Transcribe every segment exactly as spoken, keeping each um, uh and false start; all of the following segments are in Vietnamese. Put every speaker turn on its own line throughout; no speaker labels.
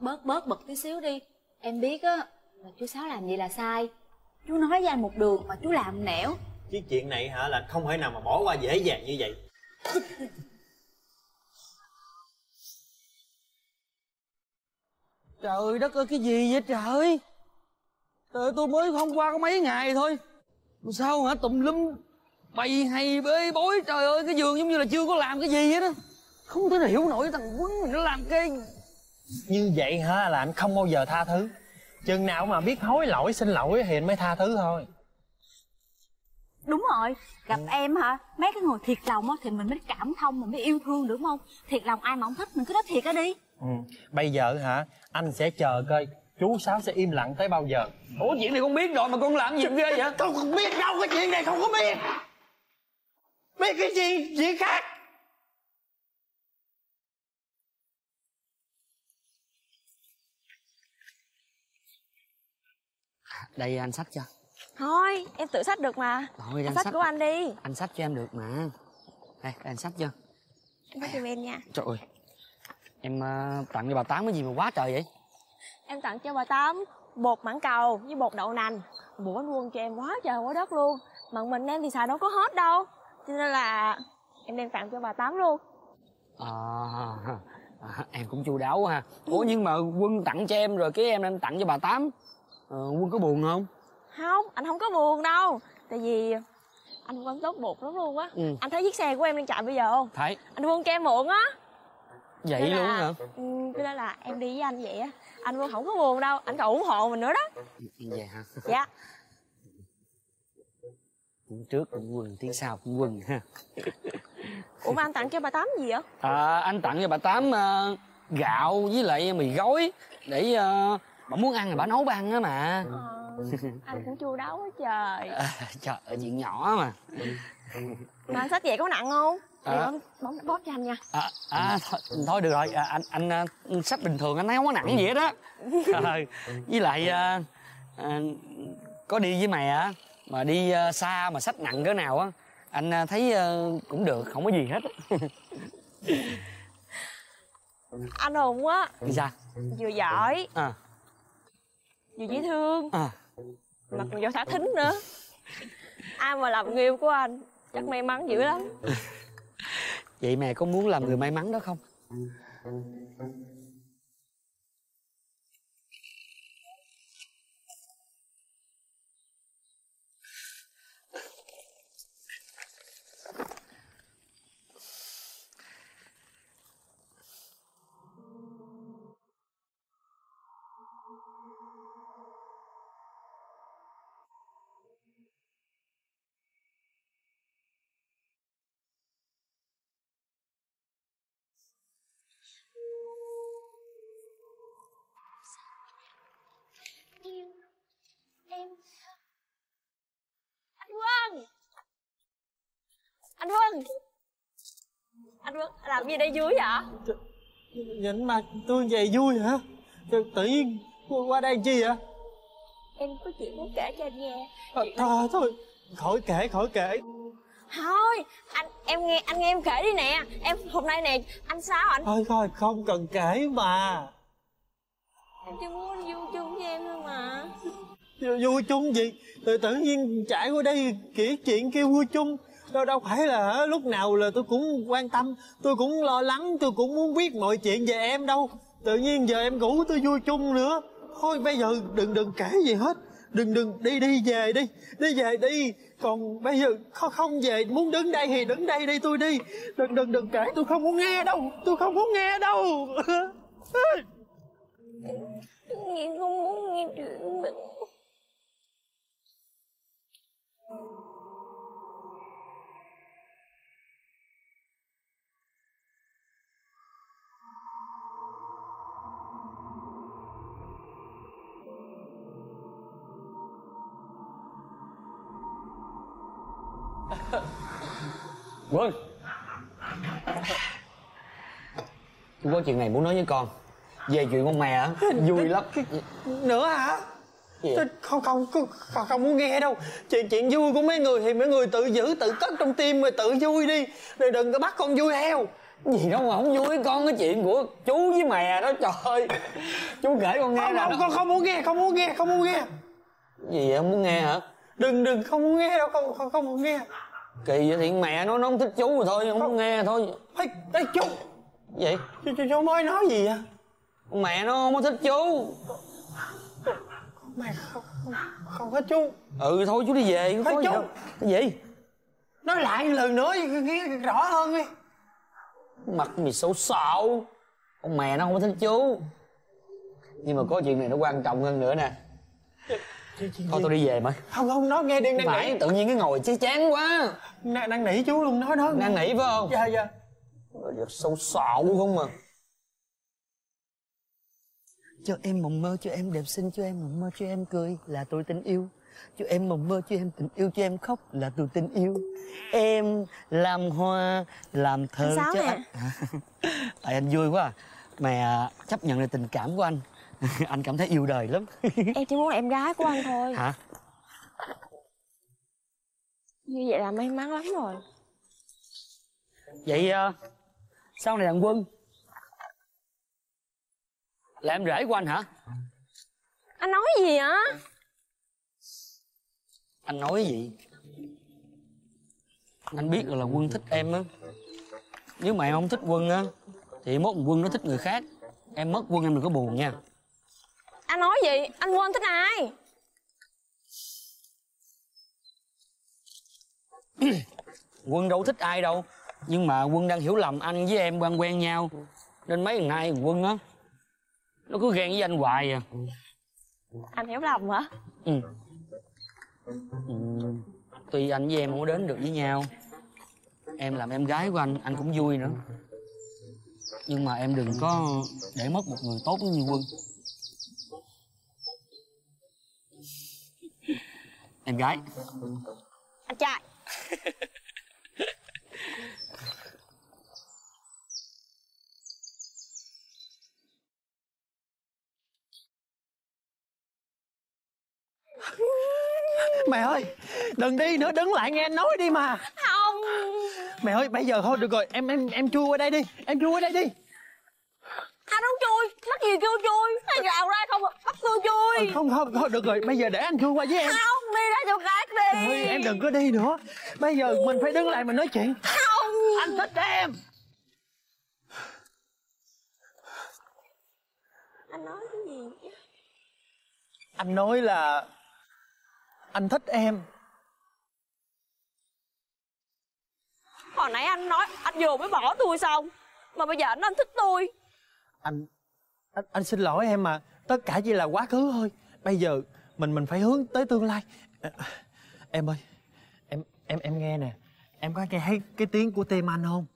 bớt bớt bực tí xíu đi. Em biết á là chú Sáu làm vậy là sai. Chú nói với anh một đường mà chú làm nẻo.
Cái chuyện này hả là không thể nào mà bỏ qua dễ dàng như vậy.
Trời đất ơi, cái gì vậy trời? Trời, tôi mới hôm qua có mấy ngày thôi. Sao hả, tùm lum bày hay bê bối. Trời ơi, cái giường giống như là chưa có làm cái gì hết á. Không thể nào hiểu nổi thằng Quấn nó làm cái...
Như vậy hả là anh không bao giờ tha thứ. Chừng nào mà biết hối lỗi xin lỗi thì anh mới tha thứ thôi.
Đúng rồi, gặp ừ. em hả, mấy cái người thiệt lòng á thì mình mới cảm thông, mình mới yêu thương được, đúng không? Thiệt lòng ai mà không thích mình cứ nói thiệt á đi.
Ừ. Bây giờ hả, anh sẽ chờ coi chú Sáu sẽ im lặng tới bao giờ.
Ủa, chuyện này con biết rồi mà con làm gì ghê vậy?
Con không biết đâu, cái chuyện này không có biết. Biết cái gì, chuyện khác.
Đây anh xách cho.
Thôi em tự xách được mà.
Thôi anh
xách của anh đi.
Anh xách cho em được mà. Đây anh xách cho.
Em xách giùm em nha.
Trời ơi, em uh, tặng cho bà Tám cái gì mà quá trời vậy?
Em tặng cho bà Tám bột mãng cầu với bột đậu nành. Bữa anh Quân cho em quá trời quá đất luôn. Mà mình em thì xài đâu có hết đâu, cho nên là em đem tặng cho bà Tám luôn.
À, à, em cũng chu đáo quá ha. Ủa nhưng mà Quân tặng cho em rồi cái em đem tặng cho bà Tám, à, Quân có buồn không?
Không, anh không có buồn đâu. Tại vì anh Quân tốt bột lắm luôn á. Ừ. Anh thấy chiếc xe của em đang chạy bây giờ không?
Thấy.
Anh Quân cho em mượn á.
Vậy là, luôn hả?
Ừ, cho nên là em đi với anh vậy á, anh Quân không có buồn đâu, anh còn ủng hộ mình nữa đó.
Vậy hả?
Dạ.
Tiếng trước cũng Quân, tiếng sau cũng Quân ha.
Ủa mà anh tặng cho bà Tám gì vậy?
À, anh tặng cho bà Tám uh, gạo với lại mì gói để uh, bà muốn ăn thì bà nấu bà ăn á mà.
Ờ, anh cũng chu đáo quá trời.
À, trời ơi, chuyện nhỏ mà.
Mà anh xách vậy có nặng không? Để
À.
bóp, bóp, bóp cho anh nha.
À, à thôi, thôi được rồi, à, anh anh anh xách bình thường anh thấy không có nặng gì hết á. À, với lại à, à, có đi với mày á mà đi à, xa mà xách nặng cỡ nào á anh à, thấy à, cũng được, không có gì hết.
Anh Hùng á
Sao?
vừa giỏi
À.
vừa dễ thương
À.
mà còn vừa thả thính nữa. Ai mà làm người yêu của anh chắc may mắn dữ lắm.
Vậy mẹ có muốn làm người may mắn đó không?
Em em anh Quân, anh Quân, anh Quân làm gì đây vui vậy?
Nhìn mặt tôi vậy vui hả? Tự nhiên qua đây chi vậy?
Em có chuyện muốn kể cho anh nghe.
À, thôi thôi khỏi kể khỏi kể.
Thôi anh em nghe anh nghe em kể đi nè. Em hôm nay nè anh sao anh?
Thôi thôi không cần kể mà.
Em chỉ muốn anh vui chung với em thôi mà.
Vui chung gì? Tự tự nhiên trải qua đây kể chuyện kêu vui chung. Đâu đâu phải là lúc nào là tôi cũng quan tâm, tôi cũng lo lắng, tôi cũng muốn biết mọi chuyện về em đâu. Tự nhiên giờ em ngủ tôi vui chung nữa. Thôi bây giờ đừng đừng kể gì hết. Đừng đừng đi đi về đi, đi về đi. Còn bây giờ không không về, muốn đứng đây thì đứng đây đi, tôi đi. Đừng đừng đừng kể, tôi không muốn nghe đâu, tôi không muốn nghe đâu.
Em không muốn nghe chuyện của mình.
Quân, tôi có chuyện này muốn nói với con. Về chuyện con mè á, vui lắm.
Nữa hả? Tôi không không không không, không muốn nghe đâu. Chuyện chuyện vui của mấy người thì mấy người tự giữ tự cất trong tim rồi tự vui đi, rồi đừng có bắt con vui theo.
Gì đâu mà không vui con, cái chuyện của chú với mẹ đó trời ơi. Chú kể con nghe
không,
nè.
không, con không muốn nghe, không muốn nghe, không muốn nghe.
Gì vậy, không muốn nghe hả?
Đừng, đừng, không muốn nghe đâu, không, không, không muốn nghe.
Kỳ vậy thì mẹ nó nó không thích chú rồi thôi, không, không. muốn nghe thôi.
Ê, ê, chú.
Vậy?
Chú, chú, chú mới nói gì vậy?
Mẹ nó không có thích chú.
Mẹ không, không, không có chú.
Ừ thôi chú đi về.
Thôi chú.
Cái gì?
Nói lại lần nữa nghe rõ hơn đi.
Mặt mày xấu xạo. Con mẹ nó không có thích chú. Nhưng mà có chuyện này nó quan trọng hơn nữa nè.
Chị, chị,
thôi tôi đi về mà.
Không, không, nói nghe đi, năn
Phải
nỉ.
tự nhiên cái ngồi chứ chán quá.
Năn, năn nỉ chú luôn, nói đó.
Năn nỉ phải không?
Dạ, dạ.
Xấu xạo không mà.
Cho em mộng mơ, cho em đẹp xinh, cho em mộng mơ, cho em cười là tôi tình yêu. Cho em mộng mơ, cho em tình yêu, cho em khóc là tôi tình yêu. Em làm hoa, làm thơ
Sao
cho
nè?
anh. Tại anh vui quá à. Mà chấp nhận được tình cảm của anh. Anh cảm thấy yêu đời lắm.
Em chỉ muốn là em gái của anh thôi.
Hả?
Như vậy là may mắn lắm rồi.
Vậy uh, sau này thằng Quân là em rể của anh hả?
Anh nói gì hả?
Anh nói cái gì? Anh biết là Quân thích em á. Nếu mà em không thích Quân á thì mốt Quân nó thích người khác. Em mất Quân em đừng có buồn nha.
Anh nói gì? Anh Quân thích ai?
Quân đâu thích ai đâu. Nhưng mà Quân đang hiểu lầm anh với em quen quen nhau. Nên mấy ngày nay Quân á nó cứ ghen với anh hoài à.
Anh hiểu lầm hả?
Ừ. ừ. Tuy anh với em không có đến được với nhau, em làm em gái của anh, anh cũng vui nữa. Nhưng mà em đừng có để mất một người tốt như Quân. Em gái.
Anh trai.
Mẹ ơi, đừng đi nữa, đứng lại nghe anh nói đi mà.
Không.
Mẹ ơi, bây giờ thôi được rồi, em em em chui qua đây đi, em chui qua đây đi.
Anh không chui, mắc gì kêu chui. Anh gào ra không, bắt tôi chui.
Ừ, không không thôi được rồi, bây giờ để anh chui qua với em.
Không, đi ra chỗ khác đi.
Thôi em đừng có đi nữa, bây giờ mình phải đứng lại mình nói chuyện.
Không.
Anh thích em.
Anh nói cái gì?
Anh nói là anh thích em.
Hồi nãy anh nói anh vừa mới bỏ tôi xong, mà bây giờ anh, anh thích tôi.
Anh, anh anh xin lỗi em mà tất cả chỉ là quá khứ thôi. Bây giờ mình mình phải hướng tới tương lai. À, em ơi, em em em nghe nè, em có nghe thấy cái tiếng của tim anh không?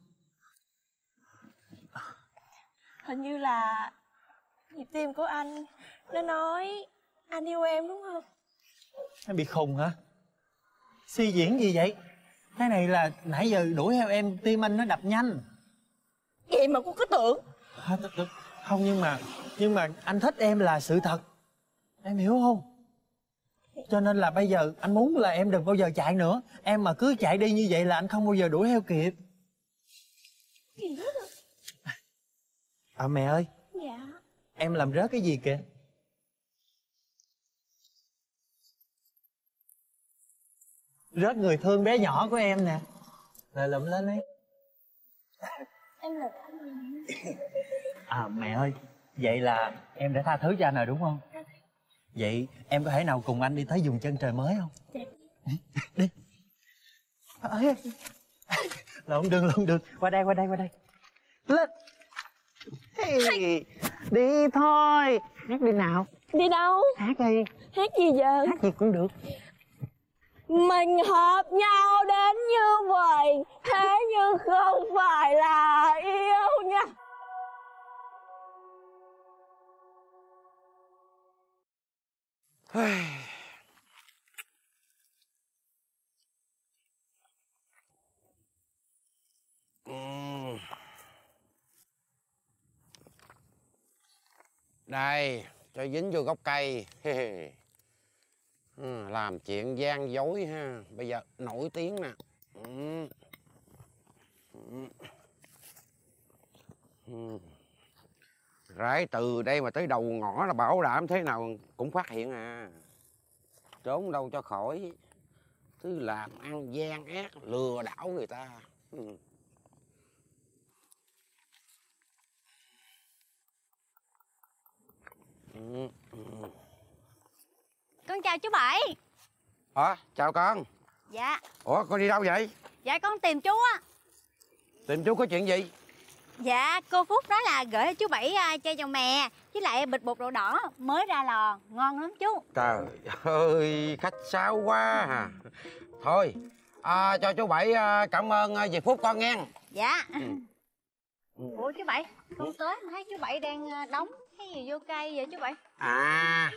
Hình như là nhịp tim của anh nó nói anh yêu em đúng không?
Em bị khùng hả? Suy diễn gì vậy? Cái này là nãy giờ đuổi theo em, tim anh nó đập nhanh.
Vậy mà cô cứ tưởng.
À, không, nhưng mà nhưng mà anh thích em là sự thật, em hiểu không? Cho nên là bây giờ anh muốn là em đừng bao giờ chạy nữa. Em mà cứ chạy đi như vậy là anh không bao giờ đuổi theo kịp. À mẹ ơi.
Dạ.
Em làm rớt cái gì kìa? Rớt người thương bé nhỏ của em nè. Rồi lụm lên đi.
Em là
À mẹ ơi, vậy là em đã tha thứ cho anh rồi đúng không? Vậy em có thể nào cùng anh đi tới vùng chân trời mới không?
Dạ.
Đi. Ê, lộn đường, lộn đường. Qua đây, qua đây, qua đây. Lên. Hey, đi thôi. Hát đi nào.
đi đâu?
Hát đi.
Hát gì giờ?
Hát gì cũng được.
Mình hợp nhau đến như vậy, thế nhưng không phải là yêu nha.
Đây, cho dính vô gốc cây. Ừ, làm chuyện gian dối ha. Bây giờ nổi tiếng nè. Ừ. Ừ. Ừ. Rải từ đây mà tới đầu ngõ là bảo đảm thế nào cũng phát hiện à. Trốn đâu cho khỏi. Thứ làm ăn gian ác, lừa đảo người ta. Ừ. Ừ. Ừ.
Con chào chú Bảy.
Ờ, chào con.
Dạ.
Ủa, con đi đâu vậy?
Dạ con tìm chú á.
Tìm chú có chuyện gì?
Dạ cô Phúc nói là gửi cho chú Bảy uh, chai dầu mè với lại bịch bột đậu đỏ mới ra lò, ngon lắm chú.
Trời ơi, khách sáo quá à. Thôi, à, cho chú Bảy à, cảm ơn à, về Phúc con nghe.
Dạ.
Ừ.
Ủa chú Bảy, con tới mà thấy chú Bảy đang uh, đóng cái gì vô cây vậy chú Bảy?
À,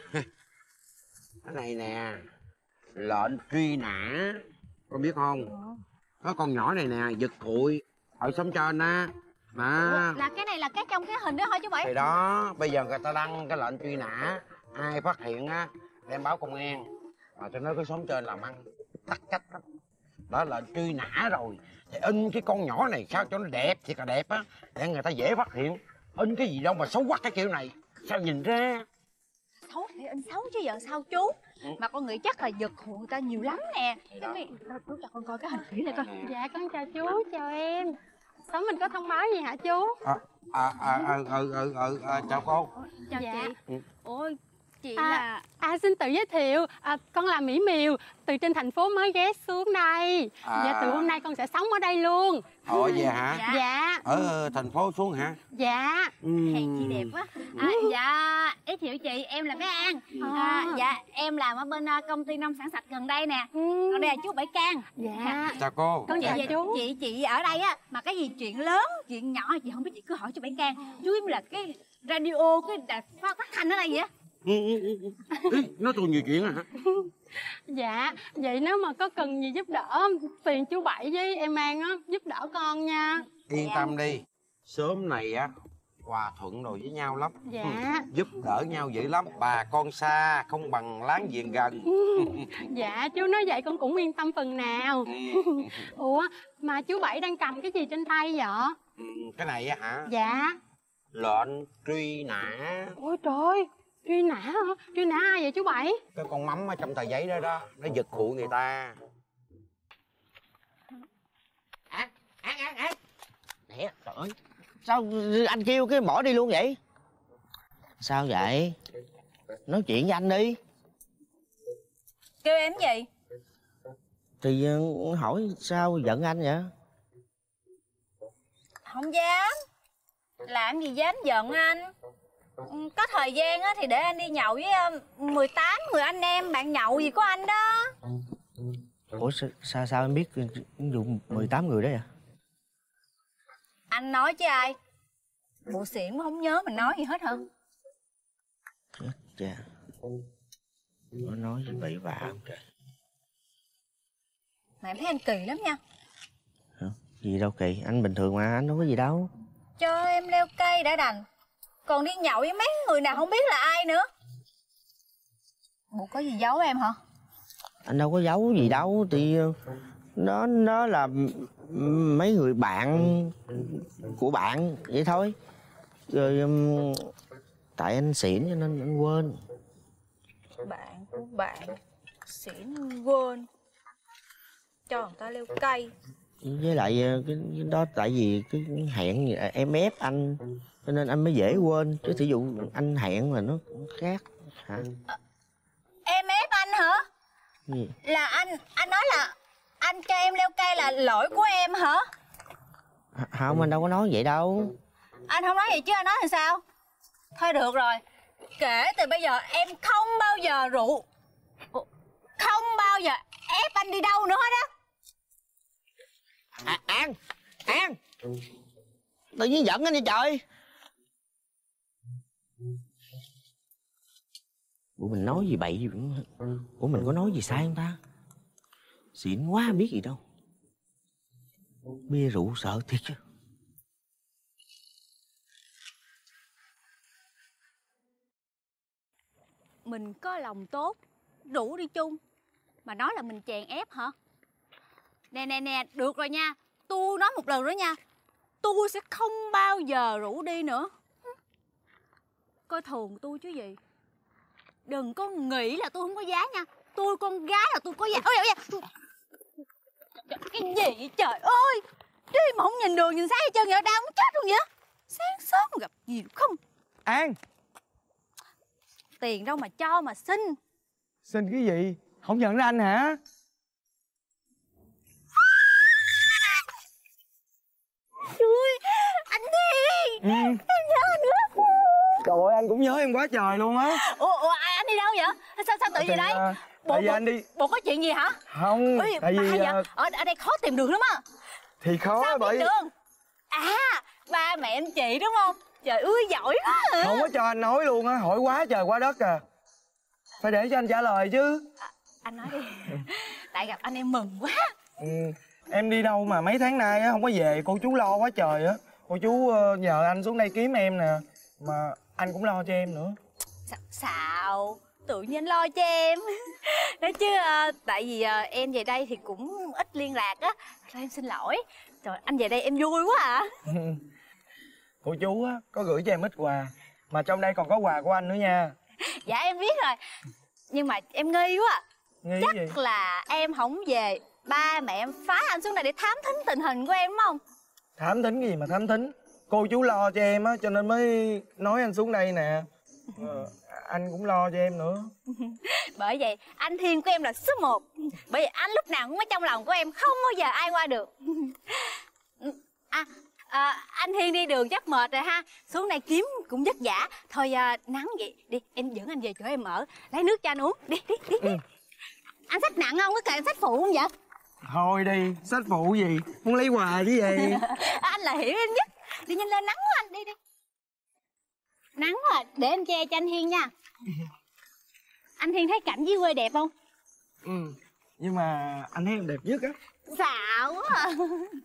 cái này nè, lệnh truy nã, con biết không? Có con nhỏ này nè, giật cụi ở xóm trên á. Mà
Ủa, là cái này là cái trong cái hình đó thôi chú Bảy.
thì đó, bây giờ người ta đăng cái lệnh truy nã, ai phát hiện á đem báo công an, mà tôi nói cái xóm trên làm ăn tắc cách lắm. Đó là truy nã rồi thì in cái con nhỏ này sao cho nó đẹp thì cả đẹp á, để người ta dễ phát hiện. In cái gì đâu mà xấu quắc cái kiểu này, sao nhìn ra.
Xấu thì in xấu chứ giờ sao chú?
Ừ.
Mà con nghĩ chắc là giật hụi người ta nhiều lắm nè. Cái này, chú cho con coi cái hình kỹ này coi.
Dạ con chào chú, chào em. Xóm mình có thông báo gì hả chú?
À, à, à, à, ừ, ừ, ừ, à, chào cô.
Chào
Dạ.
chị.
Ừ.
Ủa chị
À,
là...
À xin tự giới thiệu, à, con là Mỹ Miều, từ trên thành phố mới ghé xuống đây.
À.
Dạ từ hôm nay con sẽ sống ở đây luôn.
Ủa vậy hả?
Dạ.
Dạ.
Ở thành phố xuống hả?
Dạ.
Ừ.
Hèn chị đẹp quá. À, dạ giới thiệu chị, em là bé An. À, dạ em làm ở bên uh, công ty nông sản sạch gần đây nè.
Ừ.
Còn đây là chú Bảy Can.
Dạ.
Chào cô.
Con
Chị,
chào
chị,
chú.
chị chị ở đây á mà cái gì chuyện lớn chuyện nhỏ chị không biết chị cứ hỏi chú Bảy Can. Chú em là cái radio cái đài phát phát thanh ở đây vậy á.
Ừ, ừ, ừ. Ý, nói tôi nhiều chuyện hả?
Dạ, vậy nếu mà có cần gì giúp đỡ, phiền chú Bảy với em An á, giúp đỡ con nha.
Yên tâm đi, xóm này á hòa thuận rồi với nhau lắm.
Dạ.
Ừ, giúp đỡ nhau dữ lắm. Bà con xa không bằng láng giềng gần.
Dạ, chú nói vậy con cũng yên tâm phần nào. Ủa, mà chú Bảy đang cầm cái gì trên tay vậy?
Ừ, cái này á hả?
Dạ.
Lệnh truy nã.
Ôi trời, truy nã hả? Truy nã ai vậy chú Bảy?
Cái con mắm ở trong tờ giấy đó đó, nó giật hụi người ta.
An, An, An, An. Nè, trời ơi, sao anh kêu cái bỏ đi luôn vậy? Sao vậy? Nói chuyện với anh đi.
Kêu em gì?
Thì uh, hỏi sao giận anh vậy?
Không dám. Làm gì dám giận anh. Ừ, có thời gian á thì để anh đi nhậu với uh, mười tám người anh em bạn nhậu gì của anh đó.
Ủa sao sao, sao em biết vụ mười tám người đó vậy?
Anh nói chứ ai. Bộ xỉn không nhớ mình nói gì hết hả?
Chết cha. Nó nói gì bậy bạ không trời.
Mà em thấy anh kỳ lắm nha.
Hả? Gì đâu kỳ, anh bình thường mà, anh đâu có gì đâu.
Cho em leo cây đã đành. Còn đi nhậu với mấy người nào không biết là ai nữa. Bộ có gì giấu em hả?
Anh đâu có giấu gì đâu, thì nó nó là mấy người bạn của bạn vậy thôi. Rồi um, tại anh xỉn cho nên anh quên.
Bạn của bạn xỉn quên. Cho người ta leo cây.
Với lại cái, cái đó tại vì cái hẹn em ép anh cho nên anh mới dễ quên, chứ thí dụ anh hẹn là nó khác hả?
À, em ép anh hả?
Gì?
Là anh anh nói là anh cho em leo cây là lỗi của em hả?
Không, anh đâu có nói vậy đâu.
Anh không nói vậy chứ anh nói thì sao? Thôi được rồi. Kể từ bây giờ em không bao giờ rủ, không bao giờ ép anh đi đâu nữa hết á.
À, An, An, tự nhiên giận anh vậy trời. Ủa mình nói gì bậy gì vậy? Ủa mình có nói gì sai không ta? Xỉn quá biết gì đâu. Bia rượu sợ thiệt chứ.
Mình có lòng tốt, rủ đi chung mà nói là mình chèn ép hả? Nè nè nè, được rồi nha. Tôi nói một lần nữa nha. tôi sẽ không bao giờ rủ đi nữa. Coi thường tôi chứ gì. Đừng có nghĩ là tôi không có giá nha. Tôi con gái là tôi có giá. Ôi ôi, cái gì vậy trời ơi. Đi mà không nhìn đường nhìn sáng hết trơn vậy, đau muốn chết luôn vậy. Sáng sớm gặp gì không.
An,
tiền đâu mà cho mà xin.
xin cái gì? Không nhận ra anh hả?
Trời, anh Thiên.
Ừ.
Em nhớ anh nữa.
Trời ơi, anh cũng nhớ em quá trời luôn á.
Ủa, ủa anh đi đâu vậy? Sao sao tự
Thì,
gì đấy?
à,
Bộ,
tại vì
bộ,
anh đi.
bộ có chuyện gì hả?
Không,
Ê,
tại vì
vậy?
à,
Ở, ở đây khó tìm đường lắm á.
thì khó
Sao
bởi
biết đường? À, ba mẹ anh chị đúng không? Trời ơi giỏi quá à.
không có cho anh nói luôn á, hỏi quá trời quá đất à. Phải để cho anh trả lời chứ.
À, anh nói đi. Tại gặp anh em mừng quá.
Ừ, em đi đâu mà mấy tháng nay á không có về, cô chú lo quá trời á. Cô chú uh, nhờ anh xuống đây kiếm em nè, mà anh cũng lo cho em nữa.
Sao, sao? Tự nhiên lo cho em. Nói chứ uh, tại vì uh, em về đây thì cũng ít liên lạc á. Rồi em xin lỗi. Trời anh về đây em vui quá à.
Cô chú á có gửi cho em ít quà, mà trong đây còn có quà của anh nữa nha.
Dạ em biết rồi. Nhưng mà em nghi quá.
Nghi
Chắc
gì?
là em không về, ba mẹ em phái anh xuống đây để thám thính tình hình của em đúng không?
Thám thính cái gì mà thám thính? Cô chú lo cho em á, cho nên mới nói anh xuống đây nè. Ờ, anh cũng lo cho em nữa.
Bởi vậy anh Thiên của em là số một. Bởi vì anh lúc nào cũng ở trong lòng của em, không bao giờ ai qua được. À, à anh Thiên đi đường chắc mệt rồi ha, xuống đây kiếm cũng vất vả. Thôi à, nắng vậy đi em dẫn anh về chỗ em ở, lấy nước cho anh uống. Đi đi đi, đi. Ừ. Anh xách nặng không? Có cần em xách phụ không vậy?
Thôi đi, xách phụ gì, muốn lấy quà chứ gì.
Anh là hiểu em nhất. Đi nhanh lên, nắng quá anh, đi đi. Nắng quá, để em che cho anh Thiên nha. Anh Thiên thấy cảnh dưới quê đẹp không?
Ừ, nhưng mà anh thấy em đẹp nhất á.
Xạo quá à.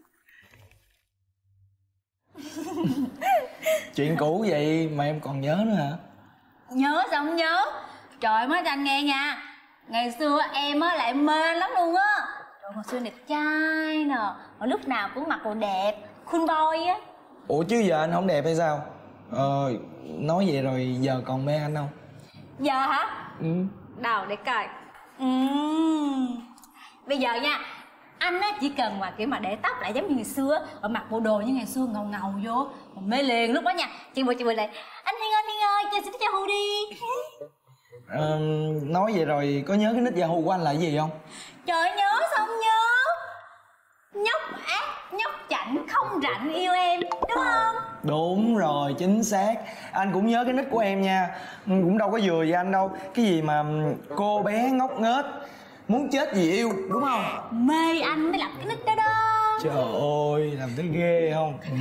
Chuyện cũ vậy mà em còn nhớ nữa hả?
Nhớ sao không nhớ. Trời mới cho anh nghe nha. Ngày xưa em á là em mê anh lắm luôn á. Trời hồi xưa đẹp trai nè, mà lúc nào cũng mặc đồ đẹp, cool boy á.
Ủa chứ giờ anh không đẹp hay sao? Ờ, nói vậy rồi giờ còn mê anh không?
Giờ hả?
Ừ.
Đâu để coi. Uhm. Bây giờ nha, anh á chỉ cần mà kiểu mà để tóc lại giống như ngày xưa, và mặc bộ đồ như ngày xưa ngầu ngầu vô, mà mê liền lúc đó nha. Chị bụi chị bụi lại, anh Thiên ơi Thiên ơi cho xin cho Hu đi.
Ờ, nói vậy rồi có nhớ cái nick Yahoo của anh là cái gì không?
Trời nhớ sao không nhớ. Nhóc ác, nhóc chảnh, không rảnh yêu em, đúng không?
Đúng rồi, chính xác. Anh cũng nhớ cái nick của em nha. Cũng đâu có vừa với anh đâu. Cái gì mà cô bé ngốc nghếch muốn chết vì yêu, đúng không?
Mê anh mới làm cái nick đó đó.
Trời ơi, làm thấy ghê không? Ừ.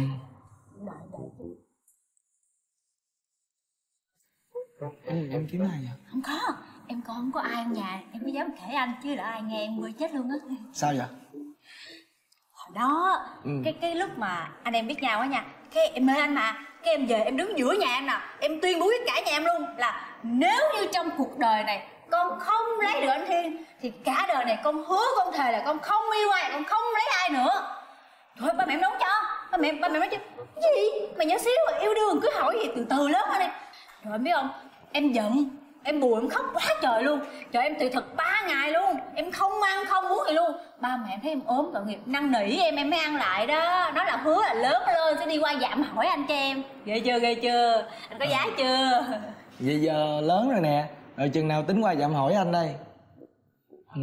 Em, em kiếm ai vậy?
Không có, em còn không có ai ở nhà, em mới dám kể anh chứ là ai nghe em quê chết luôn á.
Sao vậy?
Hồi đó,
ừ.
cái cái lúc mà anh em biết nhau á nha, cái em mê anh mà, cái em về em đứng giữa nhà em nè, em tuyên bố với cả nhà em luôn là nếu như trong cuộc đời này con không lấy được anh Thiên thì cả đời này con hứa con thề là con không yêu ai, con không lấy ai nữa. Thôi ba mẹ em đâu cho, ba mẹ ba mẹ nói chứ gì mà nhỏ xíu mà yêu đương cứ hỏi gì từ từ lớn lên đi. Rồi em biết không, em giận, em buồn, em khóc quá trời luôn. Trời em tuyệt thực ba ngày luôn, em không ăn không uống gì luôn. Ba mẹ em thấy em ốm tội nghiệp năn nỉ em em mới ăn lại đó. Nói là hứa là lớn lên sẽ đi qua dạm hỏi anh cho em. Ghê chưa ghê chưa, anh có giá chưa?
Vậy giờ lớn rồi nè, rồi chừng nào tính qua dạm hỏi anh đây? Ừ.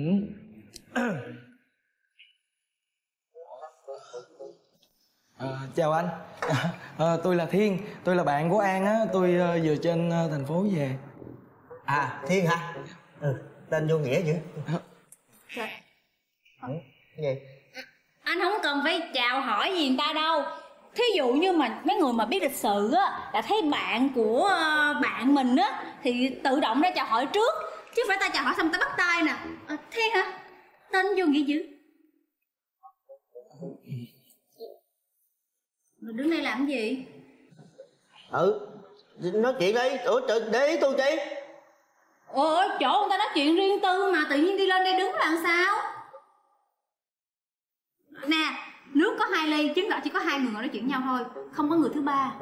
À, chào anh. À, tôi là Thiên, tôi là bạn của An á, tôi uh, vừa trên uh, thành phố về.
À Thiên hả? Ừ, tên vô nghĩa dữ.
Trời.
Ừ, cái gì?
Anh không cần phải chào hỏi gì người ta đâu. Thí dụ như mà mấy người mà biết lịch sự á, là thấy bạn của uh, bạn mình á thì tự động ra chào hỏi trước, chứ phải ta chào hỏi xong ta bắt tay nè. À, Thiên hả? Tên vô nghĩa dữ. Rồi đứng đây làm gì?
Ừ, nói chuyện đi. Ủa trời, để ý tôi chi?
Ôi chỗ người ta nói chuyện riêng tư mà tự nhiên đi lên đây đứng làm sao? Nè, nước nước có hai ly, chứng tỏ chỉ có hai người ngồi nói chuyện nhau thôi, không có người thứ ba.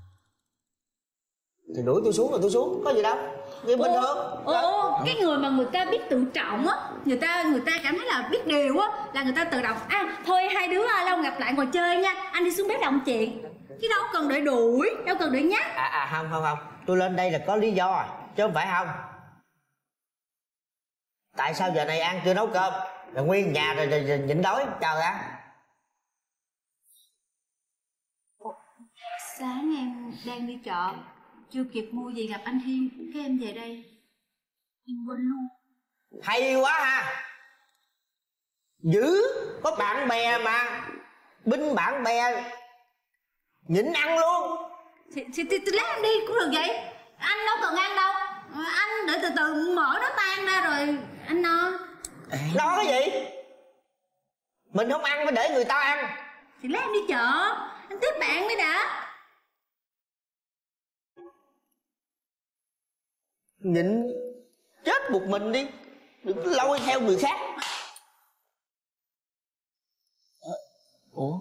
Thì đuổi tôi xuống là tôi xuống, có gì đâu, như bình thường.
Ồ, cái người mà người ta biết tự trọng á, người ta người ta cảm thấy là biết điều á, là người ta tự động. À thôi hai đứa lâu gặp lại ngồi chơi nha, anh đi xuống bếp đồng chuyện, chứ đâu cần đợi đuổi, đâu cần đợi nhắc.
À à không không không, tôi lên đây là có lý do chứ không phải không. Tại sao giờ này ăn chưa nấu cơm rồi nguyên nhà rồi, rồi, rồi nhịn đói chờ ăn.
Sáng em đang đi chợ, chưa kịp mua gì gặp anh Hiên, cái em về đây em quên luôn.
Hay quá ha, dữ, có bạn bè mà, binh bạn bè nhịn ăn luôn.
Thì, thì, thì, thì lát em đi cũng được vậy, anh đâu cần ăn đâu, anh để từ từ mở nó tan ra rồi anh no.
No cái gì, mình không ăn phải để người ta ăn.
Thì lát em đi chợ, anh tiếp bạn mới đã.
Nhịn chết một mình đi, đừng có lôi theo người khác.
Ủa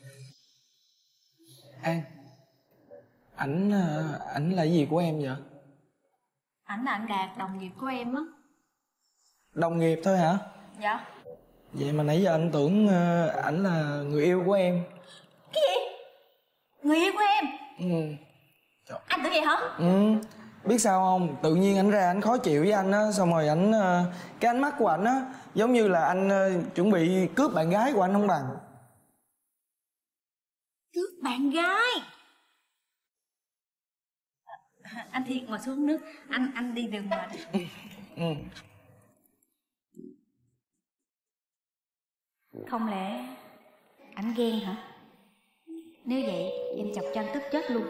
An, ảnh ảnh là gì của em vậy?
Ảnh là anh Đạt, đồng nghiệp của em á.
Đồng nghiệp thôi hả?
Dạ.
Vậy mà nãy giờ anh tưởng ờ, ảnh là người yêu của em.
Cái gì? Người yêu của em?
Ừ.
Anh tưởng vậy hả?
Ừ. Biết sao không? Tự nhiên ảnh ra ảnh khó chịu với anh á, xong rồi ảnh ờ, cái ánh mắt của ảnh á giống như là anh ờ, chuẩn bị cướp bạn gái của anh không bằng.
Cướp bạn gái? Anh Thiên ngồi xuống nước, anh anh đi đường mà.
Ừ.
Không lẽ anh ghen hả? Nếu vậy em chọc cho anh tức chết luôn.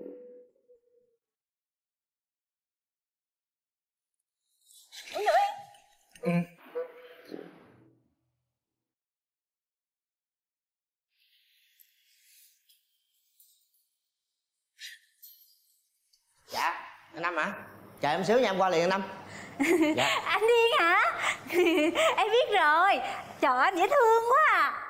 Uống nữa em.
Ừ.
Dạ, anh Năm hả? Chờ em xíu nha, em qua liền anh Năm. Dạ.
Anh Thiên hả? Em biết rồi. Trời ơi, anh dễ thương quá à.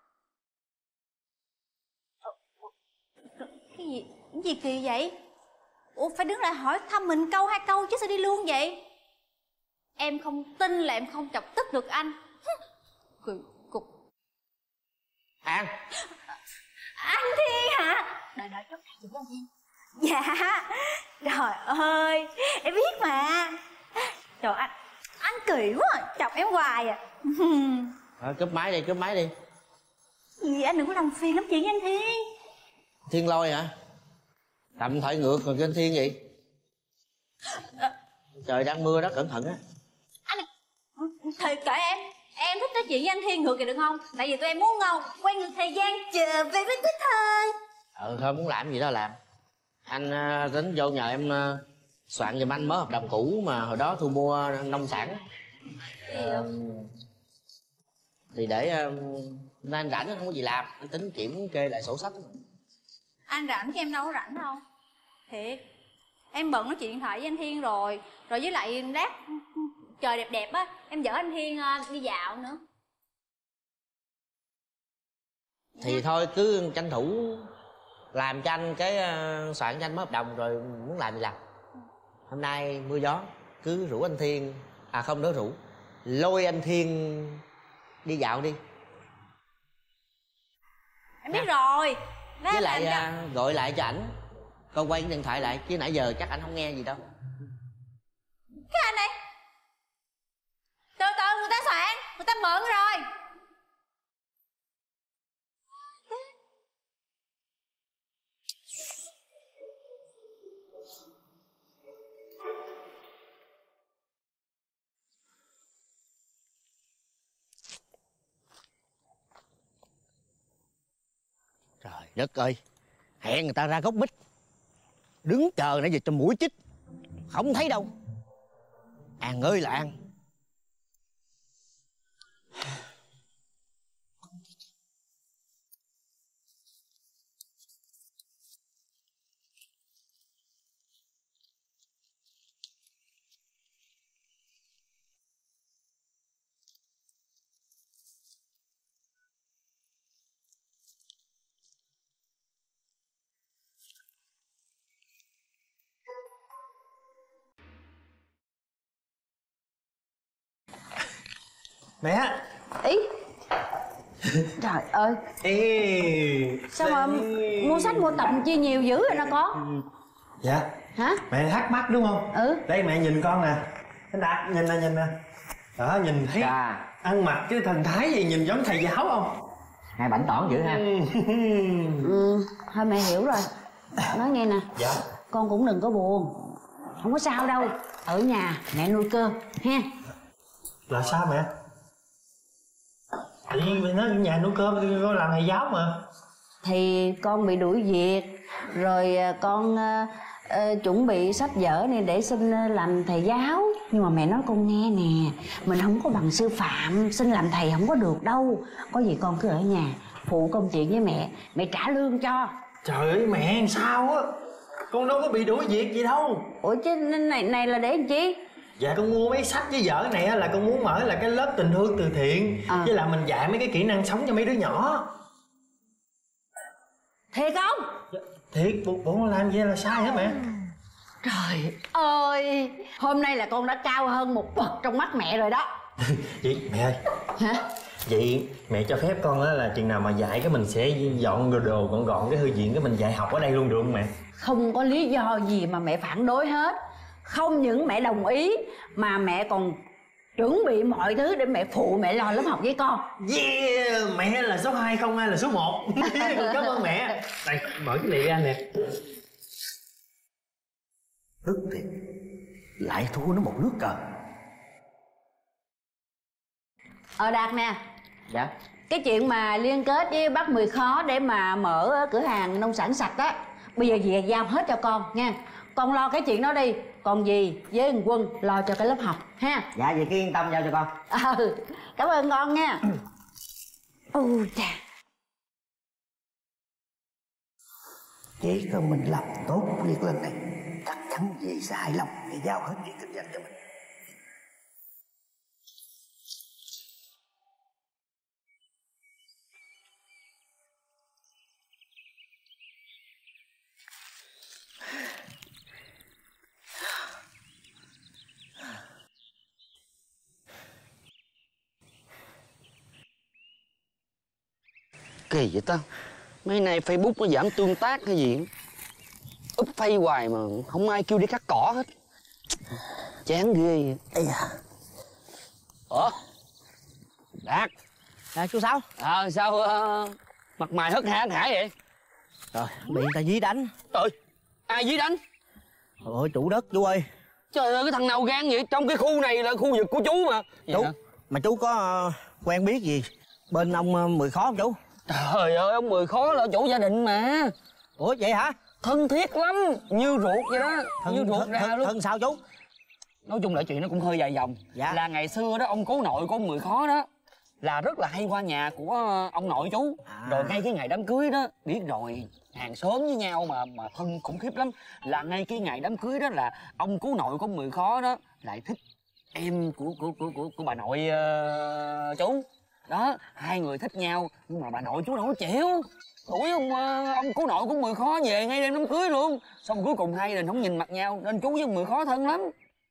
Cái gì? Cái gì kỳ vậy? Ủa phải đứng lại hỏi thăm mình câu hai câu chứ sao đi luôn vậy? Em không tin là em không chọc tức được anh. Cười cục.
An.
Anh Thiên hả? Đợi đợi chút chị với anh Thiên. Dạ. Trời ơi, em biết mà. Trời anh, anh kỳ quá, chọc em hoài à.
Thôi cúp máy đi, cúp máy đi.
Gì anh đừng có làm phiền lắm chuyện với anh Thiên.
Thiên Lôi hả? Cầm thoại ngược rồi kêu Thiên gì? Trời đang mưa đó, cẩn thận á.
Anh thì kệ em, em thích nói chuyện với anh Thiên ngược kìa được không? Tại vì tụi em muốn ngầu, quay ngược thời gian chờ về với thích thôi.
Ừ thôi muốn làm gì đó làm. Anh uh, tính vô nhờ em uh, soạn giùm anh mới hợp đồng cũ mà hồi đó thu mua nông sản. Uh, thì để uh, nay anh rảnh không có gì làm, anh tính kiểm kê lại sổ sách.
Anh rảnh chứ em đâu có rảnh đâu. Thiệt, em bận nói chuyện điện thoại với anh Thiên rồi. Rồi với lại lát trời đẹp đẹp á, em chở anh Thiên uh, đi dạo nữa.
Thì thôi cứ tranh thủ làm cho anh cái uh, soạn cho anh mới hợp đồng rồi muốn làm gì làm. Hôm nay mưa gió cứ rủ anh Thiên, à không nữa rủ, lôi anh Thiên đi dạo đi.
Em biết rồi. Lát
Với lại
em...
uh, gọi lại cho ảnh, coi quay cái điện thoại lại chứ nãy giờ chắc anh không nghe gì đâu.
Cái anh này từ từ người ta soạn, người ta mượn rồi.
Trời đất ơi, hẹn người ta ra gốc bích, đứng chờ nãy giờ cho mũi chích, không thấy đâu. An ơi là An.
Mẹ.
Ý. Trời ơi.
Ê.
Sao mà mua sách mua tập chi nhiều dữ rồi nó con?
Dạ.
Hả?
Mẹ thắc mắc đúng không?
Ừ.
Đây mẹ nhìn con nè. Anh Đạt nhìn nè, nhìn nè. Đó, nhìn thấy
Chà.
ăn mặc cái thần thái gì nhìn giống thầy giáo không?
Hai bảnh tỏn dữ ha.
Ừ, thôi mẹ hiểu rồi. Nói nghe nè.
Dạ.
Con cũng đừng có buồn. Không có sao đâu. Ở nhà mẹ nuôi cơm ha.
Là sao mẹ? Tự nhiên mẹ nói nhà nấu cơm thì con làm thầy giáo mà.
Thì con bị đuổi việc. Rồi con uh, uh, chuẩn bị sách vở này để xin làm thầy giáo. Nhưng mà mẹ nói con nghe nè, mình không có bằng sư phạm, xin làm thầy không có được đâu. Có gì con cứ ở nhà phụ công chuyện với mẹ, mẹ trả lương cho.
Trời ơi mẹ sao á, con đâu có bị đuổi việc gì đâu.
Ủa chứ này này là để làm chi?
Dạ con mua mấy sách với vở này á là con muốn mở là cái lớp tình thương từ thiện à. Với lại mình dạy mấy cái kỹ năng sống cho mấy đứa nhỏ.
Thiệt không?
Dạ, thiệt, bộ, bộ con làm vậy là sai hả mẹ?
Trời ơi, hôm nay là con đã cao hơn một bậc trong mắt mẹ rồi đó.
Chị, mẹ ơi.
Hả?
Vậy mẹ cho phép con á là chừng nào mà dạy cái mình sẽ dọn đồ, đồ gọn gọn cái thư viện cái mình dạy học ở đây luôn được không mẹ?
Không có lý do gì mà mẹ phản đối hết. Không những mẹ đồng ý mà mẹ còn chuẩn bị mọi thứ để mẹ phụ mẹ lo lớp học với con.
Yeah, mẹ là số hai không ai là số một. Cảm ơn mẹ. Đây, mở cái này ra nè.
Tức thiệt, lại thua nó một nước cờ.
Ờ Đạt nè.
Dạ.
Cái chuyện mà liên kết với bác Mười Khó để mà mở cửa hàng nông sản sạch á, bây giờ về giao hết cho con nha. Con lo cái chuyện đó đi. Còn gì với thằng Quân lo cho cái lớp học ha.
Dạ vậy cứ yên tâm giao cho con.
Ừ, cảm ơn con nha. Ôi chà.
Chỉ cần mình làm tốt việc lần này, chắc chắn dì sẽ hài lòng để giao hết việc kinh doanh cho mình.
Kỳ vậy ta? Mấy nay Facebook nó giảm tương tác hay gì? Up face hoài mà không ai kêu đi cắt cỏ hết. Chán ghê vậy.
Ây da.
Ủa? Đạt.
À, chú Sáu.
Ờ à, sao uh, mặt mày hất hả hả vậy?
Rồi, bị người ta dí đánh.
Trời, ai dí đánh?
Ôi chủ đất chú ơi.
Trời ơi, cái thằng nào gan vậy? Trong cái khu này là khu vực của chú mà. Vậy
Chú,
hả?
mà chú có uh, quen biết gì bên ông uh, Mười Khó không chú?
Trời ơi, ông Mười Khó là chủ gia đình mà.
Ủa vậy hả?
Thân thiết lắm, như ruột vậy đó.
Thân,
như ruột
thân,
ra
thân,
luôn.
thân sao chú?
Nói chung là chuyện nó cũng hơi dài dòng.
Dạ.
Là ngày xưa đó ông cố nội của ông Mười Khó đó là rất là hay qua nhà của ông nội chú. À. Rồi ngay cái ngày đám cưới đó, biết rồi, hàng xóm với nhau mà mà thân khủng khiếp lắm. Là ngay cái ngày đám cưới đó là ông cố nội của ông Mười Khó đó lại thích em của của của của, của bà nội uh, chú. Đó, hai người thích nhau nhưng mà bà nội chú đâu có chịu. Đuổi ông ông cố nội của Mười Khó về ngay đêm đám cưới luôn. Xong cuối cùng hai gia đình không nhìn mặt nhau nên chú với ông Mười Khó thân lắm.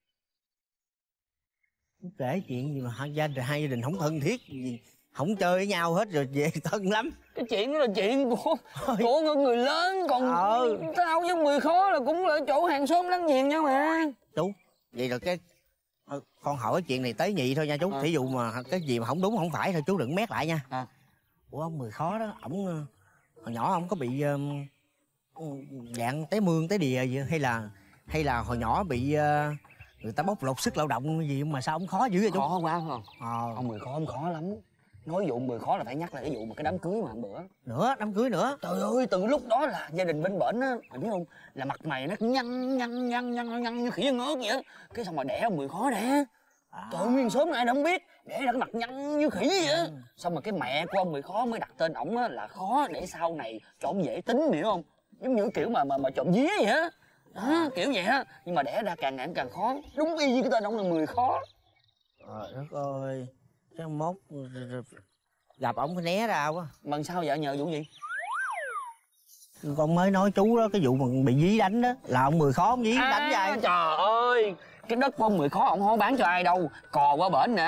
Kể chuyện gì mà hai gia đình hai gia đình không thân thiết gì, không chơi với nhau hết rồi về thân lắm.
Cái chuyện đó là chuyện của của người lớn, còn ờ. tao với Mười Khó là cũng là chỗ hàng xóm láng giềng nhau mà.
Chú, vậy rồi cái con hỏi cái chuyện này tế nhị thôi nha chú. À. Thí dụ mà cái gì mà không đúng không phải thôi chú đừng mét lại nha. À. Ủa ông Mười Khó đó, ổng hồi nhỏ ông có bị uh, dạng té mương té đìa gì hay là hay là hồi nhỏ bị uh, người ta bóc lột sức lao động gì mà sao ông khó dữ vậy chú?
Khó quá không?
Ờ.
Ông Mười Khó ông khó lắm. Nói vụ Mười Khó là phải nhắc lại cái vụ mà cái đám cưới mà hôm bữa.
Nữa, đám cưới nữa.
Trời ơi, từ lúc đó là gia đình bên bển á, mày biết không? Là mặt mày nó nhăn nhăn nhăn nhăn nhăn như khỉ ăn ớt vậy á. Cái xong mà đẻ ông Mười Khó đẻ. À. Trời ơi, nguyên xóm ai đâu không biết. Đẻ ra cái mặt nhăn như khỉ vậy á. Ừ. Xong mà cái mẹ của ông Mười Khó mới đặt tên ổng á là Khó để sau này cho ổng dễ tính, hiểu không? Giống như kiểu mà mà mà trộm vía vậy á. Đó, kiểu vậy á. Nhưng mà đẻ ra càng ngày càng khó. Đúng y như cái tên ông là Mười Khó.
Trời đất ơi. Cái mốt gặp ổng phải né ra quá.
Mà sao vậy, nhờ vụ gì?
Con mới nói chú đó, cái vụ mà bị dí đánh đó là ông Mười Khó ông dí à, đánh vậy.
Trời ơi, cái đất của ông Mười Khó ông không bán cho ai đâu. Cò qua bển nè,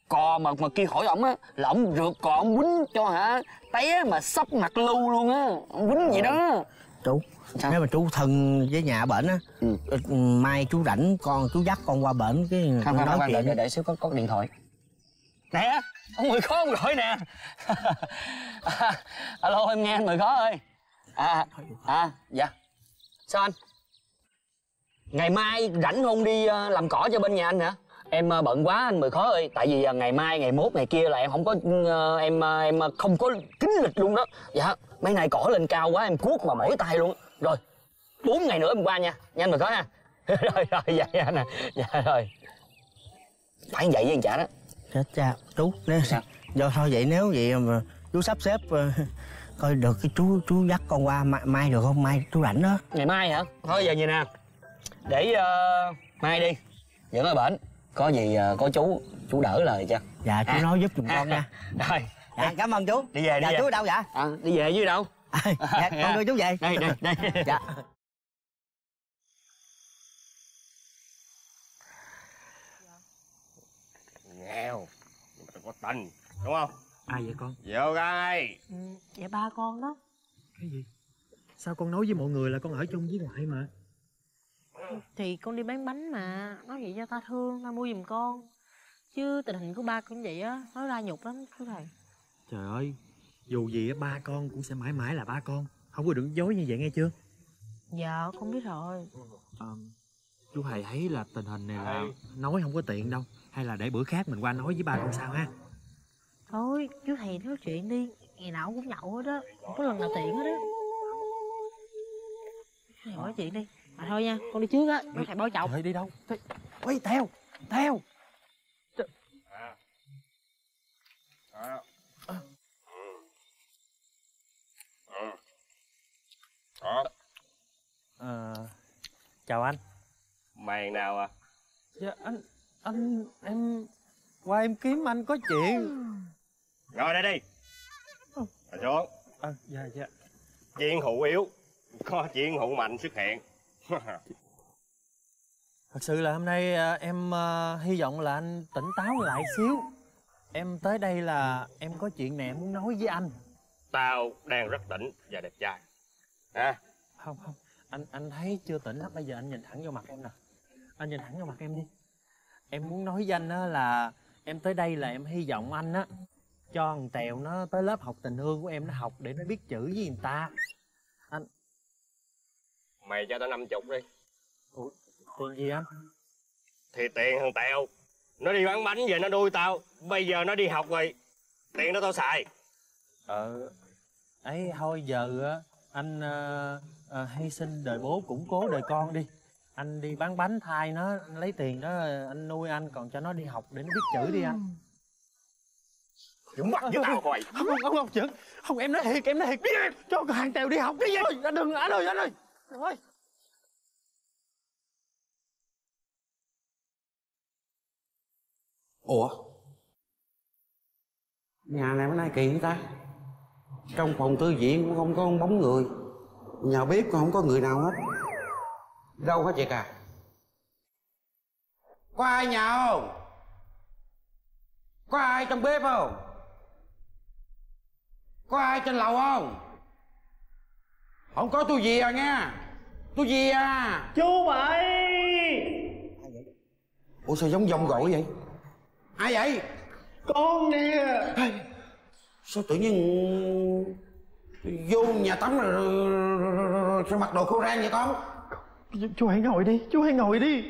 cò mà mà kia hỏi ổng á là ổng rượt cò ổng quýnh cho hả té mà sắp mặt lưu luôn á, ổng quýnh vậy đó.
Chú, sao? Nếu mà chú thân với nhà ở bển á, ừ. mai chú rảnh con chú dắt con qua bển cái
không, không,
nói
không,
chuyện.
để, để xíu có có điện thoại. Nè, ông Mười Khó ông gọi nè. À, alo em nghe anh Mười Khó ơi. À, à, dạ. Sao anh? Ngày mai rảnh không đi uh, làm cỏ cho bên nhà anh hả? Em uh, bận quá anh Mười Khó ơi. Tại vì uh, ngày mai, ngày mốt, ngày kia là em không có uh, em uh, em uh, không có kính lịch luôn đó. Dạ, mấy nay cỏ lên cao quá em cuốc mà mỏi tay luôn. Rồi, bốn ngày nữa em qua nha, nha anh Mười Khó nha. Rồi rồi vậy anh nè. Dạ rồi. Phải vậy với anh Chả đó.
Chết cha, chú nếu
sao?
Do thôi vậy nếu vậy mà chú sắp xếp uh, coi được cái chú chú dắt con qua mai, mai được không? Mai chú rảnh đó.
Ngày mai hả? Thôi giờ vậy nè. Để uh, mai đi. Dẫn ở bển. Có gì uh, có chú, chú đỡ lời cho.
Dạ chú à. nói giúp giùm
à.
con nha.
Rồi.
Dạ cảm ơn chú.
Đi về đi
dạ,
về.
Chú ở đâu vậy?
À, đi về dưới đâu?
À, dạ con đưa chú về.
Đây đây đây.
Dạ.
Nghèo nhưng mà tôi có tình, đúng không?
Ai vậy con?
Vô gai.
Ừ, dạ ba con đó.
Cái gì? Sao con nói với mọi người là con ở chung với ngoại mà?
Thì con đi bán bánh mà, nói vậy cho ta thương, ta mua giùm con. Chứ tình hình của ba con vậy á, nói ra nhục lắm chú thầy.
Trời ơi, dù gì ba con cũng sẽ mãi mãi là ba con. Không có được dối như vậy nghe chưa?
Dạ con biết rồi.
À, chú thầy thấy là tình hình này là nói không có tiện đâu. Hay là để bữa khác mình qua nói với ba con sao ha?
Thôi chú thầy nói chuyện đi, ngày nào cũng nhậu hết đó, không có lần nào tiện hết á. Thầy nói chuyện đi. Mà thôi nha, con đi trước á, chú thầy bao chọc.
Trời đi đâu? Ôi theo, theo.
À. À. Ừ. Ừ. Đó.
À, chào anh.
Mày nào à?
Dạ anh, anh, em qua em kiếm anh có chuyện.
Ngồi đây đi. Ngồi xuống.
À, dạ dạ.
Chuyện hữu yếu, có chuyện hữu mạnh xuất hiện.
Thật sự là hôm nay à, em à, hy vọng là anh tỉnh táo lại xíu. Em tới đây là em có chuyện này em muốn nói với anh.
Tao đang rất tỉnh và đẹp trai. À.
Không không, anh anh thấy chưa tỉnh lắm, bây giờ anh nhìn thẳng vô mặt em nè. Anh nhìn thẳng vô mặt em đi. Em muốn nói với anh á là em tới đây là em hy vọng anh á cho thằng Tèo nó tới lớp học tình thương của em, nó học để nó biết chữ với người ta. Anh
Mày cho tao năm chục đi.
Ủa, tiền gì anh?
Thì tiền thằng Tèo nó đi bán bánh về nó nuôi tao, bây giờ nó đi học rồi, tiền đó tao xài.
Ờ ấy thôi giờ á anh uh, uh, hy sinh đời bố củng cố đời con đi. Anh đi bán bánh thay nó, anh lấy tiền đó anh nuôi anh, còn cho nó đi học để nó biết chữ đi anh.
Dũng bắt với tao coi.
Không không không chữ. Không em nói thiệt, em nói thiệt. Cho thằng Tèo đi học cái gì? Anh đừng, anh ơi, anh ơi. Rồi.
Ủa? Nhà này bữa nay kỳ vậy ta? Trong phòng thư viện cũng không có bóng người, nhà bếp cũng không có người nào hết. Đâu hết vậy cả? Có ai nhà không? Có ai trong bếp không? Có ai trên lầu không? Không có tôi về à nha. Tôi về à.
Chú Bảy.
Ủa sao giống dông gọi vậy? Ai vậy?
Con nè.
Sao tự nhiên vô nhà tắm rồi, rồi, rồi, rồi, rồi, rồi sao mặc đồ khô rang vậy con?
Chú hãy ngồi đi, chú hãy ngồi đi.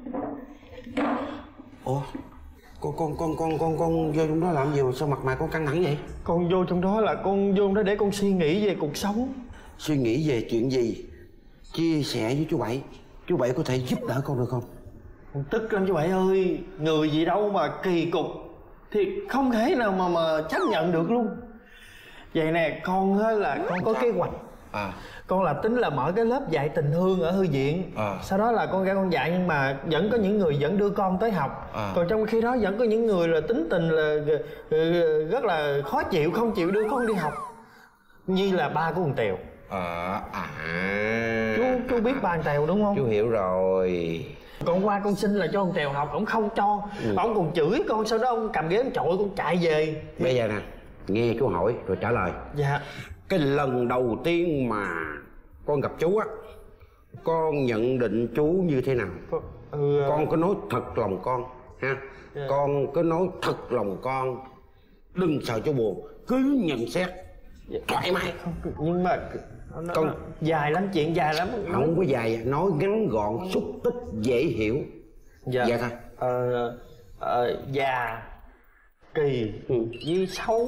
Ủa con con con con con con vô trong đó làm gì mà sao mặt mày con căng thẳng vậy?
Con vô trong đó là con vô đó để con suy nghĩ về cuộc sống.
Suy nghĩ về chuyện gì? Chia sẻ với chú Bảy. Chú Bảy có thể giúp đỡ con được không?
Con tức lắm chú Bảy ơi. Người gì đâu mà kỳ cục thì không thể nào mà mà chấp nhận được luôn. Vậy nè, con á là con có kế hoạch.
À.
Con là tính là mở cái lớp dạy tình thương ở thư viện.
À.
Sau đó là con ra con dạy, nhưng mà vẫn có những người vẫn đưa con tới học.
À.
Còn trong khi đó vẫn có những người là tính tình là rất là khó chịu, không chịu đưa con đi học. Như là ba của thằng Tèo.
À, à.
Chú chú biết ba thằng Tèo đúng không?
Chú hiểu rồi.
Con qua con xin là cho ông Tèo học, ông không cho. ừ. Ông còn chửi con, sau đó ông cầm ghế ông chọi con chạy về.
Bây giờ nè, nghe chú hỏi rồi trả lời.
Dạ.
Cái lần đầu tiên mà con gặp chú á, con nhận định chú như thế nào? Con, ừ... con có nói thật lòng con ha. dạ. Con có nói thật lòng con, đừng sợ chú buồn, cứ nhận xét dạ. thoải mái.
Nhưng mà nó, con nó dài lắm, chuyện dài lắm.
Không có dài, nói ngắn gọn, xúc tích, dễ hiểu.
Dạ, dạ thôi. Ờ, ờ, già, kỳ, ừ. với xấu.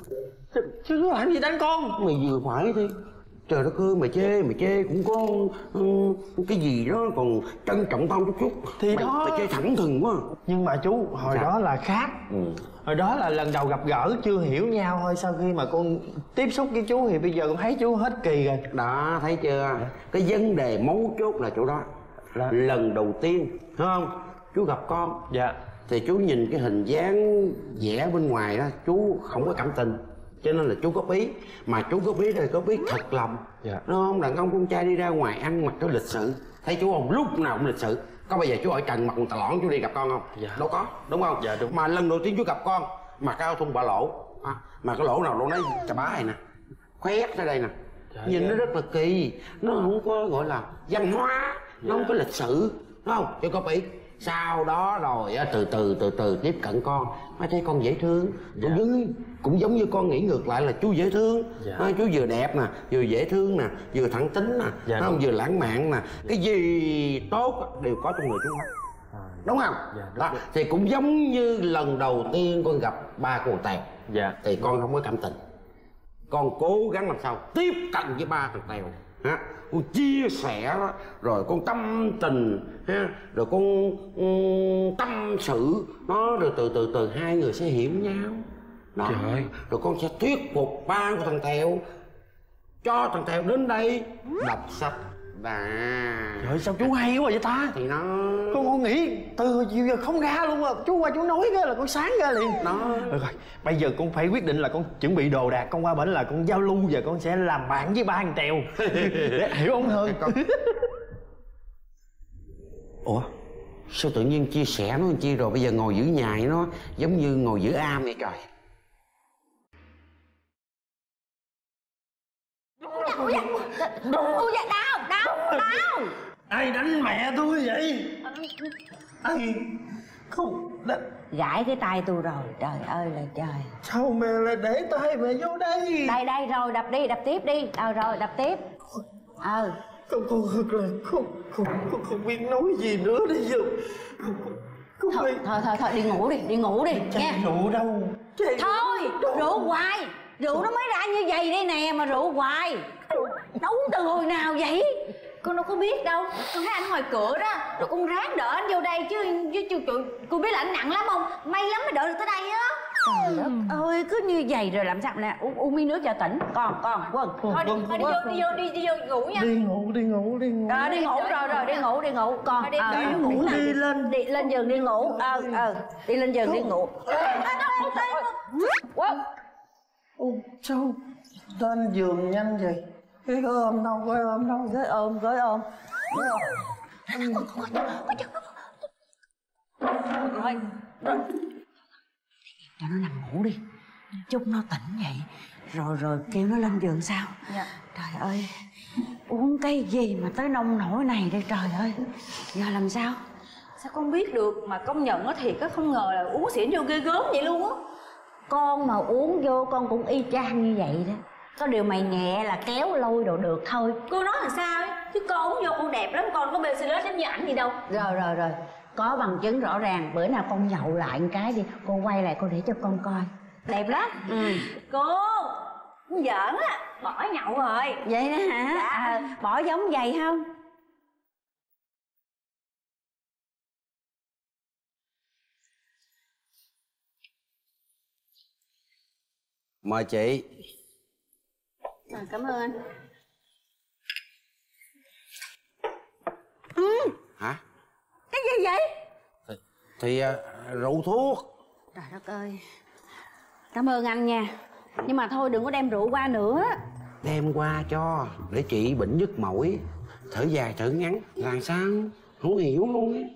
Chứ làm gì đánh con?
Mày vừa phải đi. Trời đất ơi, mày chê, mày chê cũng có um, cái gì đó còn trân trọng tao chút chút.
Thì
mày,
đó
mày chê thẳng thừng quá.
Nhưng mà chú, hồi Sao? đó là khác. ừ. Hồi đó là lần đầu gặp gỡ, chưa hiểu nhau thôi. Sau khi mà con tiếp xúc với chú thì bây giờ con thấy chú hết kỳ rồi.
Đó, thấy chưa? Cái vấn đề mấu chốt là chỗ đó. Là... lần đầu tiên, thấy không? Chú gặp con.
Dạ.
Thì chú nhìn cái hình dáng vẽ bên ngoài đó, chú không có cảm tình, cho nên là chú góp ý. Mà chú góp ý rồi góp ý thật lòng. dạ. Đúng không? Đàn ông con trai đi ra ngoài ăn mặc cho lịch sự, thấy chú không? Lúc nào cũng lịch sự. Có bao giờ chú ở trần mặc một tà lõn chú đi gặp con không? dạ. Đâu có, đúng không?
dạ đúng.
Mà lần đầu tiên chú gặp con mặc cái áo thun bả lỗ à, mà cái lỗ nào lỗ nấy chà bá này nè, khoét ra đây nè. dạ, nhìn dạ. nó rất là kỳ, nó không có gọi là văn hóa, nó dạ. không có lịch sự, đúng không? Chú góp ý. Sau đó rồi á, từ từ từ từ tiếp cận con, mới thấy con dễ thương. dạ. Cũng, cũng giống như con nghĩ ngược lại là chú dễ thương. dạ. à, chú vừa đẹp nè, vừa dễ thương nè, vừa thẳng tính nè, dạ, không? vừa lãng mạn nè, cái gì tốt đều có trong người chú hết. à, đúng không? dạ, đúng đó. Đúng. Thì cũng giống như lần đầu tiên con gặp ba con Tèo. dạ. Thì con không có cảm tình, con cố gắng làm sao tiếp cận với ba thằng Tèo ha, con chia sẻ đó, rồi con tâm tình ha, rồi con um, tâm sự nó, rồi từ từ từ hai người sẽ hiểu nhau đó. Trời. Rồi con sẽ thuyết phục ba của thằng Tèo cho thằng Tèo đến đây đọc sách. Và
trời, sao chú hay quá vậy ta?
Thì nó
con con nghĩ từ hồi chiều giờ không ra luôn à. Chú qua chú nói cái là con sáng ra liền.
Nó
rồi, rồi bây giờ con phải quyết định là con chuẩn bị đồ đạc, con qua bển là con giao lưu và con sẽ làm bạn với ba thằng Tèo để hiểu ông hơn. Con...
Ủa sao tự nhiên chia sẻ nó làm chi rồi bây giờ ngồi giữ nhà nó giống như ngồi giữ am vậy trời.
Ui da, ui da, đau, đau, đau.
Ai đánh mẹ tôi vậy? Ai không đánh...
Gãi cái tay tôi rồi, trời ơi là trời.
Sao mẹ lại để tay mẹ vô đây?
Đây đây rồi, đập đi, đập tiếp đi. Ờ rồi, đập tiếp. Ờ.
Con con thật là không không không, không biết nói gì nữa đi giờ. Không, không
thôi, biết. thôi thôi thôi đi ngủ đi, đi ngủ đi nha.
Rượu đâu?
Chai thôi, đâu? Rượu hoài. Rượu nó mới ra như vậy đây nè mà rượu hoài. Nấu từ hồi nào vậy? Con đâu có biết đâu. Con thấy anh ngoài cửa đó, rồi con ráng đỡ anh vô đây chứ chứ chứ cô biết là anh nặng lắm không? May lắm mới đỡ được tới đây á. Trời đất ơi, cứ như vậy rồi làm sao nè, uống uống miếng nước cho tỉnh. Con con Quân thôi đi, thôi đi vô đi vô đi đi vô ngủ nha.
Đi ngủ đi ngủ đi ngủ.
Rồi đi ngủ rồi rồi đi ngủ đi ngủ con.
Đi ngủ đi lên
đi lên giường đi ngủ. Ờ ờ đi lên giường đi ngủ.
Quân Ủa, sao lên giường nhanh vậy? Cái gói ôm đâu, gói ôm đâu?
Gói ôm, gói ôm. Rồi, rồi. Cho nó nằm ngủ đi. Chút nó tỉnh vậy. Rồi rồi kêu nó lên giường sao? Dạ. Trời ơi, uống cái gì mà tới nông nổi này đây trời ơi. Giờ làm sao? Sao con biết được mà công nhận á thiệt á, không ngờ là uống xỉn vô ghê gớm vậy luôn á. Con mà uống vô con cũng y chang như vậy đó. Có điều mày nhẹ là kéo lôi đồ được thôi. Cô nói là sao ấy? Chứ con uống vô con đẹp lắm, con có bê xê lết giống như ảnh gì đâu. Rồi rồi rồi, có bằng chứng rõ ràng. Bữa nào con nhậu lại một cái đi, cô quay lại cô để cho con coi. Đẹp lắm. ừ. Cô con giỡn á, bỏ nhậu rồi. Vậy đó hả? Dạ. À, bỏ giống vậy không?
Mời chị.
À, cảm ơn anh. Ừ.
Hả?
Cái gì vậy?
Thì, thì uh, rượu thuốc.
Trời đất ơi. Cảm ơn anh nha. Nhưng mà thôi đừng có đem rượu qua nữa.
Đem qua cho để chị bệnh nhức mỏi, thở dài thở ngắn là sao? Không hiểu luôn.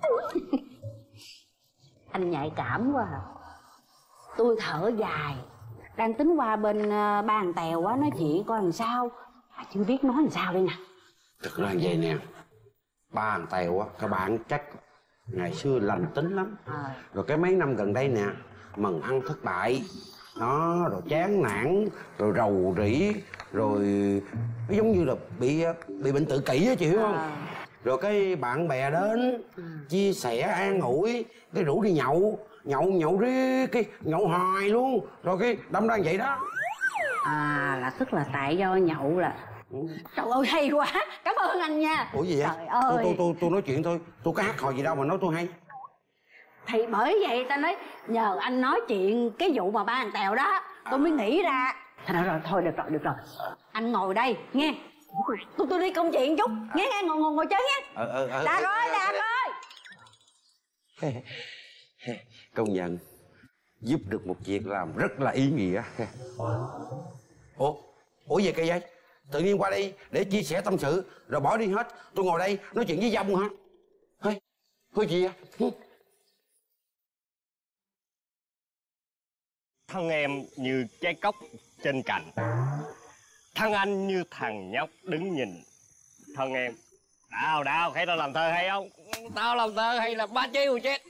Anh nhạy cảm quá à. Tôi thở dài, đang tính qua bên uh, ba thằng Tèo á nói chuyện coi làm sao, mà chưa biết nói làm sao đây nè.
Thật ra vậy nè, ba thằng Tèo á, các bạn chắc ngày xưa lành tính lắm. À. Rồi cái mấy năm gần đây nè, mần ăn thất bại, nó rồi chán nản, rồi rầu rĩ, rồi giống như là bị bị bệnh tự kỷ á, chị hiểu không? À. Rồi cái bạn bè đến ừ. chia sẻ an ủi, cái rủ đi nhậu, nhậu nhậu riết cái nhậu hoài luôn, rồi cái đâm ra vậy đó.
À, là tức là tại do nhậu là. Ừ. Trời ơi hay quá, cảm ơn anh nha.
Ủa gì vậy?
Trời ơi.
Tôi tôi tôi tôi nói chuyện thôi, tôi có hát hò gì đâu mà nói tôi hay.
Thì bởi vậy ta nói nhờ anh nói chuyện cái vụ mà ba thằng Tèo đó, tôi mới nghĩ ra. Thôi rồi, thôi được rồi, được rồi. Anh ngồi đây nghe. Tôi tôi đi công chuyện chút, nghe nghe ngồi ngồi ngồi chơi nghe.
Ờ ờ ờ.
Đã rồi, đã rồi.
Công nhận giúp được một việc làm rất là ý nghĩa. Ủa, ủa về cây dây? Tự nhiên qua đây để chia sẻ tâm sự rồi bỏ đi hết. Tôi ngồi đây nói chuyện với dông hả? Thôi, có gì à?
Thân em như trái cóc trên cành, thân anh như thằng nhóc đứng nhìn. Thân em đào đào thấy tao làm thơ hay không? Tao làm thơ hay là ba chiêu chết.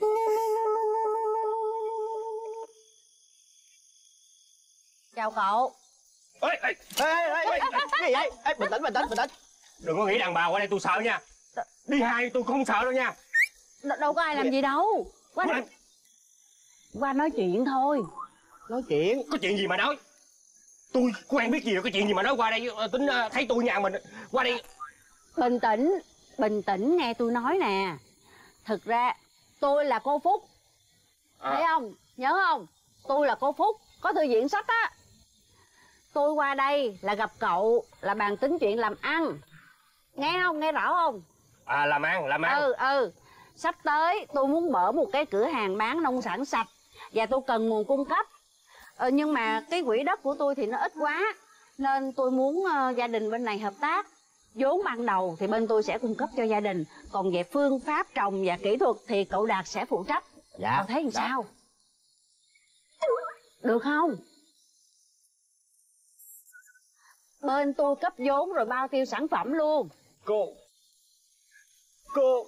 Chào cậu.
Ê, ê, ê, ê, ê,
cái gì vậy? Ê, bình tĩnh, bình tĩnh, bình tĩnh.
Đừng có nghĩ đàn bà qua đây tôi sợ nha. Đi hai tôi không sợ đâu nha.
Đ đâu có ai làm gì đâu. Qua đây. Qua nói chuyện thôi.
Nói chuyện? Có chuyện gì mà nói? Tôi quen biết gì rồi, có chuyện gì mà nói qua đây tính thấy tôi nhà mình qua đây.
Bình tĩnh, bình tĩnh nghe tôi nói nè. Thực ra tôi là cô Phúc. À. Thấy không? Nhớ không? Tôi là cô Phúc, có thư viện sách á. Tôi qua đây là gặp cậu, là bàn tính chuyện làm ăn. Nghe không? Nghe rõ không?
À làm ăn, làm ăn.
Ừ, ừ. Sắp tới tôi muốn mở một cái cửa hàng bán nông sản sạch và tôi cần nguồn cung cấp. Ờ, nhưng mà cái quỹ đất của tôi thì nó ít quá, nên tôi muốn uh, gia đình bên này hợp tác. Vốn ban đầu thì bên tôi sẽ cung cấp cho gia đình, còn về phương pháp trồng và kỹ thuật thì cậu Đạt sẽ phụ trách.
Dạ.
Cậu thấy làm
dạ.
sao? Được không? Bên tôi cấp vốn rồi bao tiêu sản phẩm luôn.
Cô Cô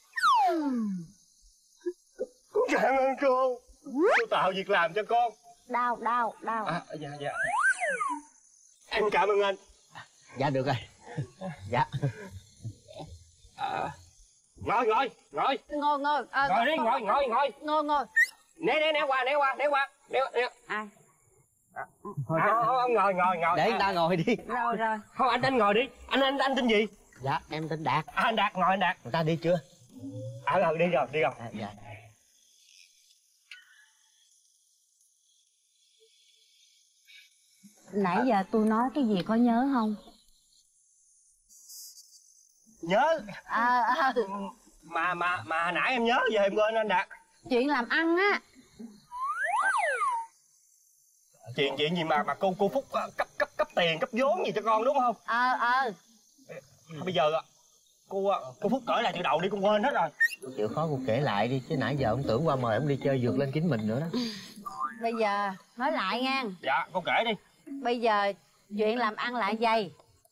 Cô cảm ơn cô. Cô tạo việc làm cho con.
Đau, đau, đau.
À, dạ, dạ. Em cảm ơn anh.
Dạ, được rồi. Dạ.
À, ngồi, ngồi, ngồi.
Ngồi, ngồi. À,
ngồi đi, ngồi, ngồi, ngồi.
Ngồi, ngồi.
Né, né, né qua, né qua, né qua. Né, né.
Ai?
À, không, ngồi, ngồi, ngồi.
Để người ta ngồi đi.
Rồi, rồi.
Không, anh, anh ngồi đi. Anh, anh, anh tên gì?
Dạ, em tên Đạt.
À, anh Đạt, ngồi anh Đạt.
Người ta đi chưa?
À, rồi, đi rồi, đi rồi.
À, dạ.
Nãy giờ tôi nói cái gì có nhớ không?
Nhớ.
À, à.
Mà, mà, mà nãy em nhớ giờ em quên anh Đạt.
Chuyện làm ăn á.
Chuyện chuyện gì mà mà cô cô Phúc cấp cấp cấp tiền cấp vốn gì cho con đúng không?
Ờ ờ.
Bây giờ cô cô Phúc kể lại từ đầu đi, con quên hết rồi.
Chịu khó cô kể lại đi, chứ nãy giờ ông tưởng qua mời ông đi chơi vượt lên chính mình nữa đó.
Bây giờ nói lại nha.
Dạ, con kể đi.
Bây giờ chuyện làm ăn là vậy.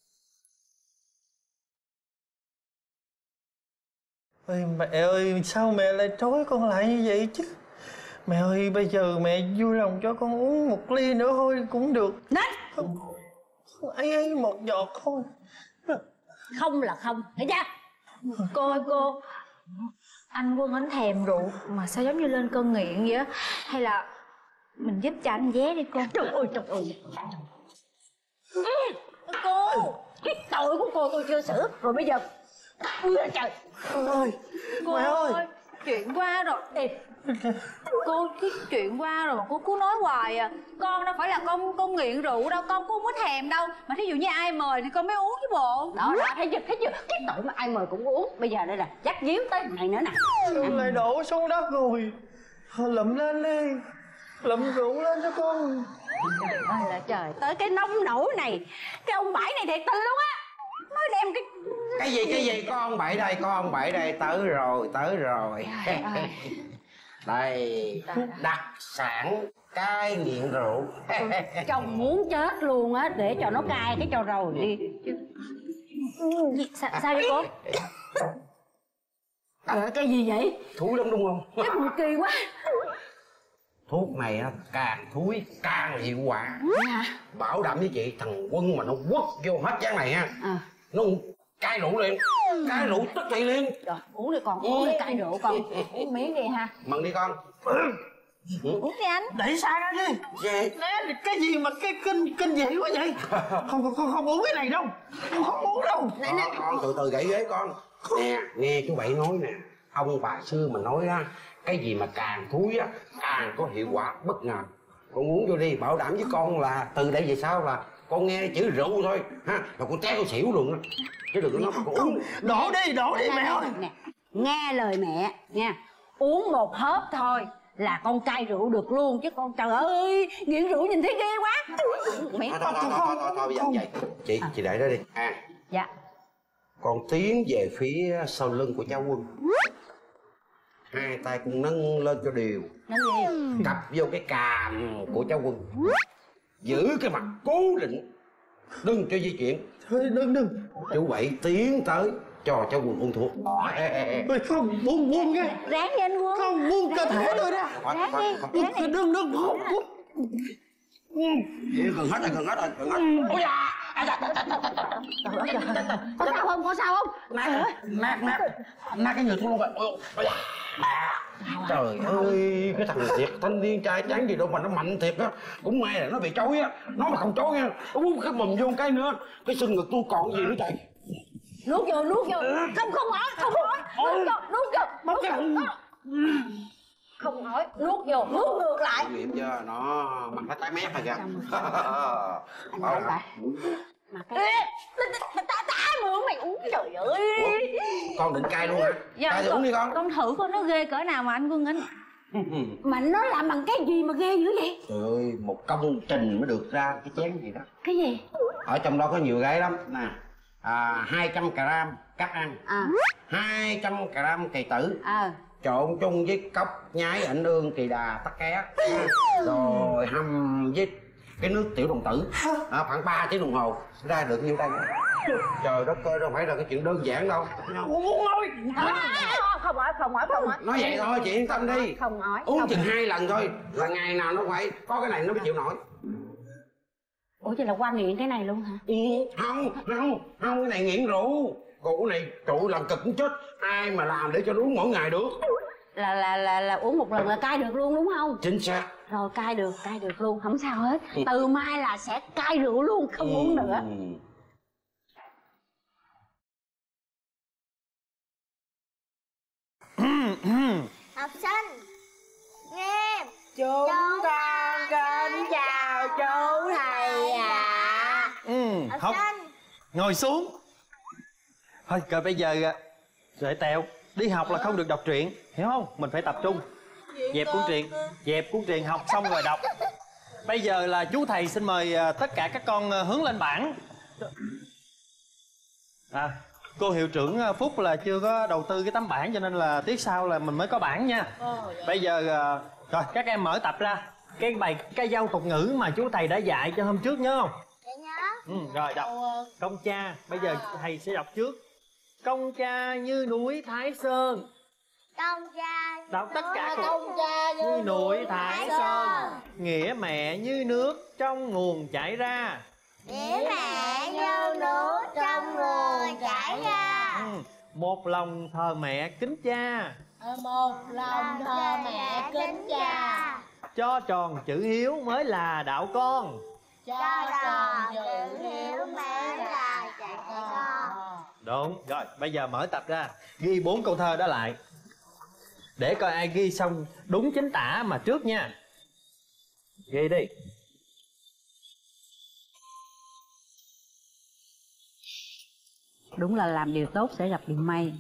Ôi mẹ ơi, sao mẹ lại trói con lại như vậy chứ? Mẹ ơi, bây giờ mẹ vui lòng cho con uống một ly nữa thôi cũng được.
Nết!
Không, ấy ấy một giọt thôi.
Không là không, thấy chưa?
Cô ơi cô, anh Quân anh thèm rượu mà sao giống như lên cơn nghiện vậy á? Hay là mình giúp cho anh vé đi cô?
Trời ơi, trời ơi.
Cô, cái tội của cô tôi chưa xử. Rồi bây giờ trời
ơi,
cô
mẹ ơi,
ơi, chuyện qua rồi. Ê, cô, cái chuyện qua rồi mà cô cứ nói hoài à. Con đâu phải là con con nghiện rượu đâu, con cũng không có thèm đâu. Mà thí dụ như ai mời thì con mới uống chứ bộ.
Đó, đó, thấy chưa, thấy chưa? Cái tội mà ai mời cũng uống. Bây giờ đây là dắt díu tới này nữa nè.
lại đổ xuống đất rồi. Lụm lên đi, lụm rượu lên cho con.
Trời ơi là trời, tới cái nông nổi này. Cái ông Bảy này thiệt tình luôn á. nói đem cái
Cái gì cái gì, có ông Bảy đây, có ông Bảy đây, tới rồi, tới rồi. Đây, đặc sản cai nghiện rượu.
chồng muốn chết luôn á, để cho nó cai cái cho rồi đi.
Gì? Sao, sao vậy cô?
Ờ, cái gì vậy?
Thúi lắm đúng không?
Cái mùi kỳ quá.
Thuốc này á, càng thúi càng hiệu quả.
Hả?
Bảo đảm với chị, thằng Quân mà nó quất vô hết chén này ha,
à.
nó cai rượu liền, cai rượu tức thì liền.
Rồi, uống đi con, uống đi cai rượu con. Uống miếng đi ha.
Mừng đi con.
Uống đi anh.
Để xa ra đi.
Gì?
Nè, cái gì mà cái kinh kinh dị quá vậy? Không không không, không uống cái này đâu. Không, không uống đâu.
Con, con từ từ gãy ghế con. Nè, nghe chú Bảy nói nè, ông bà xưa mình nói á, cái gì mà càng thúi á càng có hiệu quả bất ngờ. Con uống vô đi, bảo đảm với con là từ đây về sau là con nghe chữ rượu thôi ha là con té con xỉu luôn đó. Chứ đừng có nói con uống.
Đổ đi, đổ đi mẹ ơi.
Nè, nghe lời mẹ nha, uống một hớp thôi là con cai rượu được luôn, chứ con trời ơi nghiện rượu nhìn thấy ghê quá. Mẹ
Thôi thôi thôi thôi thôi, thôi bây giờ vậy chị chị để đó đi à.
Dạ.
Con tiến về phía sau lưng của cháu Quân, hai tay con nâng lên cho đều,
Nâng gì?
cặp vô cái càm của cháu Quân, giữ cái mặt cố định, đừng cho di chuyển.
Thôi đừng đừng.
Chú Bảy tiến tới cho cháu Quân uống thuốc.
Ôi, không, buông buông nghe.
Ráng đi anh Quân.
Không, buông cơ thể tôi ra.
Ráng đi, ráng đi.
Đừng đừng không không.
Gần hết rồi, gần hết rồi, gần hết. Ôi da.
Có sao không? Có sao không?
Nát, nát, nát, nát cái người thuốc luôn rồi. Ôi da. Trời ơi, cái thằng thiệt thanh niên trai trắng gì đâu mà nó mạnh thiệt á. Cũng may là nó bị chói á. Nó mà không chói nha, uống cái mồm vô cái nữa, cái xương ngực tôi còn gì nữa trời.
Nuốt vô, nuốt vô. Không, không hỏi, không hỏi. Nuốt vô, nuốt vô, nuốt vô. Không hỏi, nuốt vô, nuốt ngược lại.
Nghiệm chưa? Nó mặt nó tái mét rồi kìa.
Anh nói tại mà cái ta tái mượn mày uống, trời ơi.
Con định cai luôn hả?
Dạ,
Cai thì uống đi con.
Con thử coi nó ghê cỡ nào mà anh Quân anh.
Mà nó làm bằng cái gì mà ghê dữ vậy?
Trời ơi, một công trình mới được ra cái chén gì đó.
Cái gì?
Ở trong đó có nhiều gái lắm nè. À, hai trăm gram cắt ăn,
À.
hai trăm gram kỳ tử,
Ờ.
trộn chung với cốc nhái ảnh ương kỳ đà tắc ké, rồi hầm với cái nước tiểu đồng tử, à, khoảng ba tiếng đồng hồ ra được nhiêu đây. Trời đất ơi, đâu phải là cái chuyện đơn giản đâu.
Uống thôi. Không hỏi, không hỏi, không hỏi.
Nói vậy thôi, chị yên tâm đi.
Không hỏi.
Uống chừng hai lần thôi là ngày nào nó phải có cái này nó mới chịu nổi.
Ủa vậy là qua nghiện cái này luôn hả?
Ừ, không, không, không, cái này nghiện rượu. Còn cái này trụ làm cực cũng chết. Ai mà làm để cho nó uống mỗi ngày được.
Là là là là uống một lần là cai được luôn đúng không?
Chính xác.
Rồi cai được, cai được luôn, không sao hết. Từ mai là sẽ cai rượu luôn, không ừ. uống nữa.
Học sinh nghiêm
Chúng con kính chào chú thầy ạ.
Ừ,
học
học
sinh
ngồi xuống. Thôi rồi bây giờ Rệ Tèo, đi học là không được đọc truyện, hiểu không? Mình phải tập trung. Dẹp cuốn truyện, dẹp cuốn truyện, học xong rồi đọc. Bây giờ là chú thầy xin mời tất cả các con hướng lên bảng. À, cô hiệu trưởng Phúc là chưa có đầu tư cái tấm bảng cho nên là tiết sau là mình mới có bảng nha. Bây giờ rồi các em mở tập ra cái bài cái giao tục ngữ mà chú thầy đã dạy cho hôm trước, nhớ không?
dạ nhớ.
Ừ, rồi đọc. Công cha, bây giờ thầy sẽ đọc trước. Công cha như núi Thái Sơn.
Công cha
Đọc tất cả các
công cha
như núi Thái Sơn. Nghĩa mẹ như nước trong nguồn chảy ra.
nghĩa mẹ như nước trong nguồn chảy ra.
Ừ. Một lòng thờ mẹ kính cha.
Một lòng thờ mẹ kính cha.
Cho tròn chữ hiếu mới là đạo con.
Cho tròn chữ hiếu mới là dạy con.
Đúng, rồi bây giờ mở tập ra. Ghi bốn câu thơ đó lại. Để coi ai ghi xong đúng chính tả mà trước nha. Ghi đi.
Đúng là làm điều tốt sẽ gặp điều may.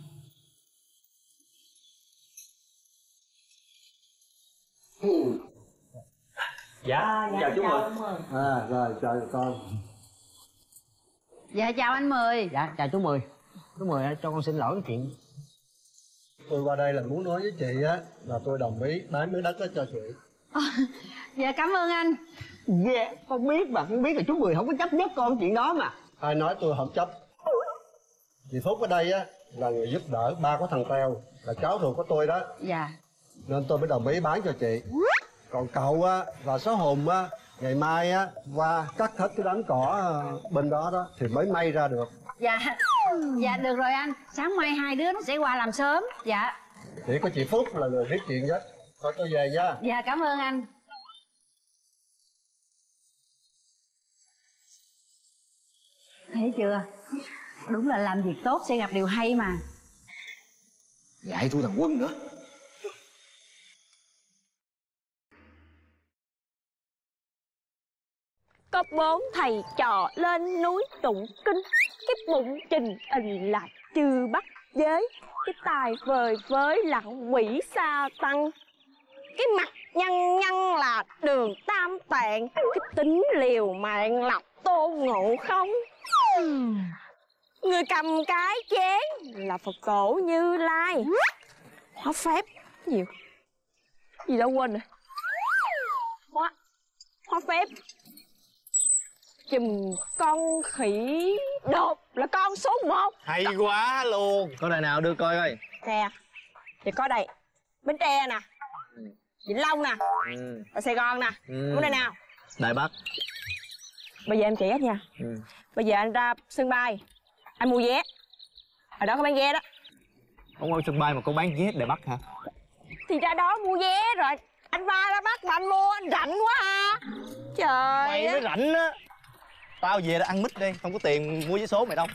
Dạ,
à, dạ
chào chú Mừng.
À, rồi chào con.
Dạ chào anh Mười.
Dạ chào chú Mười. Chú Mười cho con xin lỗi cái chuyện.
Tôi qua đây là muốn nói với chị á là tôi đồng ý bán miếng đất đó cho chị.
À, dạ cảm ơn anh.
Dạ con biết mà, con biết là chú Mười không có chấp nhất con chuyện đó mà.
Ai nói tôi không chấp. Chị Phúc ở đây á là người giúp đỡ ba của thằng Teo, là cháu ruột của tôi đó.
Dạ.
Nên tôi mới đồng ý bán cho chị. Còn cậu á và số Hùng á, ngày mai á qua cắt hết cái đám cỏ bên đó đó thì mới may ra được.
Dạ. Dạ được rồi anh. Sáng mai hai đứa nó sẽ qua làm sớm. Dạ.
Chỉ có chị Phúc là người biết chuyện nhất. Thôi tôi về nha.
Dạ cảm ơn anh. Thấy chưa? Đúng là làm việc tốt sẽ gặp điều hay mà.
Ngại thua thằng Quân nữa.
Cấp bốn thầy trò lên núi tụng kinh. Cái bụng trình hình là chư bắt giới. Cái tài vời với là quỷ sa tăng. Cái mặt nhăn nhăn là đường tam tạng. Cái tính liều mạng là Tôn Ngộ Không. Người cầm cái chén là Phật tổ Như Lai. Hóa phép nhiều gì đâu quên rồi. Hóa Hóa phép chùm con khỉ đột là con số một.
Hay quá luôn. Có đời nào đưa coi coi.
Nè, thì có đây Bến Tre nè, Vĩnh Long nè,
Ừ.
ở Sài Gòn nè.
Ừ.
Muốn đây nào?
Đài Bắc.
Bây giờ em chỉ hết nha.
Ừ.
Bây giờ anh ra sân bay, anh mua vé. Ở đó có bán vé đó.
Không có sân bay mà cô bán vé Đài Bắc hả?
Thì ra đó mua vé rồi anh ra ra Bắc mà anh mua, anh rảnh quá ha. Trời
Mày mới rảnh á. Tao về đó ăn mít đi, không có tiền mua vé số mày đâu.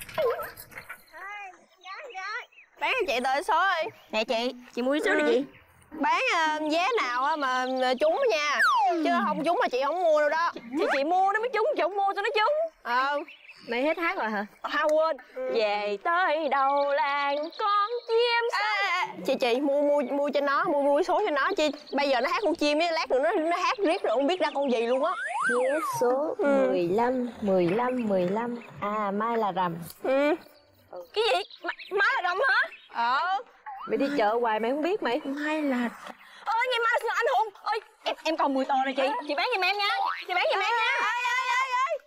Bán cho chị tờ số đi. Nè chị, chị mua vé số đi chị. Bán uh, vé nào á mà trúng nha. Chứ không trúng mà chị không mua đâu đó. Thì chị mua nó mới trúng, chị không mua cho nó trúng. Ờ. Mày hết hát rồi hả? À quên. Về tới đầu làng con chim à, chị chị mua mua mua cho nó, mua mua số cho nó chị. Bây giờ nó hát con chim với lát nữa nó nó hát riết rồi không biết ra con gì luôn á.
Vé số
Ừ.
mười lăm, mười lăm, mười lăm. À mai là rằm.
Ừ. Cái gì? Má, má là rằm hả? Ờ.
Mày đi chợ hoài mày không biết mày.
Mai là ơi ngày mai là anh Hùng ơi em em còn mười tờ này chị chị bán giùm em nha chị bán giùm em nha ơi ơi ơi ơi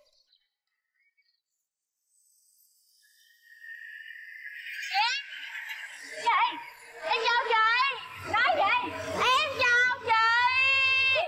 Chị, em chào chị. Nói vậy. Em chào chị.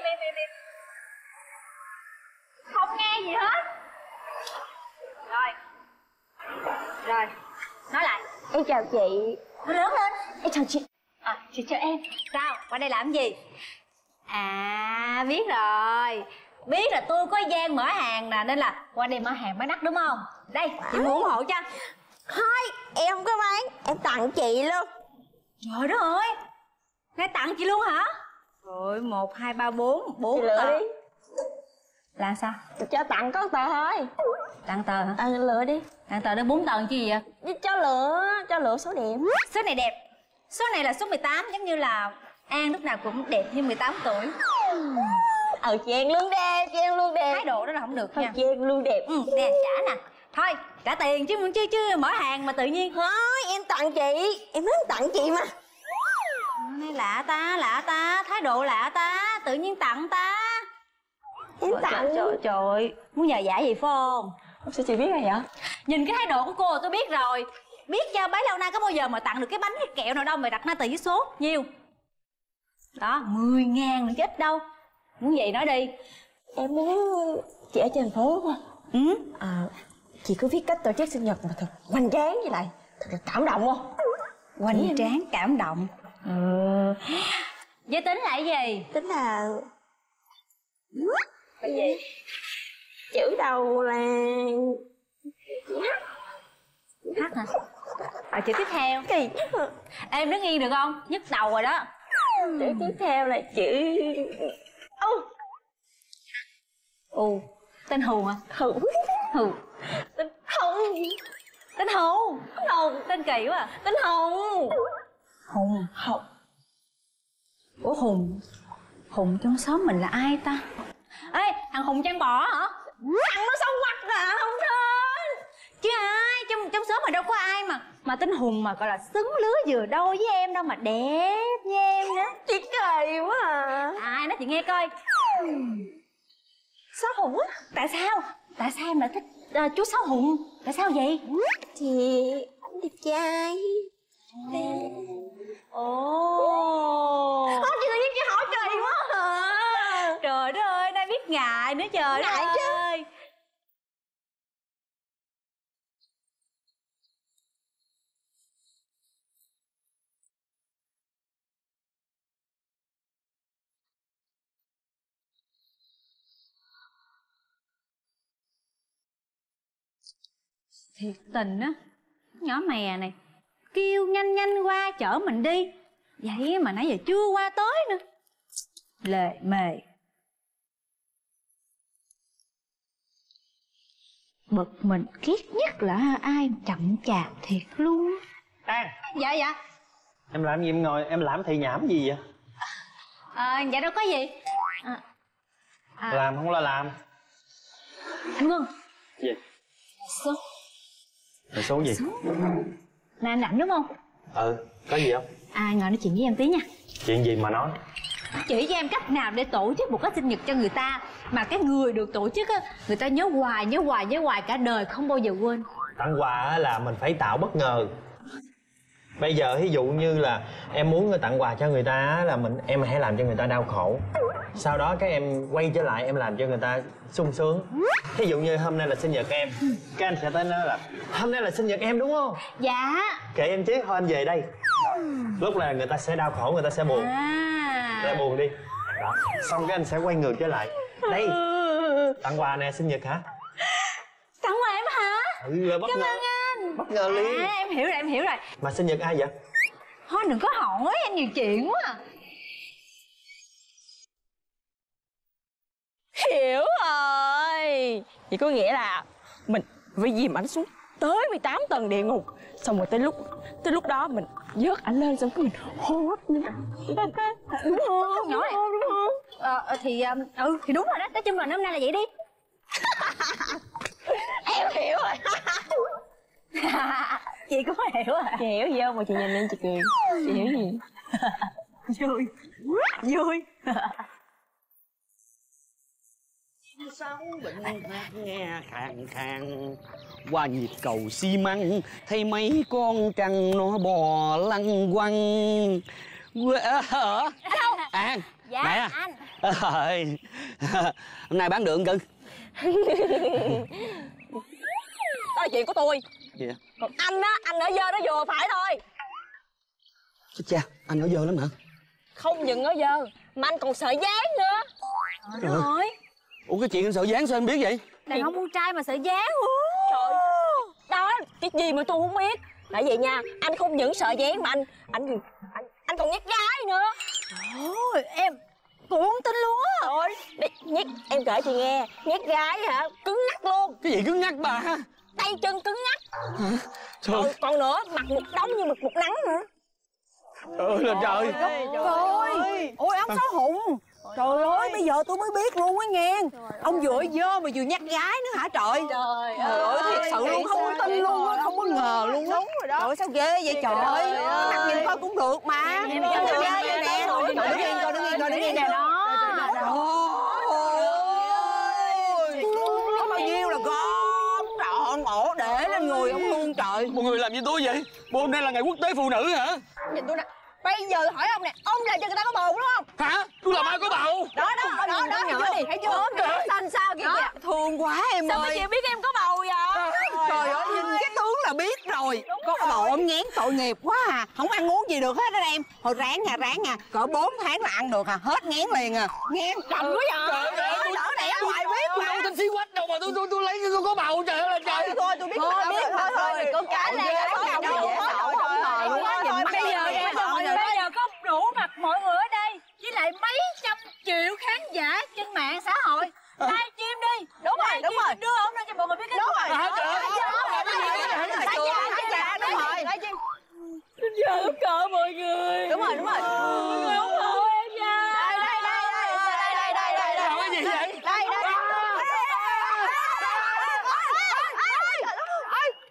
Không nghe gì hết. Rồi. Rồi. Nói lại.
Em chào chị.
Nói lớn lên. Em chào chị. À, chị chào em. Sao? Qua đây làm gì? À, biết rồi. Biết là tôi có gian mở hàng nè, nên là qua đây mở hàng bán đắt đúng không? Đây, chị muốn ủng hộ cho.
thôi em không có bán em tặng chị luôn.
Trời đất ơi, nay tặng chị luôn hả? Rồi, một, hai, ba, bốn, bốn
Chị lựa
tờ.
đi.
Là sao?
Cho tặng có tờ thôi.
Tặng tờ hả?
À, lựa đi.
Tặng tờ đến bốn tờ chứ gì vậy?
Cho lựa, cho lựa số đẹp.
Số này đẹp. Số này là số mười tám, giống như là An lúc nào cũng đẹp như mười tám tuổi.
Ờ chị An luôn đẹp, chị An luôn đẹp.
Thái độ đó là không được
Thôi
nha.
chị An luôn đẹp.
Ừ, nè trả nè. Thôi, trả tiền chứ chứ chứ mở hàng mà tự nhiên.
Thôi em tặng chị, em muốn tặng chị mà.
Này lạ ta, lạ ta, thái độ lạ ta, tự nhiên tặng ta.
Em tặng.
Trời, trời, trời, muốn nhờ vả gì phải không?
Sao chị biết rồi vậy?
Nhìn cái thái độ của cô tôi biết rồi. Biết cho bấy lâu nay có bao giờ mà tặng được cái bánh cái kẹo nào đâu mà đặt na tì với số nhiêu. Đó, mười ngàn nữa chứ ít đâu. Muốn gì nói đi.
Em muốn chị ở trên thành phố đúng không?
Ừ.
À, chị cứ viết cách tổ chức sinh nhật mà thật hoành tráng với lại thật là cảm động không?
Hoành tráng cảm động.
Ừ.
Giới tính là cái gì?
Tính là cái gì? Chữ đầu là chữ H.
H hả? À, chữ tiếp theo.
Kỳ.
Em đứng yên được không? Nhức đầu rồi đó.
Chữ tiếp theo là chữ U.
U. Tên Hù hả?
Hù.
Hù.
Tên Hùng.
Tên Hù.
Hùng.
Tên kỳ quá à.
Tên Hùng.
Hùng. Hùng. Ủa Hùng. Hùng trong xóm mình là ai ta? Ê, thằng Hùng chăn bò hả?
Thằng nó xấu quắc à, không thơm.
Chứ ai, trong trong xóm mà đâu có ai mà mà tên Hùng mà gọi là xứng lứa vừa đôi với em đâu mà đẹp như em nữa.
Chị kỳ quá à.
Ai nói chị nghe coi. Sáu Hùng á? Tại sao? Tại sao em lại thích uh, chú Sáu Hùng? Tại sao vậy?
Thì anh đẹp trai.
Ồ.
Không, chị tự nhiên chị hỏi kỳ quá à.
Trời đất ơi, nay biết ngại nữa trời đất
Ngại chứ.
ơi. Thiệt tình á, nhỏ mè này kêu nhanh nhanh qua chở mình đi, vậy mà nãy giờ chưa qua tới nữa. Lề mề. Bực mình ghét nhất là ai chậm chạp thiệt luôn.
An.
Dạ dạ.
Em làm gì em ngồi em làm thì nhảm gì vậy?
À, dạ đâu có gì. À, à,
Làm không là làm.
anh Quân.
Gì?
Số.
Là số gì?
Nè anh rảnh đúng không?
Ừ, có gì không?
À, ngồi nói chuyện với em tí nha.
Chuyện gì mà nói?
Chỉ cho em cách nào để tổ chức một cái sinh nhật cho người ta mà cái người được tổ chức á, người ta nhớ hoài nhớ hoài nhớ hoài cả đời không bao giờ quên.
Tặng quà là mình phải tạo bất ngờ. Bây giờ ví dụ như là em muốn tặng quà cho người ta là mình em hãy làm cho người ta đau khổ. Sau đó các em quay trở lại em làm cho người ta sung sướng. Ví dụ như hôm nay là sinh nhật em, các anh sẽ tới nói là hôm nay là sinh nhật em đúng không?
Dạ.
Kệ em chứ, thôi anh về đây. Lúc là người ta sẽ đau khổ, người ta sẽ buồn.
À.
Người ta buồn đi. Đó. Xong cái anh sẽ quay ngược trở lại. Đây, tặng quà nè, sinh nhật hả?
Tặng quà em hả?
Ừ, là bất
Cảm
ngờ.
ơn anh.
Bất ngờ liền.
À, em hiểu rồi, em hiểu rồi.
Mà sinh nhật ai vậy?
Thôi đừng có hỏi, anh nhiều chuyện quá à.
Hiểu rồi. Vậy có nghĩa là mình phải dìm ảnh xuống tới mười tám tầng địa ngục. Xong rồi tới lúc tới lúc đó mình vớt ảnh lên xong cái mình hôn hấp nữa. Đúng không?
Nhỏ này.
Đúng không?
Ờ, thì ừ thì đúng rồi đó. Nói chung là năm nay là vậy đi.
Em hiểu rồi.
Chị cũng hiểu à?
Chị hiểu gì không mà chị nhìn lên chị cười. Chị hiểu gì?
Vui. Vui.
Sáu bình hát nghe khàn khàn qua nhịp cầu xi măng thấy mấy con trăng nó bò lăn quăng. Hả? An.
Dạ
Nè.
anh.
Ơi. Hôm nay bán được cưng.
Đó là chuyện của tôi.
Gì vậy?
Còn anh á, anh ở dơ nó vừa phải thôi.
Chết cha, anh nói dơ lắm hả?
Không dừng ở dơ mà anh còn sợ dáng nữa.
Trời ơi.
Ủa cái chuyện anh sợ dáng sao em biết vậy?
Đàn ông con trai mà sợ dáng.
Trời, đó cái gì mà tôi không biết. Tại vậy nha, anh không những sợ dáng mà anh anh anh, anh còn nhát gái nữa.
Ôi em cũng không tin luôn á.
Trời, đi nhát em kể chị nghe, nhát gái hả, cứng ngắc luôn.
Cái gì cứng ngắc bà ha?
Tay chân cứng ngắc.
Hả? Trời.
Còn, còn nữa, mặt một đống như mực một nắng nữa.
Trời ơi là trời.
Trời ơi. Ôi ông Sáu Hùng. Trời ơi, bây giờ tôi mới biết luôn á nghe. Ông vừa dơ mà vừa nhắc gái nữa hả trời?
Trời
ơi, thiệt sự luôn, không có tin luôn á, không có ngờ luôn á.
Đúng rồi đó.
Trời ơi, sao ghê vậy trời ơi. Mặt nhìn coi cũng được mà.
Em
Trời
cho
ơi,
em
nè.
coi,
Đứng yên coi, đứng yên coi, đứng yên nè. Có bao nhiêu là gom trọn ổ để lên người ông luôn trời.
Mọi người làm gì tôi vậy? Bộ hôm nay là ngày quốc tế phụ nữ hả?
Nhìn tôi nè. Bây giờ hỏi ông nè, ông làm cho người ta có bầu đúng không?
Hả? Tôi làm ai có bầu?
Đó đó, đó đó, đó
nhỏ
thấy
đi,
chưa?
thấy chưa?
Nó xanh sao kìa kìa.
Thương quá em
Sao
ơi.
mấy chị biết em có bầu vậy?
Trời ơi, nhìn cái tướng là biết rồi. Có cái bầu ông ngán tội nghiệp quá à. Không ăn uống gì được hết đó em. Thôi ráng nha, ráng nha. Cỡ bốn tháng là ăn được à. Hết ngán liền à. Ngán chậm quá vậy.
Trời ơi,
Lỡ đẻ hoài biết
tôi
mà.
đâu tin xí quách đâu mà tôi tôi tôi lấy tôi có bầu trời ơi là trời.
Thôi tôi biết
Thôi
rồi.
biết thôi thôi, con cái này là không
đâu
đâu.
không ngờ luôn á. Nhìn
Bây giờ
mắt
bây giờ mọi người bây giờ có đủ mặt mọi người ở đây với lại mấy trăm triệu khán giả trên mạng xã hội. Live stream đi.
Đúng rồi, đúng rồi.
Đưa ông lên cho mọi người biết cái.
Đúng rồi.
Hả trời ơi.
đúng rồi.
Xin chào tất cả mọi người.
Đúng rồi, đúng rồi.
Mọi người ủng hộ em nha.
Đây đây đây đây đây đây đây đây.
Làm cái gì vậy?
Đây đây.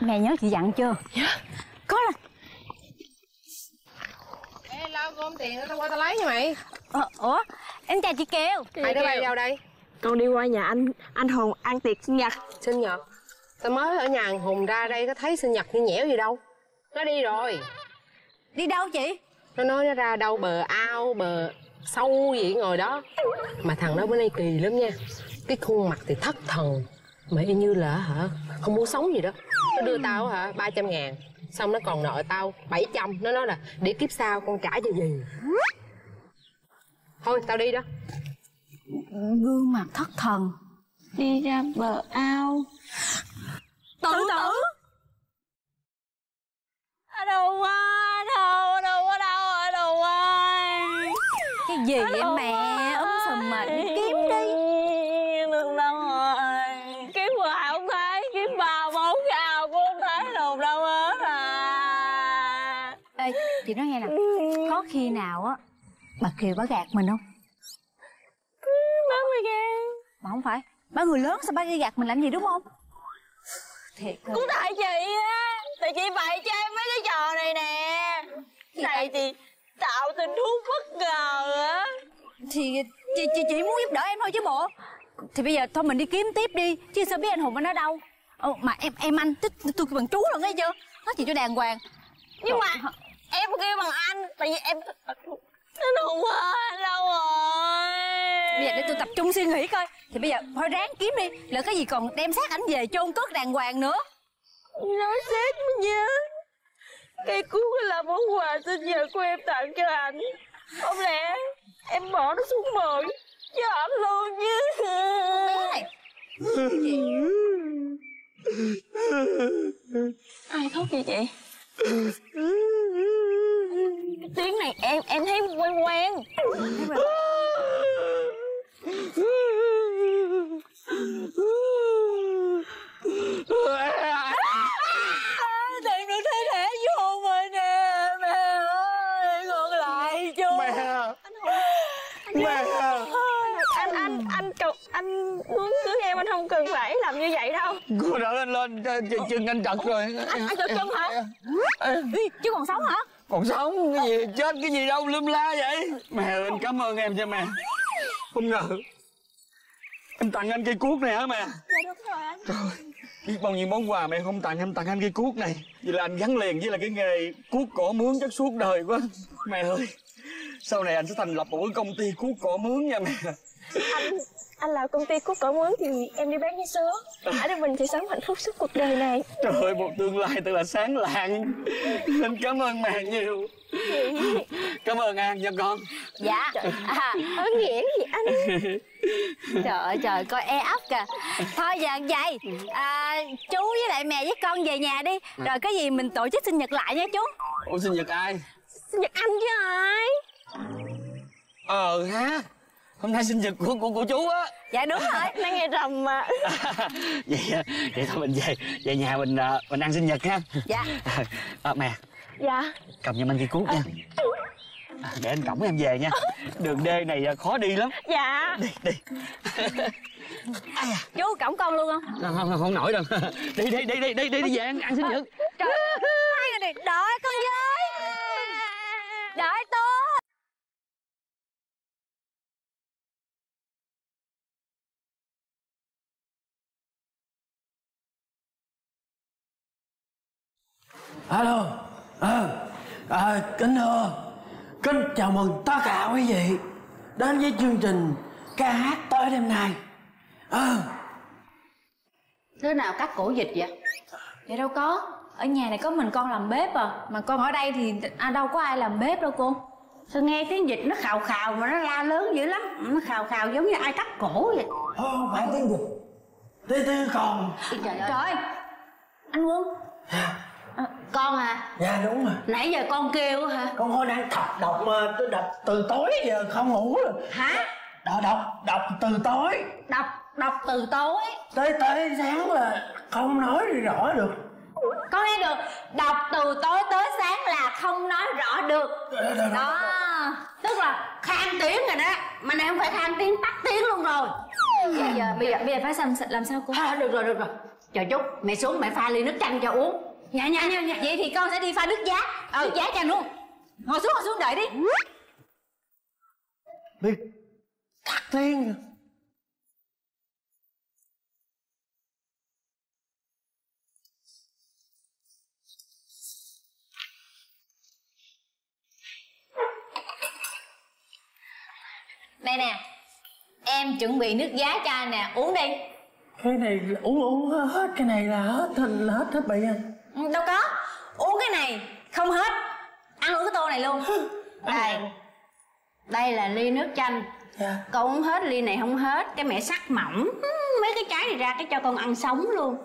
Mẹ nhớ chị dặn chưa? Có là
Ê, lao gom tiền tao qua tao lấy nha mày.
Ờ, ủa em chào chị Kiều.
Hai đứa bay đâu đây? Con đi qua nhà anh anh Hùng ăn tiệc sinh nhật. Sinh nhật? Tao mới ở nhà thằng Hùng ra đây có thấy sinh nhật như nhẽo gì đâu. Nó đi rồi.
Đi đâu chị?
Nó nói nó ra đâu bờ ao bờ sâu gì ngồi đó. Mà thằng đó bữa nay kỳ lắm nha. Cái khuôn mặt thì thất thần mà y như là hả không muốn sống gì đó. Nó đưa tao hả ba trăm ngàn, xong nó còn nợ tao bảy trăm. Nó nói là để kiếp sau con trả cho gì. Thôi tao đi đó.
Gương mặt thất thần.
Đi ra bờ ao
Tự tử.
Ở đâu quá, ở đâu, ở đâu, ở đâu, ở đâu quá.
Cái gì vậy mẹ? Ấm sùm mà đi kiếm đi.
Được đâu rồi. Kiếm hoài không thấy, kiếm ba bốn gào cũng không thấy đâu đâu hết à.
Ê, chị nói nghe nè, có khi nào á bà Kiều bà gạt mình không?
Má mày gạt.
Mà không phải, bà người lớn sao bà đi gạt mình làm gì đúng không? Thiệt
cũng tại chị á, tại chị bày cho em mấy cái trò này nè. Tại chị tạo tình huống bất ngờ á.
Thì chị, chị chị muốn giúp đỡ em thôi chứ bộ. Thì bây giờ thôi mình đi kiếm tiếp đi, chứ sao biết anh Hùng anh ở đâu. Ờ, mà em em anh tôi, tôi bằng chú rồi nghe chưa? Nói chuyện cho đàng hoàng.
Nhưng mà em kêu bằng anh, tại vì em anh Hùng ơi, đâu rồi?
Bây giờ để tôi tập trung suy nghĩ coi. Thì bây giờ thôi ráng kiếm đi, lỡ cái gì còn đem xác ảnh về chôn cất đàng hoàng nữa.
Nói xét mới nhớ, cây cuốc là món quà sinh nhật của em tặng cho anh. Không lẽ em bỏ nó xuống bờ cho anh luôn chứ? Ai khóc vậy chị? Cái tiếng này em em thấy quen quen.
Tìm được thi thể vô mình nè. Mẹ ơi, ngược lại chú.
Mẹ Mẹ
Anh anh anh cầu anh muốn cưới em, anh không cần phải làm như vậy đâu.
Cô đỡ anh lên, chân anh trật rồi.
Anh anh trật chân hả?
Chứ còn sống hả?
Còn sống cái gì, chết cái gì đâu lum la vậy. Mẹ ơi, anh cảm ơn em nha mẹ. Không ngờ em tặng anh cây cuốc này hả mẹ?
Dạ đúng rồi anh.
Trời, biết bao nhiêu món quà mẹ không tặng, em tặng anh cây cuốc này. Vậy là anh gắn liền với là cái nghề cuốc cỏ mướn chắc suốt đời quá. Mẹ ơi, sau này anh sẽ thành lập một cái công ty cuốc cỏ mướn nha mẹ.
Anh anh làm công ty cuốc cỏ mướn thì em đi bán vé số. Ở đây mình sẽ sống hạnh phúc suốt cuộc đời này.
Trời ơi, một tương lai thật là sáng lạng. Anh cảm ơn mẹ nhiều. Cảm ơn An nha con.
Dạ. À,
ơn nghĩa gì anh?
Trời ơi trời, coi e ấp kìa. Thôi giờ vậy à, chú với lại mẹ với con về nhà đi. Rồi cái gì mình tổ chức sinh nhật lại nha chú.
Ủa sinh nhật ai?
Sinh nhật anh chứ ai?
Ờ ha, hôm nay sinh nhật của của của chú á.
Dạ đúng rồi.
Đang nghe rầm mà.
Vậy vậy thôi mình về về nhà mình mình ăn sinh nhật ha.
Dạ.
À, mẹ.
Dạ.
Cầm giùm anh cây cuốc nha. À, để anh cõng em về nha. Đường đê này khó đi lắm.
Dạ.
Đi đi.
Chú cõng con luôn không?
Không không, không nổi đâu. Đi đi đi đi đi đi đi về ăn, ăn sinh nhật.
Trời hai người này đợi con với. Đợi tôi.
Alo, ờ, à, à, kính thưa, kính chào mừng tất cả quý vị đến với chương trình ca hát tới đêm nay. Ờ.
Đứa nào cắt cổ dịch vậy?
Dạ đâu có, ở nhà này có mình con làm bếp à. Mà con ở đây thì à, đâu có ai làm bếp đâu cô.
Sao nghe tiếng dịch nó khào khào mà nó la lớn dữ lắm. Nó khào khào giống như ai cắt cổ vậy.
Không phải tiếng dịch, tiếng tiếng con.
Trời ơi.
Trời, anh Quân.
À, con à?
Dạ đúng rồi.
Nãy giờ con kêu hả?
Con hồi đang thọc đọc mà tôi đọc từ tối giờ không ngủ rồi.
Hả?
Đọc đọc đọc từ tối.
Đọc đọc từ tối.
Tới tới sáng là không nói rõ được.
Con nghe được, đọc từ tối tới sáng là không nói rõ được.
Đó, đó,
đó. Tức là
khang tiếng rồi đó. Mà này không phải khang tiếng, tắt tiếng luôn rồi.
Bây giờ, bây giờ, bây giờ phải làm, làm sao cô?
À, được rồi, được rồi. Chờ chút, mẹ xuống mẹ pha ly nước chanh cho uống.
Dạ dạ dạ, dạ. Vậy thì con sẽ đi pha nước giá. Ừ. Nước giá cho anh luôn. Ngồi xuống ngồi xuống đợi đi.
Biết thắt tiếng.
Đây nè, em chuẩn bị nước giá cho anh nè, uống đi.
Cái này uống uống hết cái này là hết là hết hết bị anh.
Ừ, đâu có, uống cái này không hết, ăn luôn cái tô này luôn.
Đây, đây là ly nước chanh.
Dạ.
Con uống hết ly này không hết, cái mẹ sắc mỏng. Mấy cái trái này ra cái cho con ăn sống luôn.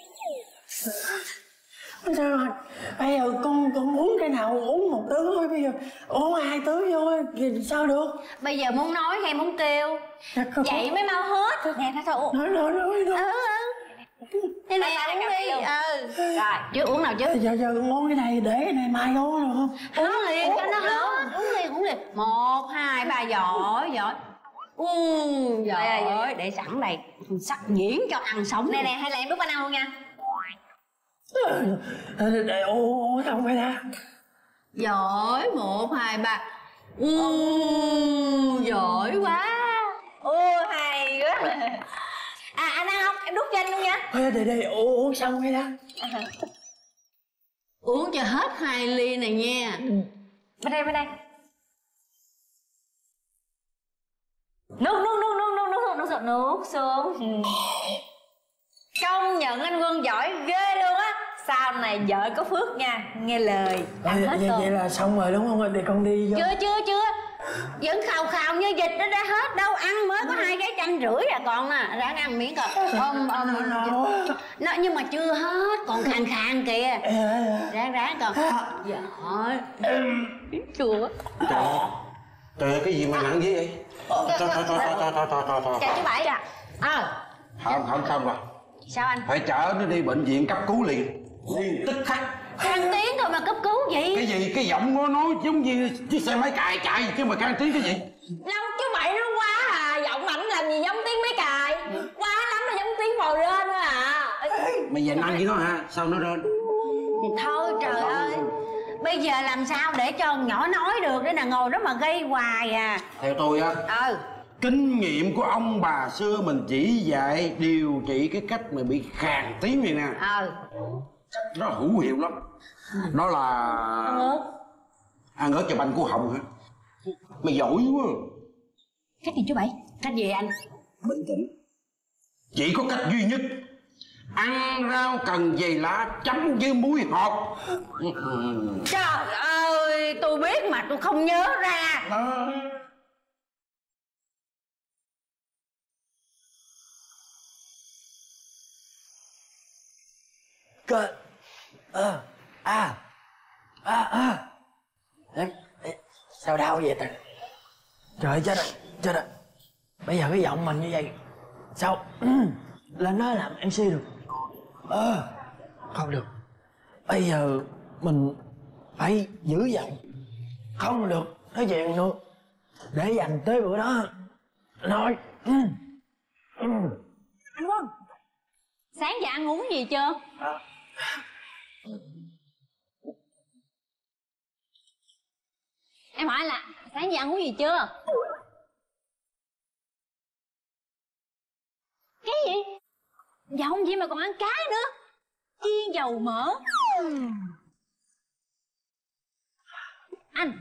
Sao rồi? Bây giờ con con uống cái nào uống một tứ thôi, bây giờ uống hai tứ vô thì sao được?
Bây giờ muốn nói hay muốn kêu?
Dạ,
vậy mới mau hết. Nè thôi thôi uống.
Nói nói nói nói.
Ừ ừ. Thế này uống đi. Ừ. Rồi, chứ uống nào chứ?
Giờ giờ con uống cái này để cái này mai uống được không?
Uống liền cho nó hết. Uống liền uống liền. Một hai ba giỏi giỏi. Ừ, giỏi. Để sẵn đây. Sắc nhuyễn cho ăn sống.
Nè nè, hay là em đút anh ăn luôn nha.
Để uống xong phải ra.
Giỏi, một hai ba. Ừ, giỏi quá.
Ô hay quá. À anh ăn không? Em đút cho anh luôn nha.
Thôi để đây uống xong phải ra.
Uống cho hết hai ly này nha.
Ừ. Bên đây bên đây. Nuốt nuốt nuốt nuốt nuốt nuốt nuốt nuốt nuốt xuống. Công nhận anh Quân giỏi ghê luôn á. Sau này vợ có phước nha, nghe lời.
Vậy, vậy, vậy là xong rồi đúng không? Để con đi vô.
Chưa chưa chưa. Vẫn khào khào như vịt nó đã hết đâu. Ăn mới có hai cái chanh rưỡi à còn nè. Ráng ăn miếng coi. Ôm ôm nó nhưng mà chưa hết. Còn khàn khàn kìa. Ráng ráng còn. Giỏi. Chua.
Trời ơi, trời ơi, cái gì mà nặng dữ vậy? Thôi thôi thôi thôi thôi thôi thôi thôi.
Chào chú Bảy.
Ờ.
Không không xong rồi.
Sao anh?
Phải chở nó đi bệnh viện cấp cứu liền. Liền tức khắc.
Khang tiếng thôi mà cấp cứu gì?
Cái gì? Cái giọng nó nói giống như chiếc xe máy cài chạy chứ mà khang tiếng cái gì?
Đâu chú Bảy nó quá à. Giọng ảnh làm gì giống tiếng máy cài. Quá lắm là giống tiếng bò rên thôi à.
Mày về ăn với nó hả? Sao nó rên?
Thôi trời ơi. Bây giờ làm sao để cho nhỏ nói được đấy nè. Ngồi đó mà gây hoài à.
Theo tôi á.
Ừ.
Kinh nghiệm của ông bà xưa mình chỉ dạy điều trị cái cách mà bị khàn tiếng này nè.
Ừ.
Nó hữu hiệu lắm. Đó là ăn ớt cho banh của họng hả? Mày giỏi quá.
Cách gì chú Bảy?
Cách gì anh?
Bình tĩnh. Chỉ có cách duy nhất. Ăn rau cần dày lá chấm với muối hột.
Trời ơi, tôi biết mà tôi không nhớ ra.
Đó.
Cơ ờ à à à em, em, sao đau vậy ta? Trời ơi, chết rồi chết rồi. Bây giờ cái giọng mình như vậy sao là nó làm em xê được? Ờ à, không được. Bây giờ mình phải giữ giọng, không được nói chuyện nữa, để dành tới bữa đó nói.
Anh Quân, sáng giờ ăn uống gì chưa?
À.
Em hỏi là sáng giờ ăn uống gì chưa? Cái gì? Dạ không gì mà còn ăn cá nữa. Chiên dầu mỡ. Anh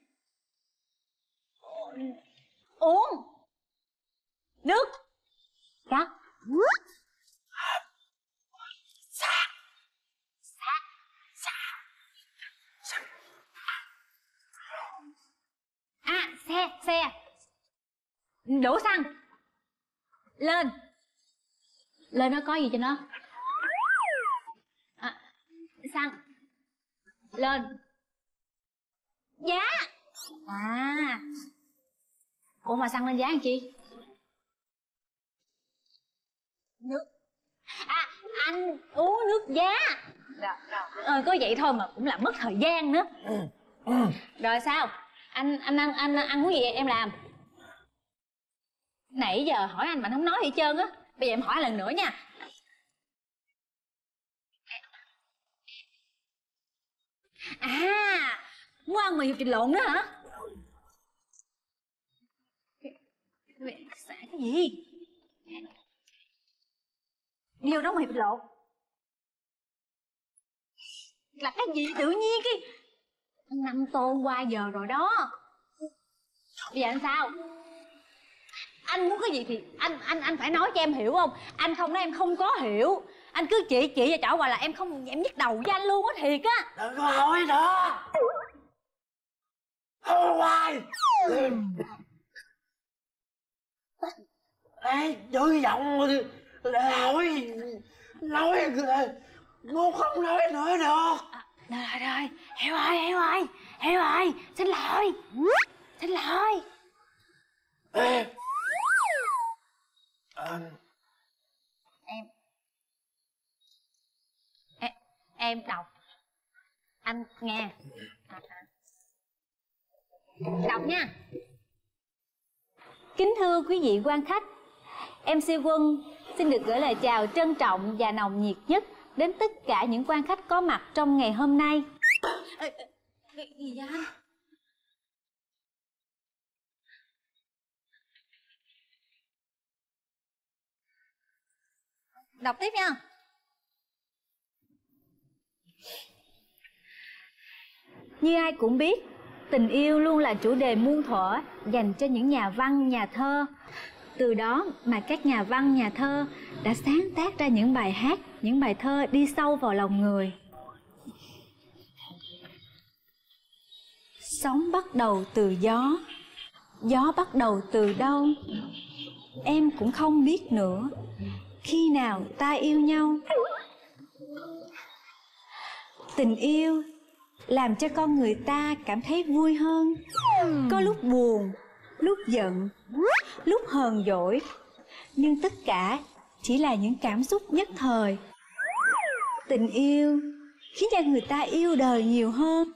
uống nước cá. À xe xe đổ xăng lên lên nó có gì cho nó à, xăng lên giá à ủa mà xăng lên giá làm chi? Nước à anh uống nước giá rồi rồi ờ, có vậy thôi mà cũng làm mất thời gian nữa. Rồi sao anh anh ăn anh ăn uống gì em làm? Nãy giờ hỏi anh mà anh không nói gì hết trơn á. Bây giờ em hỏi lần nữa nha. À, muốn ăn mì vịt lộn nữa hả? Cái, cái gì? Đi vô đó mì vịt lộn là cái gì? Tự nhiên cái năm tô qua giờ rồi đó. Bây giờ anh sao? Anh muốn cái gì thì anh anh anh phải nói cho em hiểu không? Anh không nói em không có hiểu. Anh cứ chỉ chỉ và trỏ qua là em không, em nhức đầu với anh luôn á, thiệt á.
Đừng có nói nữa. Thôi hoài. Ê, dối giọng nói nói muốn không nói nữa được.
À, rồi rồi, hiểu rồi, hiểu rồi, hiểu rồi, xin lỗi, xin lỗi.
Ê. À.
Em em em đọc, anh nghe. À, à. Đọc nha. Kính thưa quý vị quan khách, em xê Quân xin được gửi lời chào trân trọng và nồng nhiệt nhất đến tất cả những quan khách có mặt trong ngày hôm nay. Ê, cái gì vậy anh? Đọc tiếp nha. Như ai cũng biết, tình yêu luôn là chủ đề muôn thuở dành cho những nhà văn, nhà thơ. Từ đó mà các nhà văn, nhà thơ đã sáng tác ra những bài hát, những bài thơ đi sâu vào lòng người. Sóng bắt đầu từ gió, gió bắt đầu từ đâu? Em cũng không biết nữa. Khi nào ta yêu nhau? Tình yêu làm cho con người ta cảm thấy vui hơn. Có lúc buồn, lúc giận, lúc hờn dỗi, nhưng tất cả chỉ là những cảm xúc nhất thời. Tình yêu khiến cho người ta yêu đời nhiều hơn.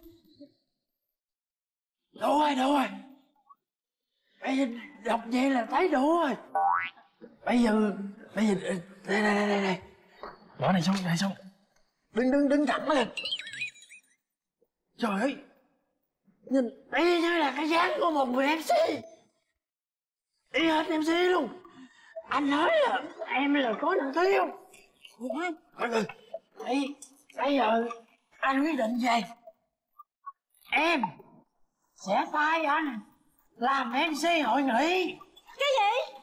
Đủ rồi, đủ rồi. Bây giờ đọc vậy là thấy đủ rồi. Bây giờ, bây giờ, đây, đây, đây, đây, đây. Bỏ này xong, này xong. Đứng, đứng, đứng thẳng lên. Trời ơi. Nhìn, đây như là cái dáng của một người em xê. Y hết em xê luôn. Anh nói là em là có năng khiếu. Mọi người, bây, bây giờ anh quyết định vậy. Em sẽ phai anh làm em xê hội nghị.
Cái gì?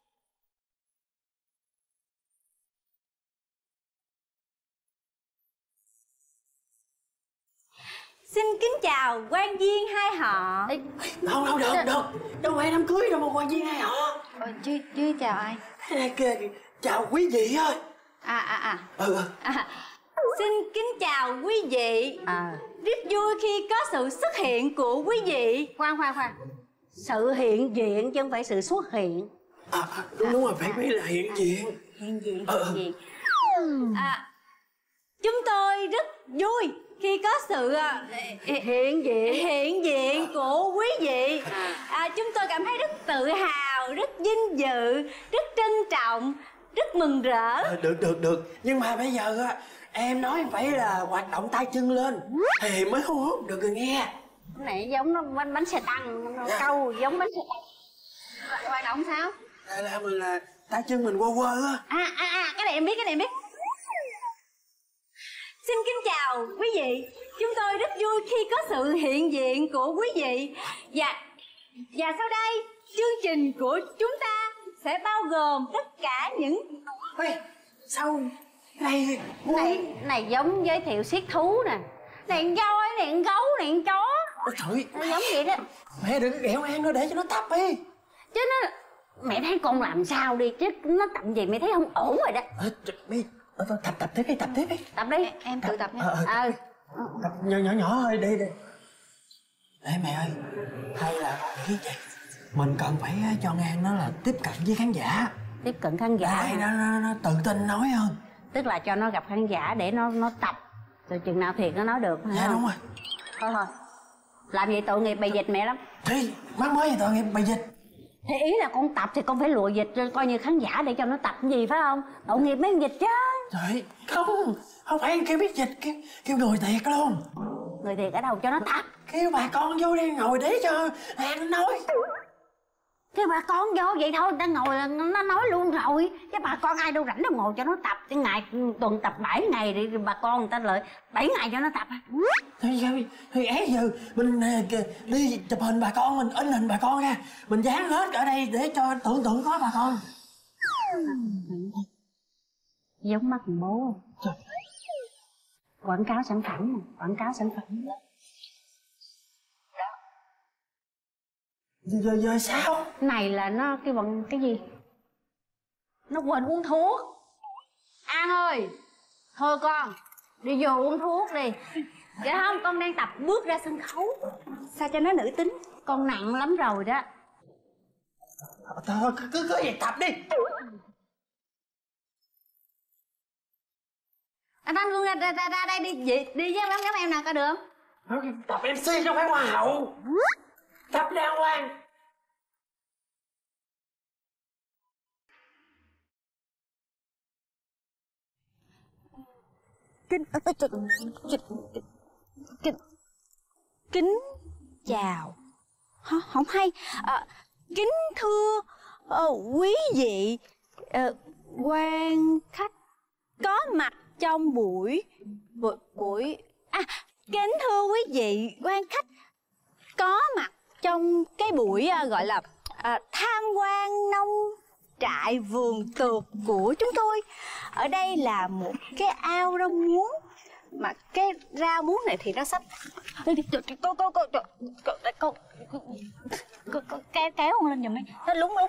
Xin kính chào quan viên hai họ.
Không, không được, được. Đâu phải đám cưới đâu mà quan viên hai họ.
Ờ, chứ, chứ chào ai?
Đây kìa, chào quý vị ơi.
À, à, à.
Ừ.
À, xin kính chào quý vị. À. Rất vui khi có sự xuất hiện của quý vị.
Khoan, khoan, khoan. Sự hiện diện chứ không phải sự xuất hiện.
À, à đúng, đúng rồi, phải biết là hiện diện.
Hiện diện,
ờ,
hiện diện.
À, chúng tôi rất vui khi có sự uh,
hiện diện
hiện diện của quý vị. À, chúng tôi cảm thấy rất tự hào, rất vinh dự, rất trân trọng, rất mừng rỡ.
À, được, được, được. Nhưng mà bây giờ á, em nói phải là hoạt động tay chân lên thì mới hô hút được người nghe.
Cái này giống nó bánh, bánh xe tăng,
dạ.
Câu giống bánh xe tăng.
Hoạt động sao?
Đây là mình là tay chân mình quơ quơ á.
À, à, à, cái này em biết, cái này em biết. Xin kính chào quý vị. Chúng tôi rất vui khi có sự hiện diện của quý vị. Và và sau đây, chương trình của chúng ta sẽ bao gồm tất cả những...
Ê, sao này...
Này, này giống giới thiệu siết thú nè. Này con voi, này con gấu, này con chó.
Trời,
nó giống vậy đó.
Mẹ đừng ghẹo em nó để cho nó tập đi.
Chứ nó... Mẹ thấy con làm sao đi, chứ nó tập gì mẹ thấy không ổn rồi đó.
À, đi. Ờ, tập tập tiếp đi, tập tiếp đi.
Tập đi.
Em tự tập nha.
Ờ,
ờ.
Tập nhỏ nhỏ nhỏ thôi, đi đi. Ê mẹ ơi, hay là nghĩ vậy, mình cần phải cho Ngan nó là tiếp cận với khán giả.
Tiếp cận khán giả.
Đây, nó, nó, nó tự tin nói hơn.
Tức là cho nó gặp khán giả để nó nó tập, rồi chừng nào thiệt nó nói được.
Dạ đúng rồi.
Thôi thôi, làm vậy tội nghiệp bày dịch mẹ lắm.
Thì mắc mới gì tội nghiệp bày dịch.
Thì ý là con tập thì con phải lùa dịch rồi coi như khán giả để cho nó tập cái gì phải không? Tội nghiệp mấy con dịch chứ.
Trời, không, không phải kêu biết dịch, kêu, kêu đùi thiệt luôn.
Người thiệt ở đâu cho nó tập.
Kêu bà con vô đây ngồi để cho An nói.
Kêu bà con vô vậy thôi, người ta ngồi là nó nói luôn rồi. Chứ bà con ai đâu rảnh đâu ngồi cho nó tập. Cái ngày tuần tập bảy ngày thì bà con người ta lợi bảy ngày cho nó tập.
Thì, thì ấy giờ mình đi chụp hình bà con, mình in hình bà con ra, mình dán hết ở đây để cho tưởng tượng có bà con.
Giống mắt thằng bố không? Quảng cáo sản phẩm nè, quảng cáo sản phẩm đó.
Rồi, rồi sao?
Này là nó cái bằng cái gì? Nó quên uống thuốc. An ơi, thôi con đi vô uống thuốc đi. Dạ không, con đang tập bước ra sân khấu sao cho nó nữ tính. Con nặng lắm rồi đó.
Thôi cứ cứ vậy tập đi.
Anh Thanh Phương ra, ra, ra, ra đây đi đi, đi với đám em nào coi được không?
Tập em xê không phải hoa hậu. Tập đàng hoàng.
Kính kính kính chào. Hả? Không hay. À, kính thưa uh, quý vị uh, quan khách có mặt trong buổi buổi buổi à kính thưa quý vị quan khách có mặt trong cái buổi uh, gọi là uh, tham quan nông trại vườn tược của chúng tôi. Ở đây là một cái ao rau muống, mà cái rau muống này thì nó sắp cô cô cô cô cô kéo kéo con lên giùm đi, nó lúng lúng.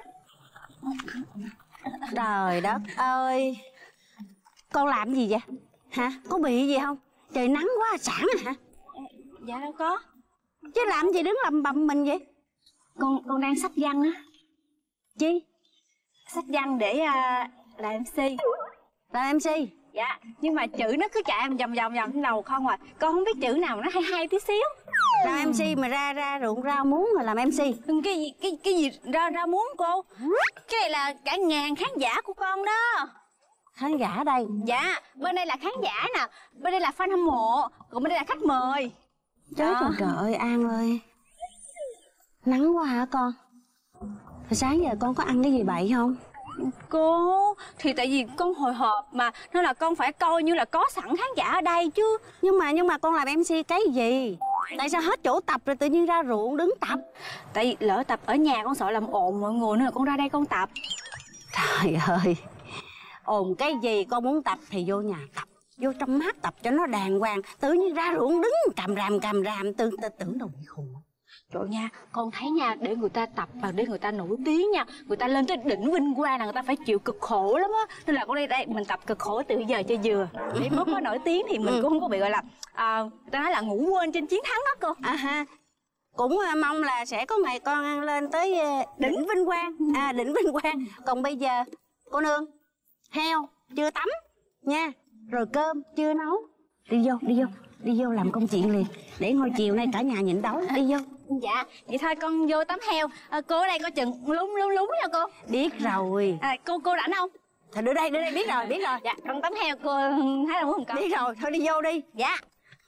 Trời đất ơi, con làm gì vậy hả? Có bị gì không? Trời nắng quá sẵn à hả?
Dạ đâu có.
Chứ làm gì đứng lầm bầm mình vậy?
Con con đang sách văn á.
Chi?
Sách văn để uh, làm em xê.
Làm em xê?
Dạ, nhưng mà chữ nó cứ chạy vòng vòng vòng trên đầu không à. Con không biết chữ nào nó hay hay tí xíu.
Làm em xê mà ra ra ruộng rau muống rồi làm em xê.
Cái gì cái cái gì ra ra muống cô? Cái này là cả ngàn khán giả của con đó.
Khán giả ở đây?
Dạ, bên đây là khán giả nè, bên đây là fan hâm mộ, còn bên đây là khách mời.
Trời ơi, trời ơi An ơi, nắng quá hả con? Hồi sáng giờ con có ăn cái gì bậy không?
Cô, thì tại vì con hồi hộp mà, nên là con phải coi như là có sẵn khán giả ở đây chứ.
Nhưng mà nhưng mà con làm em xê cái gì? Tại sao hết chỗ tập rồi tự nhiên ra ruộng đứng tập?
Tại vì lỡ tập ở nhà con sợ làm ồn mọi người nên là con ra đây con tập.
Trời ơi, ồn cái gì? Con muốn tập thì vô nhà tập, vô trong mát tập cho nó đàng hoàng. Tự nhiên ra ruộng đứng càm ràm càm ràm, tưởng tưởng đâu bị khùng.
Trời nha, con thấy nha, để người ta tập và để người ta nổi tiếng nha, người ta lên tới đỉnh vinh quang là người ta phải chịu cực khổ lắm á. Nên là con đây đây mình tập cực khổ từ bây giờ cho vừa, để mới có nổi tiếng thì mình ừ. cũng không có bị gọi là à, người ta nói là ngủ quên trên chiến thắng đó cô.
À ha, cũng mong là sẽ có ngày con lên tới đỉnh vinh quang, à đỉnh vinh quang. Còn bây giờ cô nương, heo chưa tắm nha, rồi cơm chưa nấu, đi vô đi vô đi vô làm công chuyện liền, để ngồi chiều nay cả nhà nhịn đói. Đi vô.
Dạ, vậy thôi con vô tắm heo. À, cô ở đây có chừng lúng lúng lúng nha cô.
Biết rồi.
À, cô cô rảnh không?
Thôi đưa đây đưa đây, biết rồi biết rồi.
Dạ, con tắm heo cô thấy là muốn không con?
Biết rồi, thôi đi vô đi.
Dạ.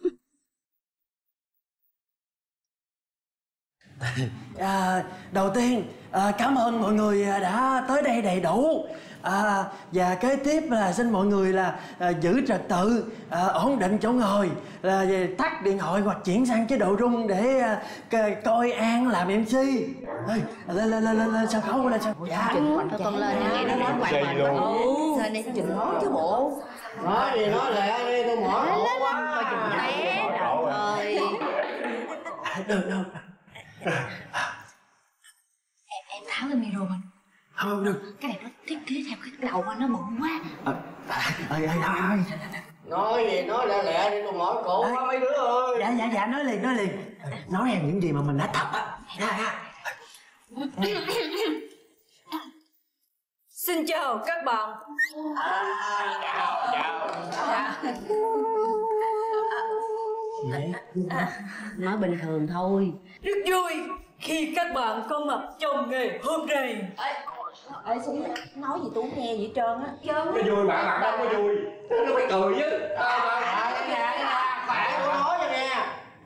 À, đầu tiên à, cảm ơn mọi người đã tới đây đầy đủ. À, và kế tiếp là xin mọi người là à, giữ trật tự, à, ổn định chỗ ngồi, là tắt điện thoại hoặc chuyển sang chế độ rung để à, coi An làm em xê. Ê, lên lên lên lên lên sân khấu lên sân khấu. Dạ.
Con lên nghe nó nói quạt quạt
luôn.
Lên đây chừng nói chứ bộ.
Nói gì nói lẹ đi, tôi mỏi cổ quá.
Coi chừng té trời ơi.
Được được.
Em em tháo cái micro mình.
Không được.
Cái này nó thiết kế theo cái đầu nó bự quá.
Ờ, ơi ơi thôi.
Nói gì nói lẹ lẹ đi, tôi mỏi cổ quá mấy đứa ơi.
Dạ dạ dạ nói liền nói liền. Nói em những gì mà mình đã tập á.
Xin chào các bạn.
À, chào chào.
À, nói bình thường thôi.
Rất vui khi các bạn có mặt trong ngày hôm nay.
Ê Xuân, nói gì tôi không nghe gì hết trơn á.
Cái vui bạn mặt đâu có vui, nó phải cười chứ.
Phải tôi nói cho nghe,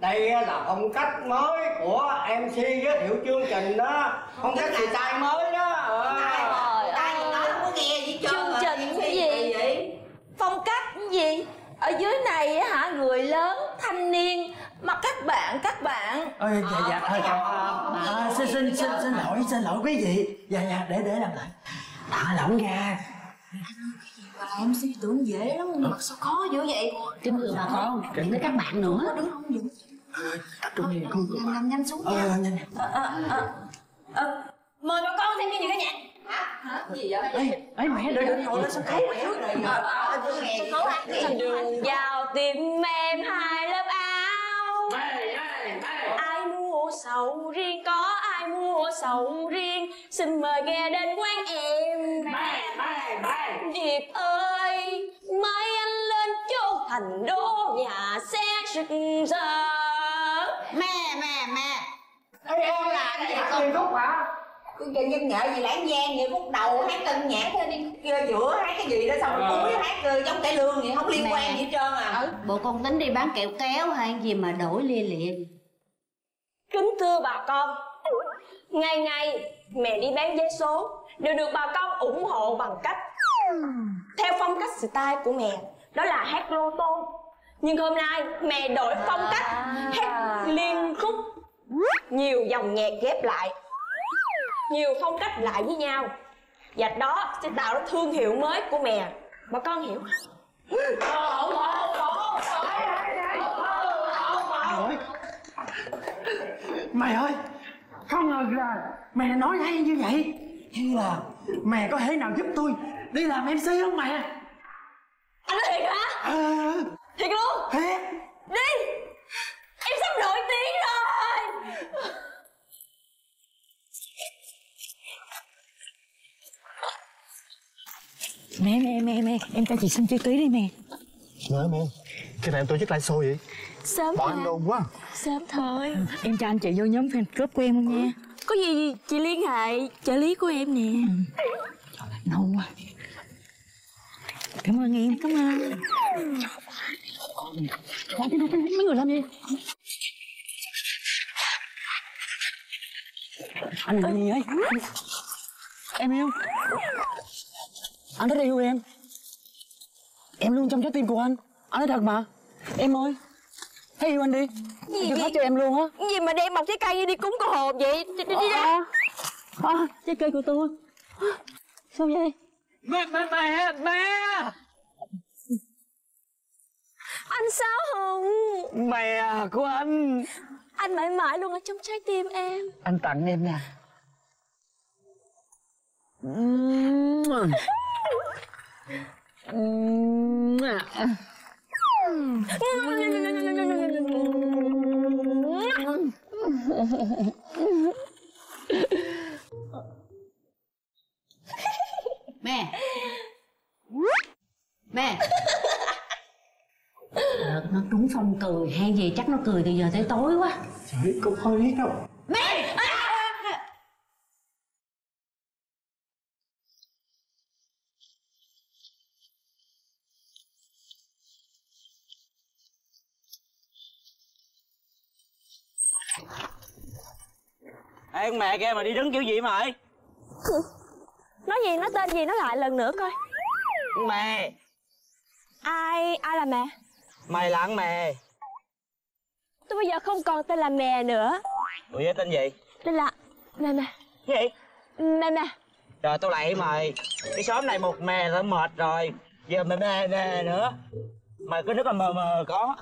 Đây là phong cách mới của em xê giới thiệu chương trình đó. Phong cách style mới đó. Ờ.
Ai gì nói không có nghe gì trơn.
Chương trình cái gì vậy? Phong cách cái gì? Ở dưới này á hả, người lớn, thanh niên, mà các bạn, các bạn.
Ơi dạ dạ thôi chào. À, xin xin xin xin lỗi xin lỗi quý vị. Dạ dạ để để làm lại. Thả lỏng ra.
Bà em suy tưởng dễ lắm, mặt sao khó dữ vậy?
Kính thưa bà con, đừng với các bạn nữa.
Đúng không Dũng?
Tập trung đi cô.
Làm làm nhanh xuống nha.
Ờ nhanh.
Ờ ờ ờ. Ờ, mời bà con xem chương trình ca nhạc. Hả? Hả? Gì vậy?
Ê, ê mẹ đợi đợi ngồi lên sân khấu mẹ.
Sân khấu hả?
Đường vào tìm em hai lớp áo. Ai mua sầu riêng, có ai mua sầu riêng, xin mời ghé đến quán em. Điệp ơi, mai anh lên chỗ thành đô, nhà xe rực rỡ.
Mẹ mẹ mẹ.
Ê em là cái nhạc gì khúc hả?
Cái văn nghệ gì lãng gian vậy, khúc đầu hát tân nhạc thế đi giữa hát cái gì đó xong rồi cuối hát giống cải lương vậy, không liên quan gì hết trơn à.
Bộ con tính đi bán kẹo kéo hay gì mà đổi lia lịa.
Kính thưa bà con, ngày ngày mẹ đi bán vé số đều được bà con ủng hộ bằng cách theo phong cách style của mẹ, đó là hát lô tô. Nhưng hôm nay mẹ đổi phong cách hát liên khúc, nhiều dòng nhạc ghép lại, nhiều phong cách lại với nhau, và đó sẽ tạo ra thương hiệu mới của mẹ. Bà con hiểu không?
Mày ơi, không ngờ là mẹ nói hay như vậy. Hay là mẹ có thể nào giúp tôi đi làm em xê không mẹ?
Anh nói thiệt hả?
À,
thiệt luôn?
Thiệt.
Đi, em sắp nổi tiếng rồi.
Mẹ mẹ mẹ mẹ em cho chị xin chữ ký đi mẹ.
Mẹ mẹ, khi nào em tổ chức live show vậy?
Sớm
Bọn
hả?
em đồn quá.
Sớm thôi.
Em cho anh chị vô nhóm fan club của em luôn nha.
Có gì chị liên hệ trợ lý của em nè.
Nâu quá. Cảm ơn em, cảm ơn. Nói cái nói cái mấy người làm gì?
Anh làm gì ấy? Em yêu. Anh rất yêu em. Em luôn trong trái tim của anh. Anh nói thật mà. Em ơi, hãy yêu anh đi.
Gì
anh
vậy?
cho em luôn á.
Gì mà đem một trái cây đi cúng cô hồn vậy? Đi, đi, đi ra.
À, trái cây của tôi. Sao vậy?
Mẹ, mẹ, mẹ, mẹ.
Anh Sáu Hùng.
Mẹ của anh.
Anh mãi mãi luôn ở trong trái tim em.
Anh tặng em nè.
Mẹ. Mẹ. Đợt nó trúng phong cười hay gì chắc nó cười từ giờ tới tối quá.
Trời, cũng hơi biết đâu.
Mẹ.
Ê con mẹ kia mà đi đứng kiểu gì mày?
Nói gì, nói tên gì, nói lại lần nữa coi.
Con mẹ.
Ai, ai là mẹ?
Mày là con mẹ.
Tôi bây giờ không còn tên là mẹ nữa.
Ủa với tên gì?
Tên là mẹ mẹ.
Cái gì?
Mẹ mẹ.
Trời tao lạy mày. Cái xóm này một mè đã mệt rồi. Giờ mày mè mè nữa. Mày cứ nước là mờ mờ có.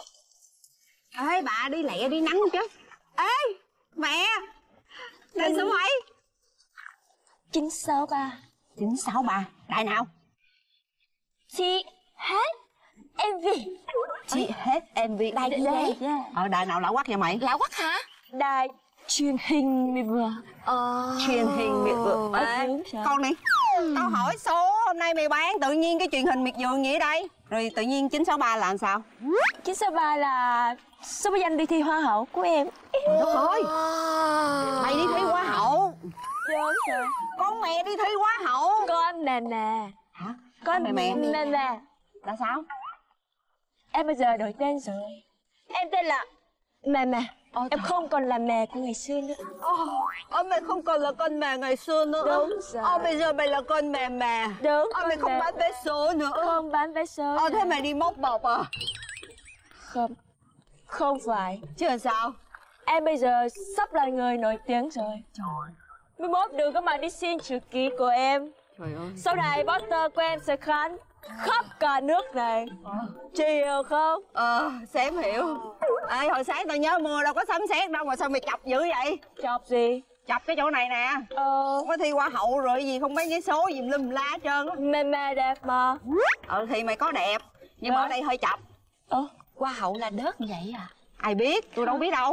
Ê bà đi lẹ đi nắng chứ. Ê mẹ. Đài số mấy?
chín sáu ba.
chín sáu ba. Đài nào?
Chị hết em vê.
Chị hết em vê. Đài gì vậy? Ờ đài nào lạ quắc vậy mày?
Lạ quắc hả? Đài truyền hình Mỹ Vừa.
Ờ. Truyền hình Miệt Vườn. À, con này, tao hỏi số hôm nay mày bán tự nhiên cái truyền hình Miệt Vườn gì ở đây? Rồi tự nhiên chín sáu ba là làm sao?
chín sáu ba là số báo danh đi thi hoa hậu của em.
Trời ơi. Mày đi thi hoa hậu?
Đúng rồi.
Con mẹ đi thi hoa hậu.
Con mẹ mẹ.
Hả?
Con
mẹ mẹ.
mẹ mẹ.
Là sao?
Em bây giờ đổi tên rồi. Em tên là Mẹ mẹ, em không còn là mẹ của ngày xưa nữa.
Ơ mày không còn là con mẹ ngày xưa nữa.
Đúng rồi.
Ờ bây giờ mày là con mẹ mẹ.
Đúng.
Ờ mày không
mẹ.
bán vé số nữa.
Không bán vé số.
Ờ thế mày đi móc bọc à?
Không, không phải.
Chứ là sao?
Em bây giờ sắp là người nổi tiếng rồi. Trời. Mai mốt đừng có mà đi xin chữ ký của em.
Trời ơi.
Sau này poster của em sẽ khán khắp cả nước này. Chị hiểu không?
Ờ, Xém hiểu. Ê, hồi sáng tao nhớ mua đâu có sấm sét đâu mà sao mày chọc dữ vậy?
Chọc gì?
Chọc cái chỗ này nè. Ờ. Không có thi hoa hậu rồi gì không bán giấy số gì lum lá hết trơn á.
Mẹ mẹ đẹp mà.
Ờ thì mày có đẹp. Nhưng mà ở đây hơi chọc.
Ờ, hoa hậu là đớt như vậy à?
Ai biết, tôi đâu biết đâu.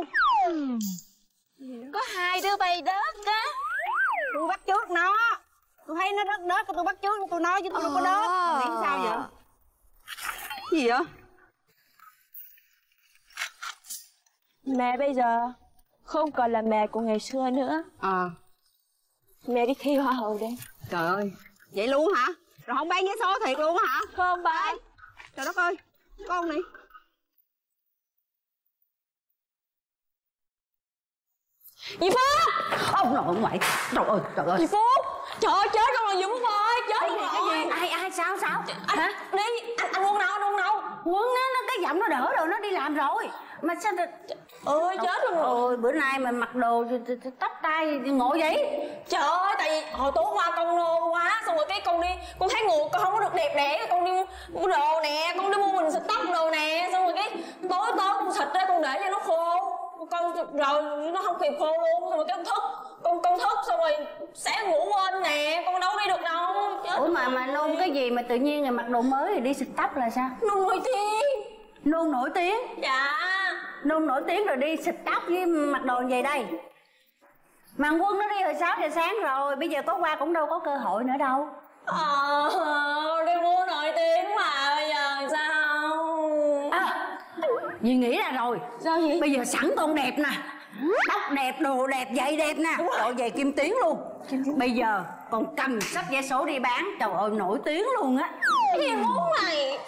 Có hai đứa bay đớt á.
Tôi bắt chước nó. Tôi thấy nó đớt đớt, tôi bắt chước tôi nói chứ tôi đâu có đớt. Mày nghĩ sao vậy? Cái gì vậy?
Mẹ bây giờ không còn là mẹ của ngày xưa nữa.
Ờ.
Mẹ đi thi hoa hậu đi.
Trời ơi, vậy luôn hả? Rồi không bán vé số thiệt luôn hả?
Không bán.
Trời đất ơi, con này.
Dì Phúc!
Ông nội ông ngoại. Trời ơi, trời ơi.
Dì Phúc! Trời ơi, chết rồi Dũng ơi, chết rồi.
Cái gì? Ai ai sao sao?
Anh, hả? Đi, anh, anh Quân đâu, anh Quân đâu?
Quân nó, nó cái giọng nó đỡ rồi, nó đi làm rồi. Mà sao
ơi chết rồi.
Ôi bữa nay mà mặc đồ tóc tai ngộ vậy?
Trời ơi, tại vì hồi tối qua con nô quá, xong rồi cái con đi, con thấy ngủ con không có được đẹp đẽ, con đi mua đồ nè, con đi mua mình xịt tóc đồ nè, xong rồi cái tối tối con xịt ra con để cho nó khô, con rồi nó không kịp khô luôn, xong rồi cái con thức, con con thức xong rồi sẽ ngủ quên nè, con đâu đi được đâu. Chết.
Ủa mà mà nôn cái gì mà tự nhiên rồi mặc đồ mới rồi đi xịt tóc là sao?
Nôn nổi tiếng.
Nôn nổi tiếng?
Dạ.
Nôn nổi tiếng rồi đi xịt tóc với mặc đồ gì đây? Mà Quân nó đi hồi sáu giờ sáng rồi, bây giờ có qua cũng đâu có cơ hội nữa đâu.
Ờ, đi mua nổi tiếng mà bây giờ sao?
À, Dì nghĩ ra rồi.
Sao vậy?
Bây giờ sẵn con đẹp nè, tóc đẹp, đồ đẹp, giày đẹp nè, đội giày Kim Tuyến luôn. Bây giờ còn cầm sách vé số đi bán, trời ơi nổi tiếng luôn á.
Cái gì muốn này?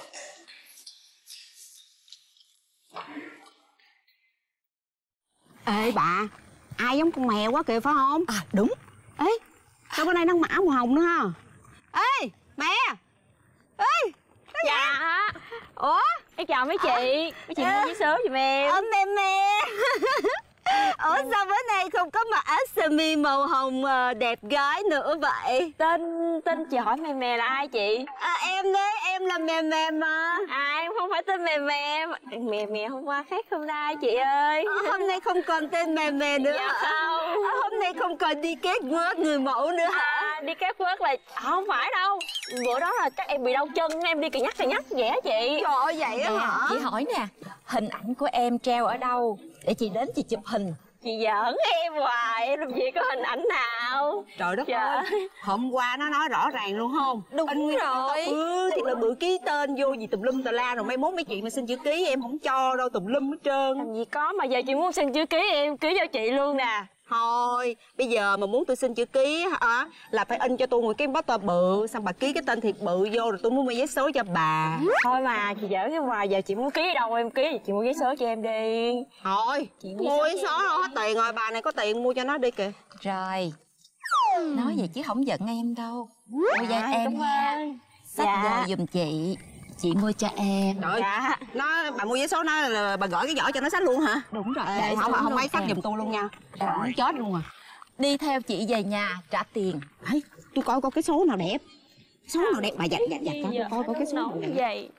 Ê bà, ai giống con mèo quá kìa phải không?
À đúng.
Ê, sao bữa nay nó mã màu hồng nữa ha? Ê, mẹ. Ê,
dạ.
Ủa?
Em chào mấy chị. Mấy chị mua vé số giùm em.
Ơ mẹ mẹ. Ủa sao bữa nay không có mặc áo sơ mi màu hồng đẹp gái nữa vậy?
Tên tên chị hỏi mè mè là ai chị?
À, em đấy, em là mè mè mà.
À em không phải tên mè mè. Mè mè hôm qua khác hôm nay chị ơi.
À, hôm nay không còn tên mè mè nữa.
Dạ không.
À, hôm nay không còn đi kết work người mẫu nữa hả?
À, đi kết work là không phải đâu. Bữa đó là chắc em bị đau chân, em đi cà nhắc cà nhắc vậy á chị.
Trời ơi vậy á hả?
Chị hỏi nè, hình ảnh của em treo ở đâu để chị đến chị chụp hình?
Chị giỡn em hoài, em làm gì có hình ảnh nào.
Trời đất
dạ.
ơi, hôm qua nó nói rõ ràng luôn không?
Đúng
anh
rồi.
Ừ, thiệt là bự ký tên vô gì tùm lum tà la, rồi mấy mốt mấy chị mà xin chữ ký em không cho đâu, tùm lum hết trơn.
Làm gì có, mà giờ chị muốn xin chữ ký em ký cho chị luôn nè.
Thôi, bây giờ mà muốn tôi xin chữ ký hả, là phải in cho tôi một cái poster bự, xong bà ký cái tên thiệt bự vô, rồi tôi muốn mua vé số cho bà.
Thôi mà chị giỡn cái hoài, giờ chị muốn ký đâu em ký, chị mua vé số cho em đi.
Thôi, chị mua vé số đâu hết tiền rồi, bà này có tiền mua cho nó đi kìa.
Rồi, nói vậy chứ không giận em đâu. Mua cho
Dạ,
em
cảm
nha.
ơn.
Xách
Dạ.
về giùm chị, chị mua cho em.
Trời ơi, nó bà mua vé số nó là bà gửi cái giỏ cho nó xách luôn hả?
Đúng rồi.
Ê, không không mấy phát giùm tôi luôn nha. Trời ơi, chết luôn à.
Đi theo chị về nhà trả tiền.
Ê, tôi coi coi cái số nào đẹp. Số nào đẹp bà dạch dạch dạch coi coi coi cái số nào đẹp.
Vậy.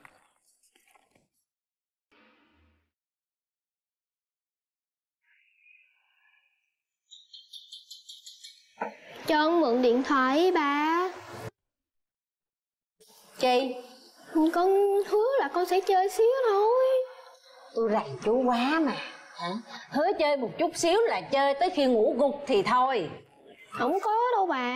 Cho con mượn điện thoại ba.
Chi?
Con hứa là con sẽ chơi xíu thôi.
Tôi rành chú quá mà. Hả? Hứa chơi một chút xíu là chơi tới khi ngủ gục thì thôi.
Không có đâu bà.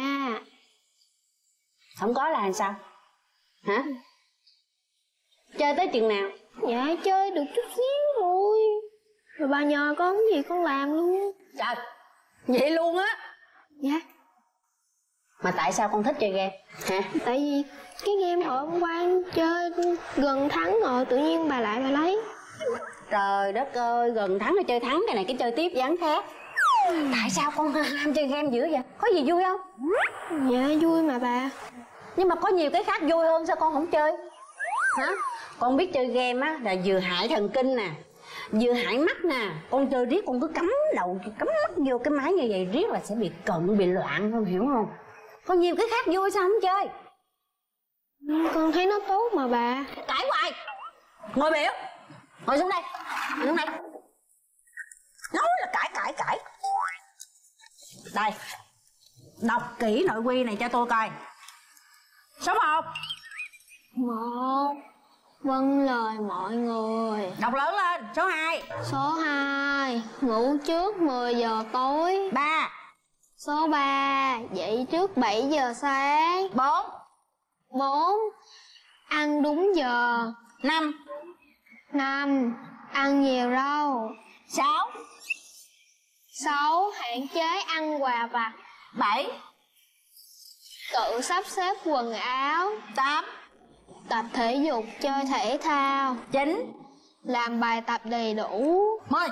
Không có là làm sao? Hả? Chơi tới chừng nào?
Dạ chơi được chút xíu thôi. Rồi bà nhờ con cái gì con làm luôn.
Trời, vậy luôn á?
Dạ.
Mà tại sao con thích chơi game? Hả?
Tại vì cái game ở hôm qua chơi gần thắng rồi, tự nhiên bà lại bà lấy.
Trời đất ơi, gần thắng rồi chơi thắng, cái này cái chơi tiếp ván khác. Tại sao con ham chơi game dữ vậy? Có gì vui không?
Dạ vui mà bà.
Nhưng mà có nhiều cái khác vui hơn, sao con không chơi? Hả? Con biết chơi game á là vừa hại thần kinh nè, vừa hại mắt nè. Con chơi riết con cứ cắm đầu, cắm mắt vô cái máy như vậy riết là sẽ bị cận, bị loạn, không hiểu không? Có nhiều cái khác vui sao không chơi?
Con thấy nó tốt mà bà.
Cãi hoài. Ngồi biểu. Ngồi xuống đây. Ngồi xuống đây. Nói là cãi cãi cãi. Đây. Đọc kỹ nội quy này cho tôi coi. Số một.
Một. Vâng lời mọi người.
Đọc lớn lên. Số hai.
Số hai. Ngủ trước mười giờ tối.
Ba.
Số ba. Dậy trước bảy giờ sáng.
Bốn.
Bốn. Ăn đúng giờ.
Năm.
Năm. Ăn nhiều rau.
Sáu.
Sáu. Hạn chế ăn quà vặt.
Bảy.
Tự sắp xếp quần áo.
Tám.
Tập thể dục chơi thể thao.
Chín.
Làm bài tập đầy đủ.
Mười.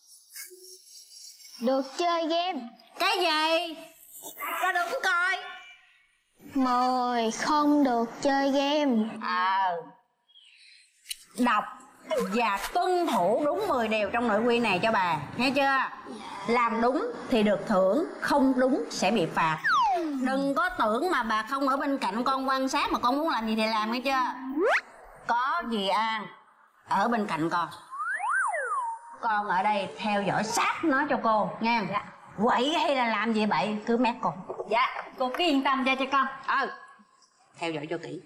Được chơi game.
Cái gì? Cho đúng coi.
Mười. Không được chơi game.
Ờ. Đọc và tuân thủ đúng mười điều trong nội quy này cho bà, nghe chưa? Làm đúng thì được thưởng, không đúng sẽ bị phạt. Đừng có tưởng mà bà không ở bên cạnh con quan sát mà con muốn làm gì thì làm, nghe chưa? Có gì An ở bên cạnh con, con ở đây theo dõi sát nó cho cô, nghe không? Dạ. Quậy hay là làm gì bậy cứ mét con.
Dạ, cô cứ yên tâm ra cho con.
Ừ, theo dõi cho kỹ.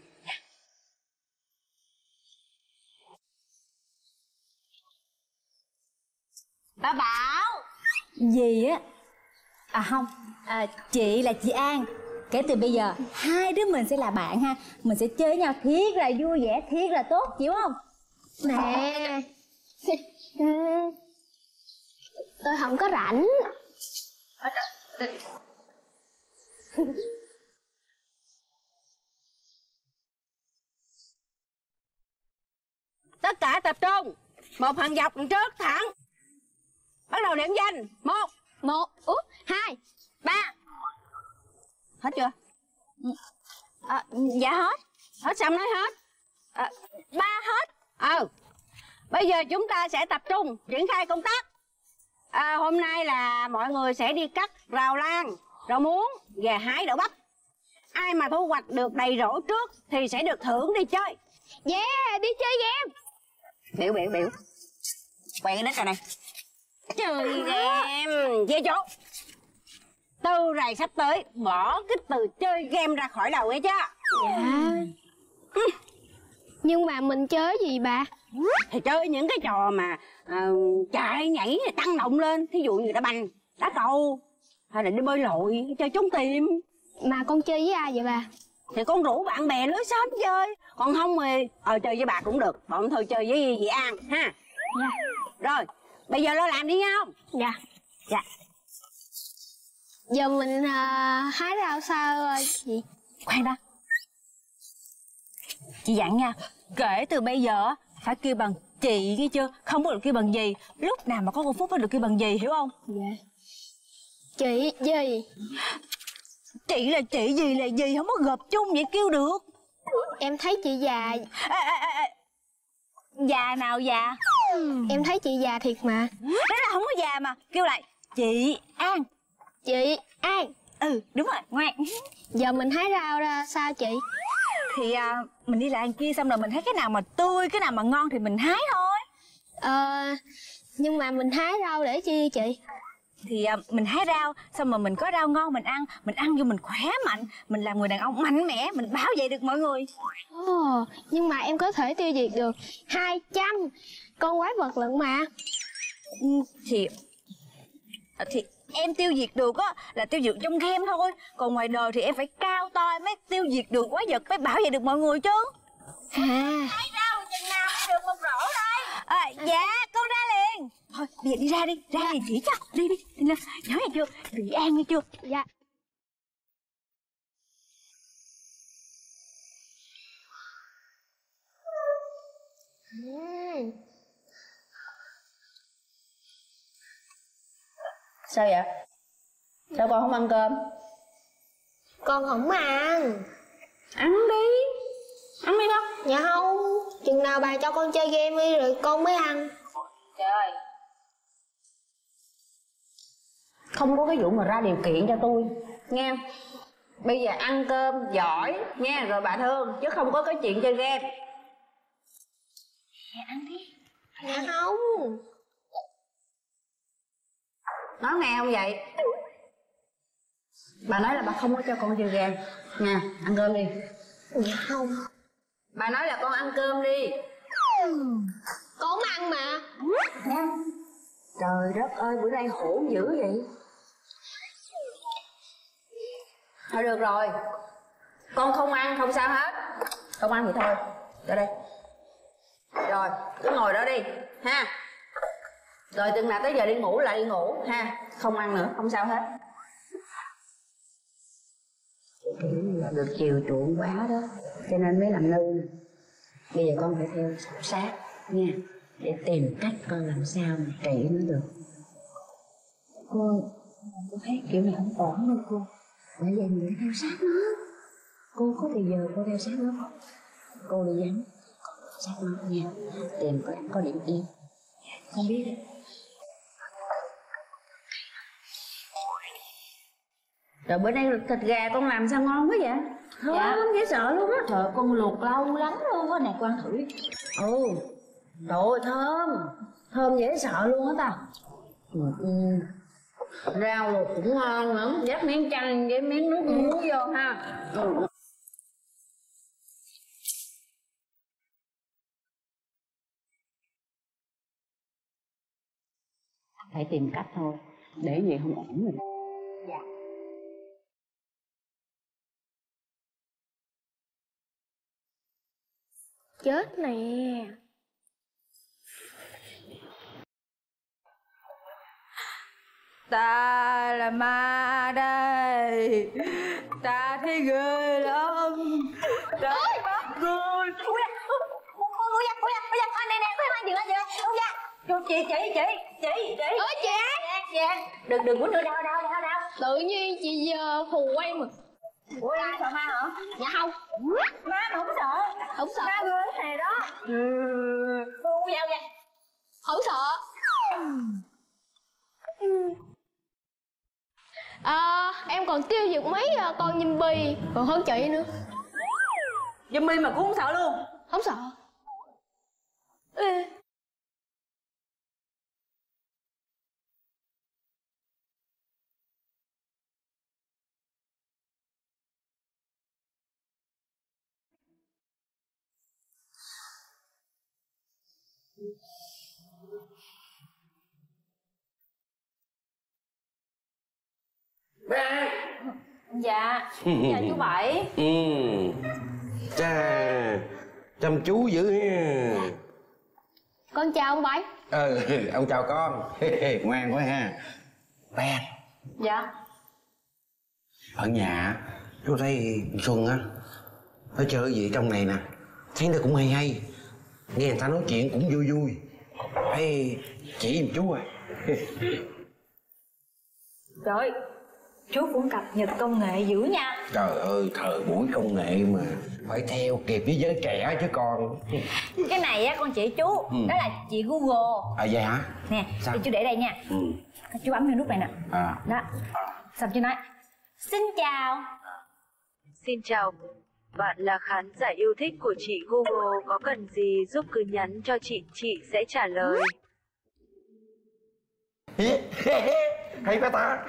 Bà Bảo. Gì á? À không, à, chị là chị An. Kể từ bây giờ hai đứa mình sẽ là bạn ha. Mình sẽ chơi với nhau thiết là vui vẻ, thiết là tốt, chịu không?
Nè. Tôi không có rảnh.
Tất cả tập trung. Một hàng dọc đằng trước thẳng. Bắt đầu điểm danh. Một.
Một. Út. Hai.
Ba. Hết chưa? À, dạ hết. Hết xong nói hết. À, ba hết. Ừ. Bây giờ chúng ta sẽ tập trung triển khai công tác. À, hôm nay là mọi người sẽ đi cắt rào lan, rau muống và hái đậu bắp. Ai mà thu hoạch được đầy rổ trước thì sẽ được thưởng đi chơi.
Yeah, đi chơi game.
Biểu biểu biểu. Quay cái đít rồi này. Chơi game. Về chỗ. Từ rày sắp tới bỏ cái từ chơi game ra khỏi đầu nghe chưa?
Dạ. Ừ. Nhưng mà mình chơi gì bà?
Thì chơi những cái trò mà uh, chạy nhảy tăng động lên. Thí dụ như đá banh, đá cầu, hay là đi bơi lội, chơi trốn tìm.
Mà con chơi với ai vậy bà?
Thì con rủ bạn bè lối xóm chơi. Còn không thì ờ chơi với bà cũng được. Bọn thôi chơi với chị An ha.
Dạ.
Rồi bây giờ lo làm đi nha không?
Dạ.
Dạ.
Giờ mình uh, hái rau sao chị?
Khoan đã. Chị dặn nha, kể từ bây giờ phải kêu bằng chị nghe chưa? Không có được kêu bằng gì. Lúc nào mà có con Phúc phải được kêu bằng gì, hiểu không?
Dạ. Chị gì?
Chị là chị, gì là gì, không có gộp chung vậy kêu được.
Em thấy chị già.
Ê, ê, ê, ê. Già nào già?
Em thấy chị già thiệt mà.
Đó là không có già mà. Kêu lại chị An.
Chị An.
Ừ đúng rồi, ngoan.
Giờ mình hái rau ra sao chị?
Thì à, mình đi lại kia xong rồi mình thấy cái nào mà tươi, cái nào mà ngon thì mình hái thôi.
Ờ, nhưng mà mình hái rau để chi chị?
Thì à, mình hái rau xong rồi mình có rau ngon mình ăn. Mình ăn vô mình khỏe mạnh. Mình làm người đàn ông mạnh mẽ. Mình bảo vệ được mọi người.
Ồ, nhưng mà em có thể tiêu diệt được hai trăm con quái vật lận mà.
Ừ, thì Thì em tiêu diệt được á là tiêu diệt trong game thôi. Còn ngoài đời thì em phải cao to mới tiêu diệt được quái vật, mới bảo vệ được mọi người chứ.
À,
hái rau chừng nào mới được một rổ đây? À, dạ con ra liền. Thôi bây giờ đi ra đi, ra đi chỉ cho. Đi đi, đi lên. Nhớ nghe chưa? Bị An nghe chưa?
Dạ.
Sao vậy? Sao con không ăn cơm?
Con không ăn.
Ăn đi. Ăn đi con.
Dạ không. Chừng nào bà cho con chơi game đi rồi con mới ăn.
Trời ơi, không có cái vụ mà ra điều kiện cho tôi nghe. Bây giờ ăn cơm giỏi nghe rồi bà thương, chứ không có cái chuyện chơi game.
Dạ ăn đi. Dạ không.
Nói nghe không vậy? Bà nói là bà không có cho con chơi game nha. Ăn cơm đi.
Dạ không.
Bà nói là con ăn cơm đi.
Con ăn mà.
Nha. Trời đất ơi, bữa nay hỗn dữ vậy. Thôi được rồi, con không ăn không sao hết. Không ăn thì thôi. Ra đây. Rồi, cứ ngồi đó đi ha. Rồi chừng nào tới giờ đi ngủ lại đi ngủ ha. Không ăn nữa, không sao hết. Kiểu như là được chiều chuộng quá đó, cho nên mới làm nư. Bây giờ con phải theo sát nha, để tìm cách con làm sao mà trị nó được. Cô, cô thấy kiểu này không ổn đâu cô. Bởi vậy mình phải theo sát nó. Cô có thì giờ cô theo sát nó không? Cô đi vắng sát nó nha, tìm có có điểm yếu. Con biết đấy. Rồi bữa nay thịt gà con làm sao ngon quá vậy? Thơm
Dạ.
lắm, dễ sợ luôn á.
Trời, con luộc lâu lắm luôn á. Này, con ăn thử đi.
Ừ. Trời ơi, thơm. Thơm dễ sợ luôn á ta. Ừ, ừ. Rau luộc cũng ngon nữa. Dắt miếng chanh với miếng nước muối vô ha. Ừ. Phải tìm cách thôi. Để vậy không ổn rồi. Dạ.
Chết nè.
Ta là ma đây. Ta thấy ghê lắm. Ta bắt tôi.
Ui da, ui da, ui da, ui da, anh nè nè, có hai chuyện anh chị ui da.
Chị, chị, chị, chị, chị.
Ôi chị.
Dạ, đừng, đừng có nữa, đau, đau, đau, đau.
Tự nhiên chị giờ phù quay mà.
Ủa, em sợ ma hả?
Dạ không.
Ma mà không sợ.
Không sợ.
Ma ghê thế này đó. Ừ.
Ui da, ui da. Không sợ. À, em còn tiêu diệt mấy con zombie còn hơn chị nữa.
Zombie mà cũng không sợ luôn?
Không sợ. Ê.
Ba.
Dạ. Dạ chú Bảy.
Ừ. Chà, chăm chú dữ ha.
Con chào ông Bảy.
Ừ, ông chào con. Ngoan quá ha. Ben.
Dạ.
Ở nhà chú thấy Xuân á, nó chơi gì trong này nè, thấy nó cũng hay hay, nghe người ta nói chuyện cũng vui vui. Hay chỉ giùm chú à.
Trời ơi, chú cũng cập nhật công nghệ dữ nha.
Trời ơi, thời buổi công nghệ mà phải theo kịp với giới trẻ chứ con.
Cái này á con chỉ chú,
Ừ.
đó là chị Google.
À vậy hả?
Nè,
Sao?
thì chú để đây nha.
Ừ.
Chú bấm vào nút này nè.
À.
Đó. Xong chú nói xin chào.
Xin chào, bạn là khán giả yêu thích của chị Google, có cần gì giúp cứ nhắn cho chị, chị sẽ trả lời.
Hay quá ta.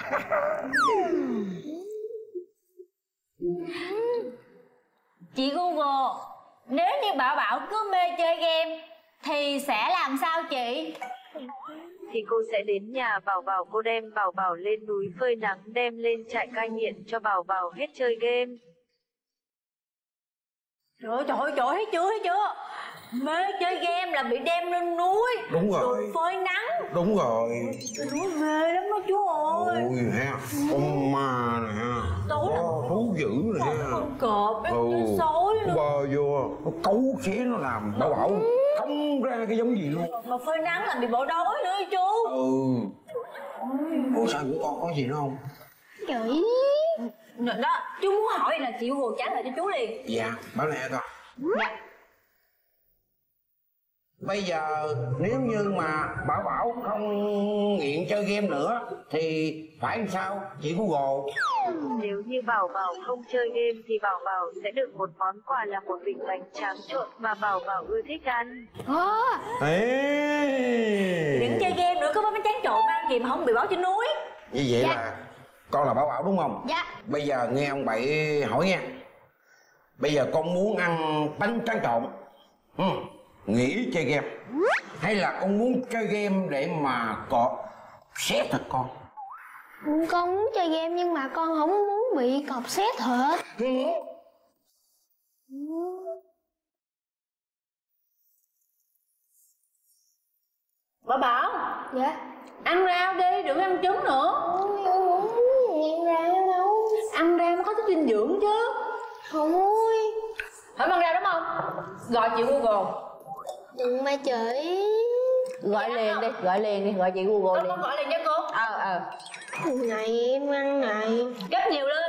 Chị Google, nếu như Bảo Bảo cứ mê chơi game thì sẽ làm sao chị?
Thì cô sẽ đến nhà Bảo Bảo, cô đem Bảo Bảo lên núi phơi nắng, đem lên trại cai nghiện cho Bảo Bảo hết chơi game.
Trời ơi, trời ơi, trời ơi, thấy chưa, thấy chưa? Mê chơi game là bị đem lên núi.
Đúng rồi.
Rồi phơi nắng.
Đúng rồi.
Núi mê lắm đó chú ơi.
Ôi ha, con ma nè ha, có thú dữ nè ha,
Con cọp,
ừ,
con sói nữa.
bò vô, nó cấu xé nó làm Bảo Bảo không ra cái giống gì luôn.
Mà phơi nắng là bị bỏ đói nữa chú.
Ừ. Ủa sao của con có gì nữa không?
Trời đó, chú muốn hỏi là chị Google trả lời cho chú liền.
Dạ, bảo nè con.
Dạ.
Bây giờ nếu như mà Bảo Bảo không nghiện chơi game nữa thì phải làm sao chị Google?
Nếu như Bảo Bảo không chơi game thì Bảo Bảo sẽ được một món quà là một bịch bánh tráng trộn mà Bảo Bảo ưa thích ăn.
À,
Ê.
đừng chơi game nữa, có bánh tráng trộn ăn kìa mà không bị bỏ trên núi.
Như vậy
Dạ.
là con là Bảo Bảo đúng không?
Dạ.
Bây giờ nghe ông Bảy hỏi nha. Bây giờ con muốn ăn bánh tráng trộn, ừ, nghỉ chơi game, hay là con muốn chơi game để mà cọp xé thịt con?
Con muốn chơi game nhưng mà con không muốn bị cọp xé thịt.
Bảo Bảo.
Dạ.
Ăn rau đi, đừng ăn trứng nữa.
Không muốn ăn rau đâu.
Ăn rau nó có chất dinh dưỡng chứ.
Thôi.
Không ăn rau đúng không? Gọi chị Google.
Đừng mà chị.
Gọi liền đi, gọi liền đi, gọi chị Google liền.
Con gọi liền nha cô.
Ờ ờ.
Này em ăn này.
Gấp nhiều lên.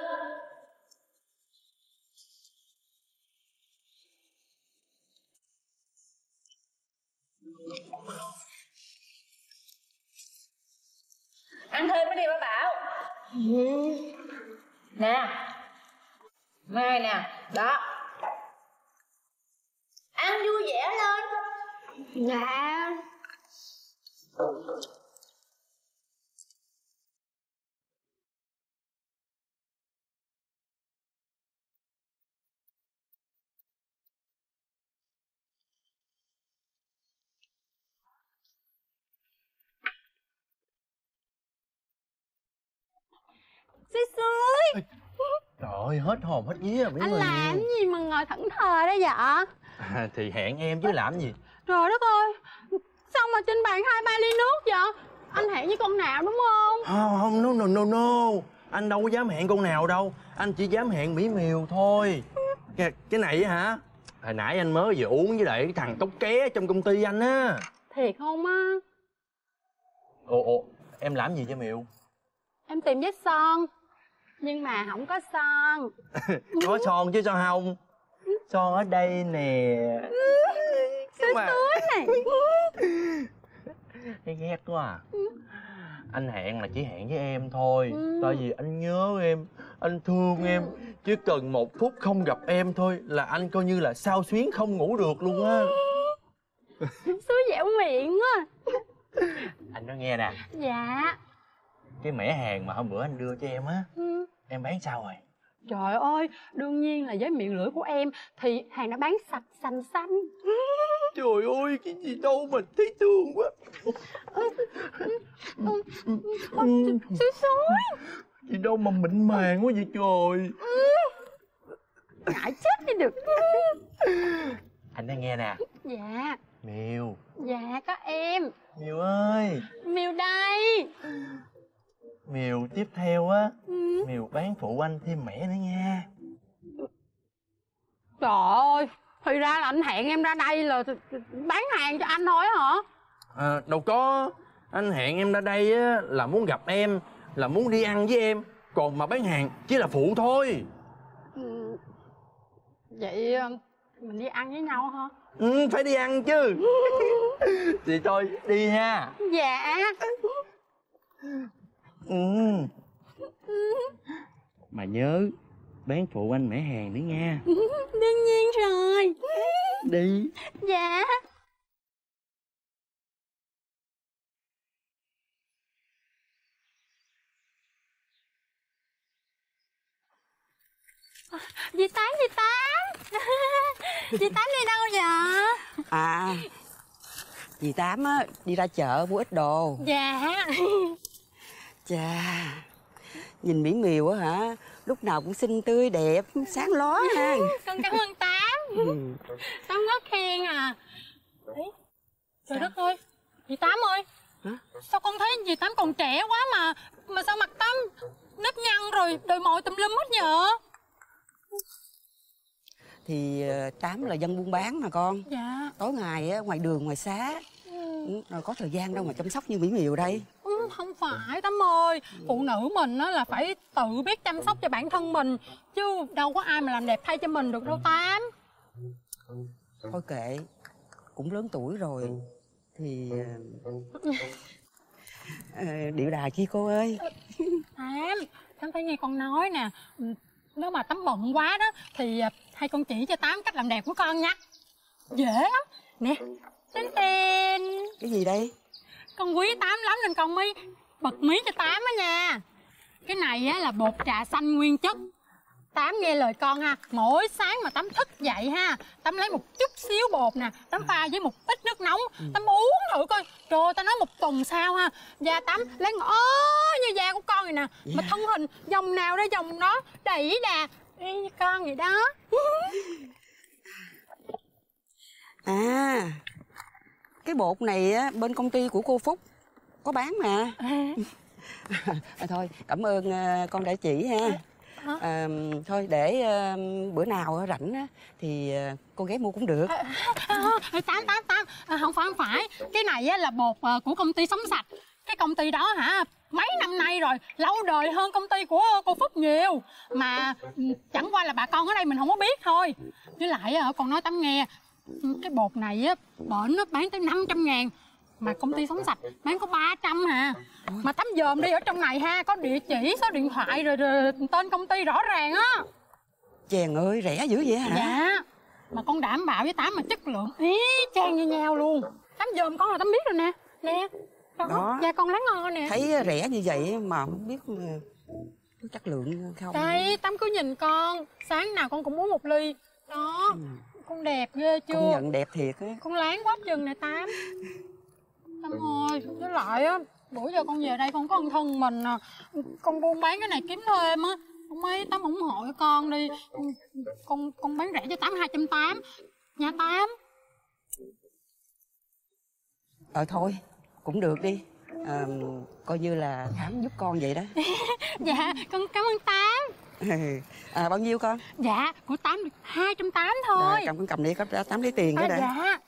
Ăn thêm mới đi Bảo Bảo.
Ừ.
Nè. Mai nè, đó. Ăn vui vẻ lên.
Dạ.
Xui xui.
Trời ơi, hết hồn hết vía rồi Mỹ
Anh
Miều.
làm gì mà ngồi thẫn thờ đó vậy?
À, thì hẹn em chứ làm gì.
Trời đất ơi, sao mà trên bàn hai ba ly nước vậy? Anh hẹn với con nào đúng không?
Không, không, no, no, no, no. Anh đâu có dám hẹn con nào đâu. Anh chỉ dám hẹn Mỹ Miều thôi. Cái, cái này á hả? Hồi nãy anh mới vừa uống với lại cái thằng tóc ké trong công ty anh á.
Thiệt không á?
Ồ, ồ, em làm gì cho Miều?
Em tìm vết son nhưng mà không có son.
Có son chứ sao không? Son ở đây nè.
Xui
mà-
xui này.
Thấy ghét quá à. Anh hẹn là chỉ hẹn với em thôi.
Ừ.
Tại vì anh nhớ em, anh thương em. Chỉ cần một phút không gặp em thôi là anh coi như là sao xuyến không ngủ được luôn á.
Xui dẻo miệng quá.
Anh nói nghe nè,
Dạ.
cái mẻ hàng mà hôm bữa anh đưa cho em á,
Ừ.
em bán sao rồi?
Trời ơi, đương nhiên là với miệng lưỡi của em thì hàng đã bán sạch sành xanh.
Trời ơi, cái gì đâu mà thấy thương quá.
Xui xui.
Gì đâu mà mịn màng quá vậy trời.
Ngại chết đi được.
Anh nói nghe nè,
Dạ.
Miều,
Dạ có em.
Miều ơi.
Miều đây.
Miều tiếp theo á,
Ừ.
Miều bán phụ anh thêm mẻ nữa nha.
Trời ơi, thì ra là anh hẹn em ra đây là bán hàng cho anh thôi hả?
À, đâu có, anh hẹn em ra đây á là muốn gặp em, là muốn đi ăn với em. Còn mà bán hàng chỉ là phụ thôi.
Ừ. Vậy ờ, mình đi ăn với nhau hả?
Ừ, phải đi ăn chứ. Thì thôi, đi ha.
Dạ.
Ừ. Mà nhớ bán phụ anh mẻ hàng nữa nha.
Đương nhiên rồi.
Đi.
Dạ. Dì Tám, dì Tám. Dì Tám đi đâu vậy?
À, dì Tám á đi ra chợ mua ít đồ.
Dạ.
Chà, nhìn Mỹ Miều á hả, lúc nào cũng xinh tươi đẹp, sáng ló ha.
Con cảm ơn Tám.
Ừ.
Tám rất khen à. Ê, trời đất ơi, dì Tám ơi.
Hả?
Sao con thấy dì Tám còn trẻ quá mà mà sao mặt Tám nếp nhăn rồi đồi mồi tùm lum hết vậy?
Thì ờ, Tám là dân buôn bán mà con.
Dạ.
Tối ngày á ngoài đường ngoài xá,
Ừ.
rồi có thời gian đâu mà chăm sóc như Mỹ Miều đây.
Ừ. không phải Tám ơi. Phụ nữ mình á là phải tự biết chăm sóc cho bản thân mình, chứ đâu có ai mà làm đẹp thay cho mình được đâu Tám.
Thôi kệ, cũng lớn tuổi rồi thì à, điệu đà chi cô ơi.
Tám, Tám phải nghe con nói nè. Nếu mà Tám bận quá đó thì hai con chỉ cho Tám cách làm đẹp của con nha. Dễ lắm nè. Tên tên.
Cái gì đây?
Con quý Tám lắm nên con mới bật mí cho Tám á nha. Cái này á là bột trà xanh nguyên chất. Tám nghe lời con ha, mỗi sáng mà Tám thức dậy ha, Tám lấy một chút xíu bột nè, Tám pha với một ít nước nóng, Tám uống thử coi. Trời ơi, ta nói một tuần sau ha, da Tám lấy ngõ như da của con này nè. Mà thân hình dòng nào ra dòng đó, đẩy đà y như con vậy đó.
À, cái bột này á bên công ty của cô Phúc có bán mà. À, thôi cảm ơn uh, con đã chỉ ha. À, thôi để uh, bữa nào rảnh á thì uh, con ghé mua cũng được.
À, à, à, Tám Tám Tám à, không phải không phải cái này á là bột uh, của công ty Sống Sạch. Cái công ty đó hả mấy năm nay rồi, lâu đời hơn công ty của cô Phúc nhiều. Mà chẳng qua là bà con ở đây mình không có biết thôi. Với lại con nói Tám nghe, cái bột này á bển nó bán tới năm trăm ngàn, mà công ty Sống Sạch bán có ba trăm à. Mà Tám dòm đi, ở trong này ha có địa chỉ, số điện thoại rồi, rồi tên công ty rõ ràng á.
Chèn ơi, rẻ dữ vậy hả?
Dạ, mà con đảm bảo với Tám mà chất lượng ý chang như nhau luôn. Tám dòm con là Tám biết rồi nè. Nè đó, đó. Da con láng ngon nè.
Thấy rẻ như vậy mà không biết có chất lượng không.
Đây, Tám cứ nhìn con, sáng nào con cũng uống một ly. Đó, ừ. Con đẹp ghê chưa?
Công nhận đẹp thiệt á.
Con láng quá chừng nè Tám. Tám ơi, với lại á, bữa giờ con về đây con có con thân mình à. Con buôn bán cái này kiếm thêm á. Không mấy Tám ủng hộ cho con đi. Con con bán rẻ cho Tám hai trăm tám. Nha Tám.
Ờ thôi, cũng được đi. À, coi như là Tám giúp con vậy đó.
Dạ, con cảm ơn Tám.
À, bao nhiêu con?
Dạ, của Tám được hai trăm tám thôi.
À, cầm cầm đi, có Tám lấy tiền cái
à,
đã.
Dạ.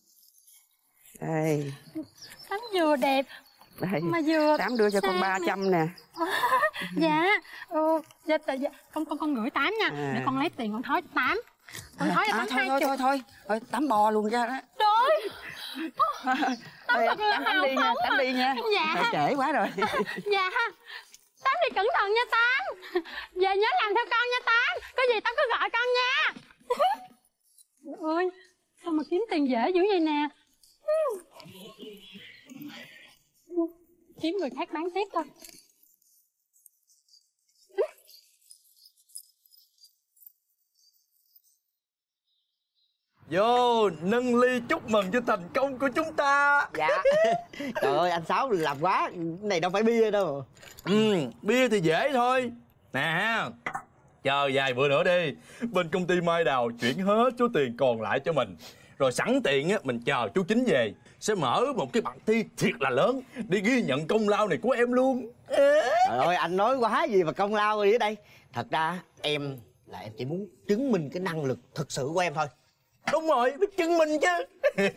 Đây.
Tám vừa đẹp
đây.
Mà vừa
Tám đưa cho con ba trăm nè.
Dạ. Ừ, dạ, dạ. Con con con gửi Tám nha. À. Để con lấy tiền con thối cho Tám. Con thối cho
à,
Tám
thôi,
hai
thôi, thôi thôi thôi Tám bò luôn ra đó.
Trời. Tám thật là
Tám đi nha, Tám đi nha.
Dạ.
Phải trễ quá rồi.
Dạ. Tám đi cẩn thận nha Tám. Về nhớ làm theo con nha Tám. Có gì Tám cứ gọi con nha. Ôi, sao mà kiếm tiền dễ dữ vậy nè. Kiếm người khác bán tiếp thôi.
Vô nâng ly chúc mừng cho thành công của chúng ta.
Dạ. Trời ơi anh Sáu đừng làm quá, cái này đâu phải bia đâu.
Ừ, bia thì dễ thôi. Nè ha, chờ vài bữa nữa đi, bên công ty Mai Đào chuyển hết số tiền còn lại cho mình. Rồi sẵn tiện á, mình chờ chú Chính về sẽ mở một cái bàn thi thiệt là lớn để ghi nhận công lao này của em luôn.
Trời ơi anh nói quá gì mà công lao gì ở đây. Thật ra em là em chỉ muốn chứng minh cái năng lực thực sự của em thôi.
Đúng rồi, biết chứng minh chứ.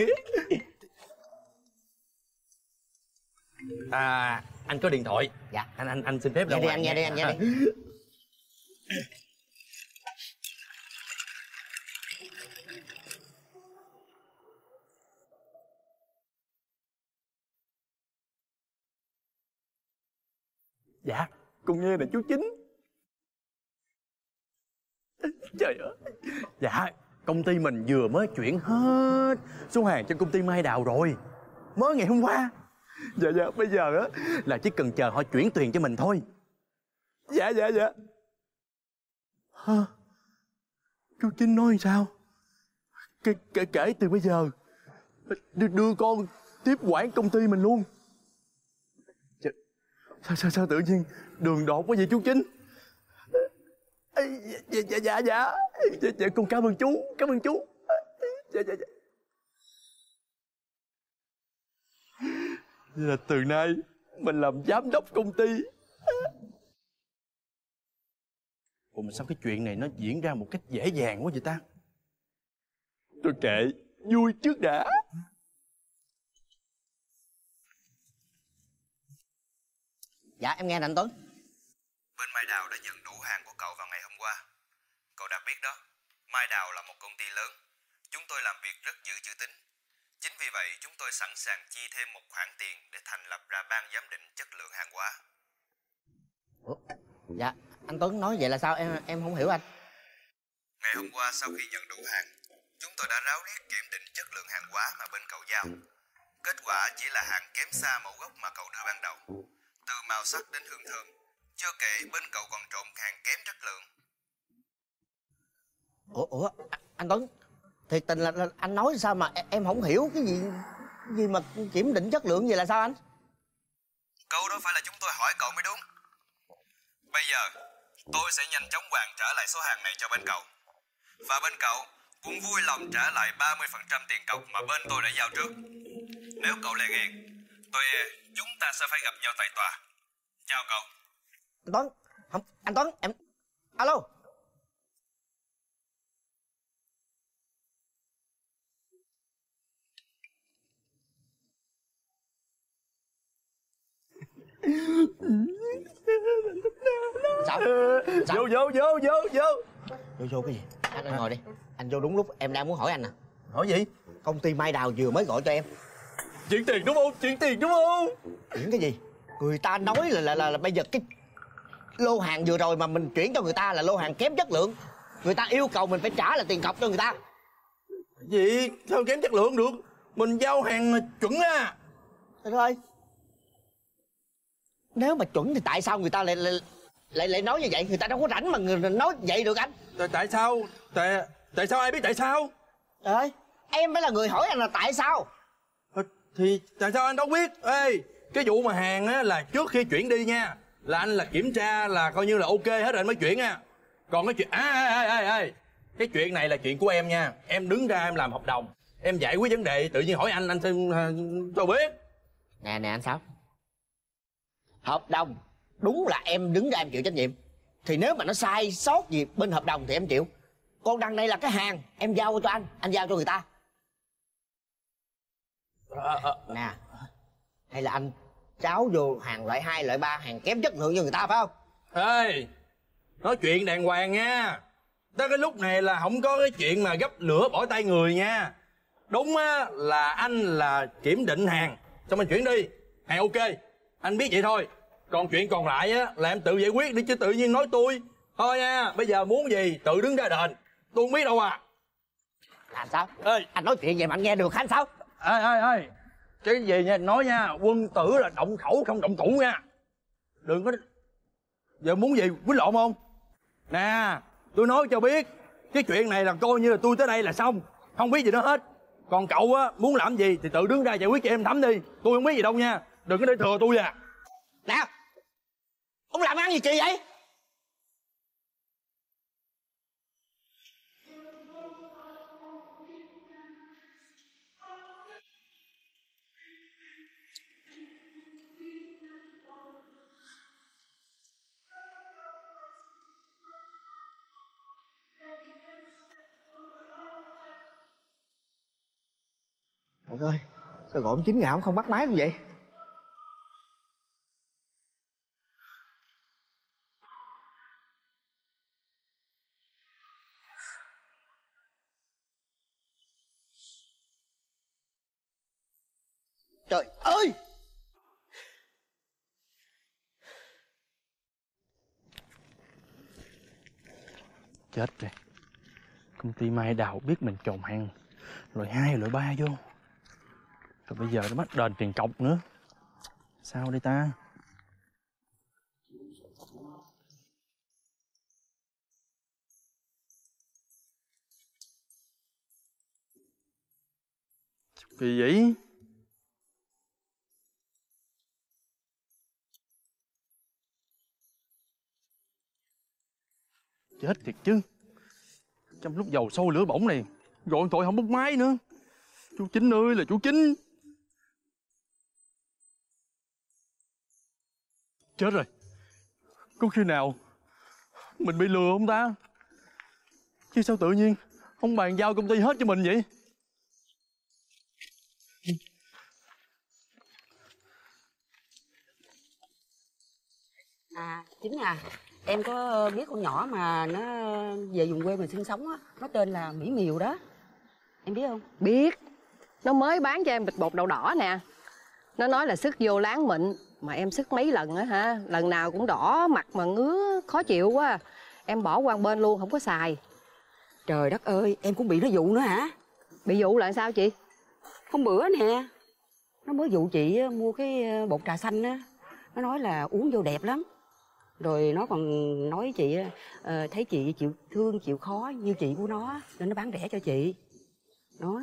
À, anh có điện thoại.
Dạ.
Anh anh anh xin phép
ra ngoài. Nghe đi anh, nghe đi, anh nghe đi.
Dạ, con nghe nè chú Chính. Trời ơi. Dạ, công ty mình vừa mới chuyển hết số hàng cho công ty Mai Đào rồi. Mới ngày hôm qua. Dạ dạ, bây giờ á là chỉ cần chờ họ chuyển tiền cho mình thôi. Dạ dạ dạ. Hả? Chú Chính nói sao? Kể, kể, kể từ bây giờ đưa, đưa con tiếp quản công ty mình luôn. Dạ, sao sao sao tự nhiên đường đột quá vậy chú Chính? Dạ dạ dạ dạ, dạ, dạ con cảm ơn chú, cảm ơn chú. Dạ dạ dạ. Vậy là từ nay mình làm giám đốc công ty. Ủa mà sao cái chuyện này nó diễn ra một cách dễ dàng quá vậy ta? Tôi kệ, vui trước đã.
Dạ em nghe nè anh Tuấn.
Bên Mai Đào đã nhận đủ hàng của cậu vào ngày hôm qua. Cậu đã biết đó, Mai Đào là một công ty lớn. Chúng tôi làm việc rất giữ chữ tín. Chính vì vậy chúng tôi sẵn sàng chi thêm một khoản tiền để thành lập ra ban giám định chất lượng hàng hóa.
Ủa? Dạ anh Tuấn nói vậy là sao, em em không hiểu anh.
Ngày hôm qua sau khi nhận đủ hàng, chúng tôi đã ráo riết kiểm định chất lượng hàng hóa mà bên cậu giao. Kết quả chỉ là hàng kém xa mẫu gốc mà cậu đưa ban đầu. Từ màu sắc đến hương thơm, chưa kể bên cậu còn trộn hàng kém chất lượng.
Ủa, ủa anh Tuấn, thiệt tình là, là anh nói sao mà em không hiểu cái gì gì mà kiểm định chất lượng vậy là sao anh?
Câu đó phải là chúng tôi hỏi cậu mới đúng. Bây giờ tôi sẽ nhanh chóng hoàn trả lại số hàng này cho bên cậu. Và bên cậu cũng vui lòng trả lại ba mươi phần trăm tiền cọc mà bên tôi đã giao trước. Nếu cậu lại ghen, tôi e chúng ta sẽ phải gặp nhau tại tòa. Chào cậu.
Anh Tuấn, không, anh Tuấn, em... Alo. Sao? Sao?
Vô vô vô vô vô.
Vô vô cái gì? Anh, anh ngồi đi. Anh vô đúng lúc, em đang muốn hỏi anh nè.
Hỏi gì?
Công ty Mai Đào vừa mới gọi cho em.
Chuyển tiền đúng không? Chuyển tiền đúng không?
Chuyển cái gì? Người ta nói là là, là, là bây giờ cái lô hàng vừa rồi mà mình chuyển cho người ta là lô hàng kém chất lượng. Người ta yêu cầu mình phải trả lại tiền cọc cho người ta.
Gì? Sao kém chất lượng được? Mình giao hàng chuẩn á.
Trời ơi. Nếu mà chuẩn thì tại sao người ta lại lại lại, lại nói như vậy? Người ta đâu có rảnh mà người nói vậy được anh.
Tại, tại sao? Tại tại sao ai biết tại sao?
Trời ơi, em mới là người hỏi anh là tại sao.
Thì tại sao anh đâu biết? Ê, cái vụ mà hàng á là trước khi chuyển đi nha, là anh là kiểm tra là coi như là ok hết rồi anh mới chuyển nha. Còn cái chuyện à, à, à, à, à. Cái chuyện này là chuyện của em nha. Em đứng ra em làm hợp đồng, em giải quyết vấn đề, tự nhiên hỏi anh anh xin cho biết.
Nè nè anh Sáu, hợp đồng đúng là em đứng ra em chịu trách nhiệm. Thì nếu mà nó sai sót gì bên hợp đồng thì em chịu. Còn đằng này là cái hàng em giao cho anh, anh giao cho người ta.
À, à.
Nè, hay là anh tráo vô hàng loại hai, loại ba, hàng kém chất lượng cho người ta phải không?
Ê, nói chuyện đàng hoàng nha. Tới cái lúc này là không có cái chuyện mà gấp lửa bỏ tay người nha. Đúng á là anh là kiểm định hàng xong anh chuyển đi, hàng ok, anh biết vậy thôi. Còn chuyện còn lại á là em tự giải quyết đi chứ tự nhiên nói tôi. Thôi nha, bây giờ muốn gì tự đứng ra đền, tôi không biết đâu à.
Làm sao? Ê, anh nói chuyện vậy mà anh nghe được hả anh Sáu?
Ê ê ê, cái gì nha nói nha, quân tử là động khẩu không động thủ nha. Đừng có giờ muốn gì quýnh lộn không? Nè, tôi nói cho biết, cái chuyện này là coi như là tôi tới đây là xong, không biết gì nữa hết. Còn cậu á muốn làm gì thì tự đứng ra giải quyết cho em Thắm đi, tôi không biết gì đâu nha. Đừng có để thừa tôi à.
Nè, ông làm ăn gì kỳ vậy? Trời ơi, sao gọi ông Chín Ngạo không bắt máy luôn vậy? Trời ơi!
Chết rồi. Công ty Mai Đào biết mình trộn hàng loại hai, loại ba vô. Rồi bây giờ nó bắt đền tiền cọc nữa. Sao đây ta? Kỳ vậy? Chết thiệt chứ. Trong lúc dầu sôi lửa bỏng này gọi điện thoại không bắt máy nữa. Chú Chính ơi là chú Chính. Chết rồi. Có khi nào mình bị lừa không ta? Chứ sao tự nhiên ông bàn giao công ty hết cho mình vậy?
À Chính à, em có biết con nhỏ mà nó về vùng quê mình sinh sống á, nó tên là Mỹ Miều đó, em biết không?
Biết. Nó mới bán cho em bịch bột đậu đỏ nè. Nó nói là sức vô láng mịn. Mà em sức mấy lần á ha, lần nào cũng đỏ mặt mà ngứa khó chịu quá. Em bỏ qua bên luôn, không có xài.
Trời đất ơi, em cũng bị nó dụ nữa hả?
Bị dụ là sao chị?
Hôm bữa nè, nó mới dụ chị mua cái bột trà xanh á. Nó nói là uống vô đẹp lắm. Rồi nó còn nói chị uh, thấy chị chịu thương, chịu khó như chị của nó, nên nó bán rẻ cho chị. Đó.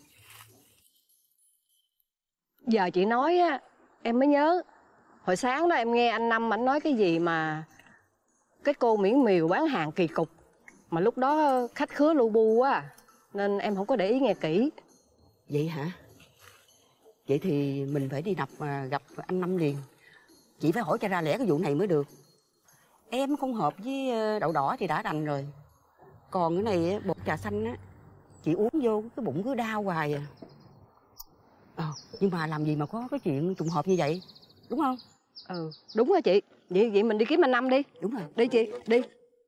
Giờ chị nói á, em mới nhớ. Hồi sáng đó em nghe anh Năm ảnh nói cái gì mà cái cô Mỹ Miều bán hàng kỳ cục. Mà lúc đó khách khứa lu bu quá, nên em không có để ý nghe kỹ.
Vậy hả? Vậy thì mình phải đi đập mà gặp anh Năm liền. Chị phải hỏi cho ra lẽ cái vụ này mới được. Em không hợp với đậu đỏ thì đã đành rồi. Còn cái này bột trà xanh á, chị uống vô cái bụng cứ đau hoài à. Ờ, nhưng mà làm gì mà có cái chuyện trùng hợp như vậy, đúng không?
Ừ, đúng rồi chị. Vậy vậy mình đi kiếm anh Năm đi.
Đúng rồi.
Đi chị, đi.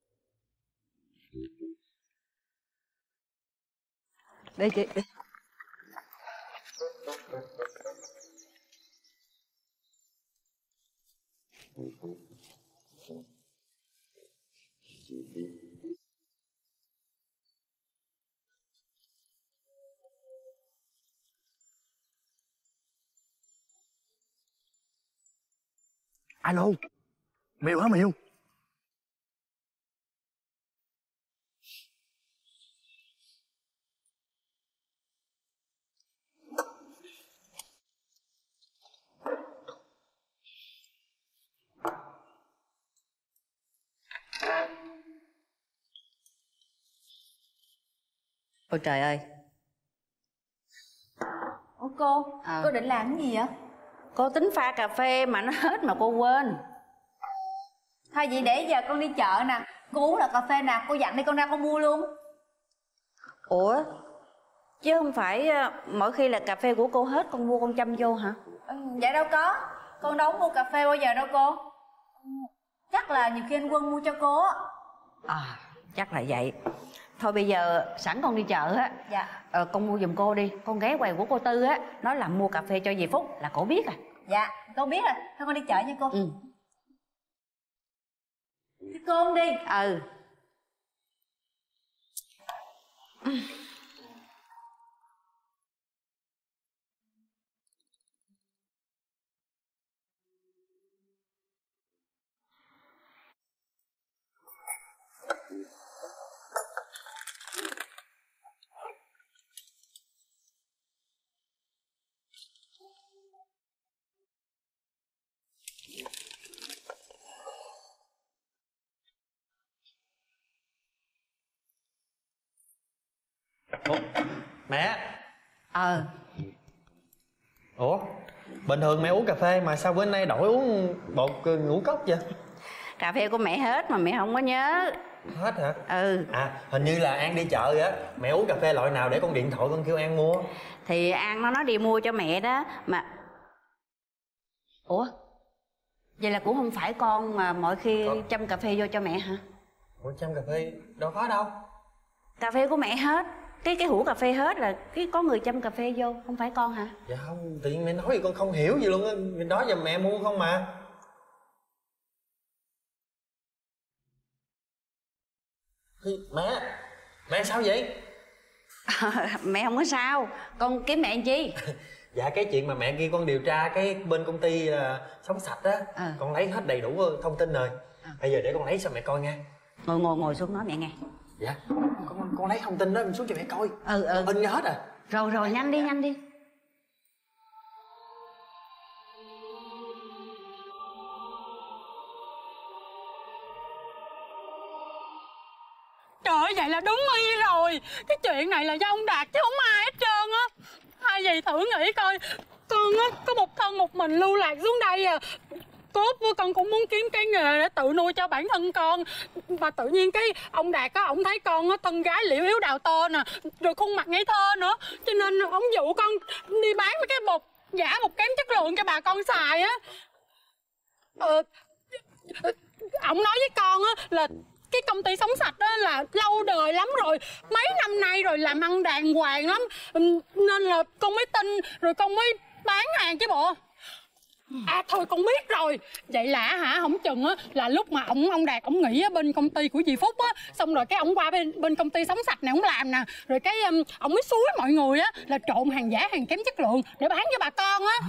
Đi chị, đi.
Alo, Miều hả Miều?
Ôi trời ơi.
Ủa cô,
À.
cô định làm cái gì vậy?
Cô tính pha cà phê mà nó hết mà cô quên.
Thôi vậy để giờ con đi chợ nè. Cô uống là cà phê nè, cô dặn đi con ra con mua luôn.
Ủa? Chứ không phải mỗi khi là cà phê của cô hết con mua con châm vô hả?
Ừ, dạ đâu có. Con đâu có mua cà phê bao giờ đâu cô. Chắc là nhiều khi anh Quân mua cho cô á.
À, chắc là vậy. Thôi bây giờ sẵn con đi chợ á,
dạ.
ờ, con mua giùm cô đi. Con ghé quầy của cô Tư á, nói là mua cà phê cho dì Phúc là cổ biết à.
Dạ, con biết rồi. Thôi con đi chợ nha cô.
Ừ.
Thế cô không đi.
Ừ.
Ủa, mẹ.
Ờ.
Ủa, bình thường mẹ uống cà phê mà sao bữa nay đổi uống bột ngũ cốc vậy?
Cà phê của mẹ hết mà mẹ không có nhớ.
Hết hả?
Ừ.
À, hình như là An đi chợ á, mẹ uống cà phê loại nào để con điện thoại con kêu An mua.
Thì An nó nói đi mua cho mẹ đó mà. Ủa? Vậy là cũng không phải con mà mỗi khi
Con...
châm cà phê vô cho mẹ hả?
Ủa, châm cà phê đâu có đâu.
Cà phê của mẹ hết. Cái cái hũ cà phê hết là cái có người châm cà phê vô, không phải con hả?
Dạ không, tự nhiên mẹ nói thì con không hiểu gì luôn á. Đó giờ mẹ mua không mà. Mẹ, mẹ sao vậy?
À, mẹ không có sao, con kiếm mẹ làm chi?
Dạ cái chuyện mà mẹ kia con điều tra cái bên công ty uh, sống sạch á, à. Con lấy hết đầy đủ thông tin rồi. À. Bây giờ để con lấy cho mẹ coi nha.
Ngồi ngồi ngồi xuống nói mẹ nghe.
Dạ, con con lấy thông tin đó xuống cho mẹ coi.
Ừ ừ.
In ra hết à.
Rồi rồi nhanh đi nhanh đi.
Trời ơi, vậy là đúng y rồi. Cái chuyện này là do ông Đạt chứ không ai hết trơn á. Hai dì thử nghĩ coi, con á có một thân một mình lưu lạc xuống đây à. Cốt con cũng muốn kiếm cái nghề để tự nuôi cho bản thân con. Và tự nhiên cái ông Đạt á, ổng thấy con á thân gái liễu yếu đào tơ nè, rồi khuôn mặt ngây thơ nữa, cho nên ổng dụ con đi bán mấy cái bột giả bột kém chất lượng cho bà con xài á. Ờ, ổng nói với con á là cái công ty Sống Sạch đó là lâu đời lắm rồi, mấy năm nay rồi, làm ăn đàng hoàng lắm, nên là con mới tin rồi con mới bán hàng chứ bộ. À thôi con biết rồi. Vậy là hả, không chừng á là lúc mà ổng ông Đạt ổng nghỉ ở bên công ty của dì Phúc á, xong rồi cái ổng qua bên bên công ty Sống Sạch này ổng làm nè, rồi cái um, ổng mới xúi mọi người á là trộn hàng giả, hàng kém chất lượng để bán cho bà con á.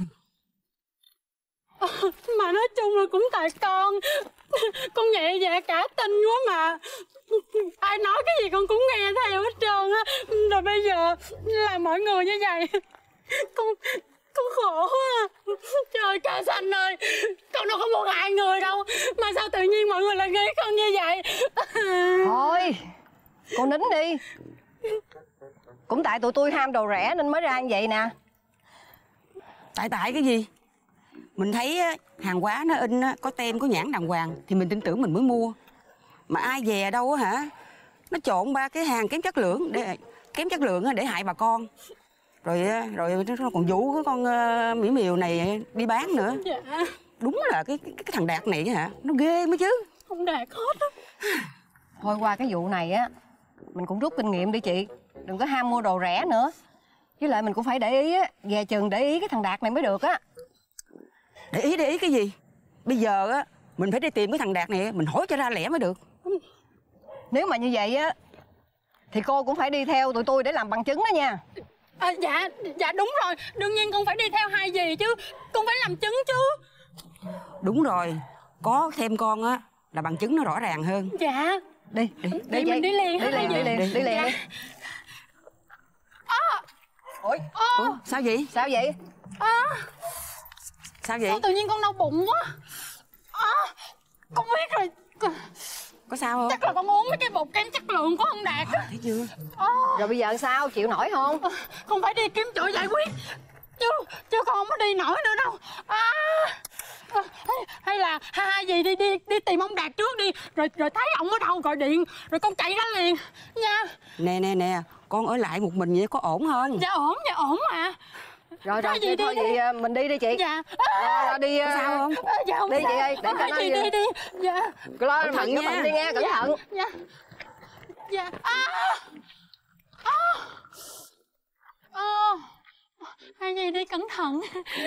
À, mà nói chung là cũng tại con con nhẹ dạ cả tin quá mà, ai nói cái gì con cũng nghe theo hết trơn á, rồi bây giờ là mọi người như vậy con con khổ quá. Trời Ca Xanh ơi, con đâu có muốn hại người đâu, mà sao tự nhiên mọi người lại nghĩ con như vậy.
Thôi con nín đi, cũng tại tụi tôi ham đồ rẻ nên mới ra như vậy nè.
Tại tại cái gì? Mình thấy hàng hóa nó in có tem có nhãn đàng hoàng thì mình tin tưởng mình mới mua, mà ai dè đâu á hả, nó trộn ba cái hàng kém chất lượng để kém chất lượng để hại bà con, rồi rồi nó còn vũ cái con uh, Mỹ Miều này đi bán nữa.
Dạ.
Đúng là cái cái, cái thằng Đạt này hả, nó ghê mới chứ.
Không Đạt hết á.
Thôi qua cái vụ này á mình cũng rút kinh nghiệm đi chị, đừng có ham mua đồ rẻ nữa, với lại mình cũng phải để ý á, dè chừng để ý cái thằng Đạt này mới được á.
Để ý để ý cái gì? Bây giờ á mình phải đi tìm cái thằng Đạt này, mình hỏi cho ra lẽ mới được.
Nếu mà như vậy á thì cô cũng phải đi theo tụi tôi để làm bằng chứng đó nha.
À, dạ dạ đúng rồi, đương nhiên con phải đi theo hai dì chứ, con phải làm chứng chứ.
Đúng rồi, có thêm con á là bằng chứng nó rõ ràng hơn.
Dạ.
Đi đi
đi, đi mình đi liền
đi liền đi liền đi liền
dạ.
đi.
À.
Ủa?
Ủa sao vậy?
Sao vậy?
À.
Sao vậy?
Sao tự nhiên con đau bụng quá. À, con biết rồi.
Có sao không?
Chắc là con uống mấy cái bột kem chất lượng của ông Đạt á.
Thấy chưa?
À. Rồi bây giờ sao, chịu nổi không?
À, con phải đi kiếm chỗ giải quyết chứ chứ con không có đi nổi nữa đâu. À, à, hay là hai dì đi đi đi tìm ông Đạt trước đi, rồi rồi thấy ông ở đâu gọi điện rồi con chạy ra liền nha.
Nè nè nè, con ở lại một mình vậy có ổn không?
Dạ ổn, dạ ổn mà.
Rồi rồi,
gì
thôi
đi,
vậy đi. Mình đi đi chị.
Dạ.
Rồi, rồi đi.
Có sao không?
Dạ không
đi
sao.
chị ơi, để cho nó
đi đi đi. Dạ.
Lo
cẩn thận nha.
đi nghe, cẩn
dạ.
thận.
Dạ. Dạ. À. À. À. Hai gì đi cẩn thận.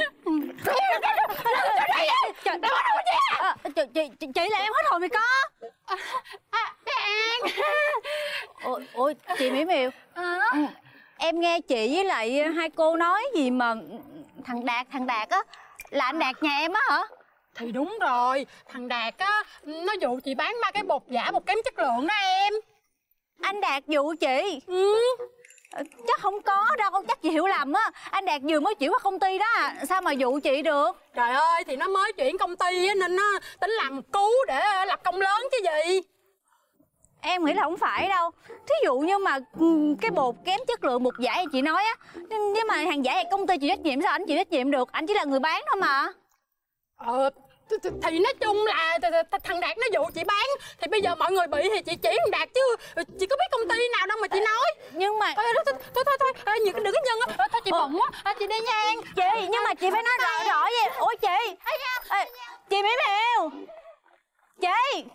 Chị, chị, chị, chị là em hết hồn rồi có.
À, à, cái An.
Ủa, ủa chị Mỹ Miều.
À.
Em nghe chị với lại hai cô nói gì mà thằng Đạt, thằng Đạt á là anh Đạt nhà em á hả?
Thì đúng rồi, thằng Đạt á nó dụ chị bán ba cái bột giả, bột kém chất lượng đó em.
Anh Đạt dụ chị?
Ừ.
Chắc không có đâu, chắc chị hiểu lầm á. Anh Đạt vừa mới chuyển qua công ty đó, sao mà dụ chị được?
Trời ơi, thì nó mới chuyển công ty á nên nó tính làm cứu để lập công lớn chứ gì.
Em nghĩ là không phải đâu. Thí dụ như mà cái bột kém chất lượng, bột giả như chị nói á, nhưng mà hàng giả thì công ty chịu trách nhiệm, sao anh chịu trách nhiệm được? Anh chỉ là người bán thôi mà.
Ờ, thì nói chung là thằng Đạt nó dụ chị bán, thì bây giờ mọi người bị thì chị chỉ thằng Đạt chứ chị có biết công ty nào đâu mà chị nói.
Nhưng mà
thôi thôi thôi thôi, thôi đừng có nhân á, thôi chị bận quá, chị đi nha An.
Chị, nhưng mà chị phải nói rõ rõ vậy. Ủa chị, Ê, chị Mỹ Miều, chị.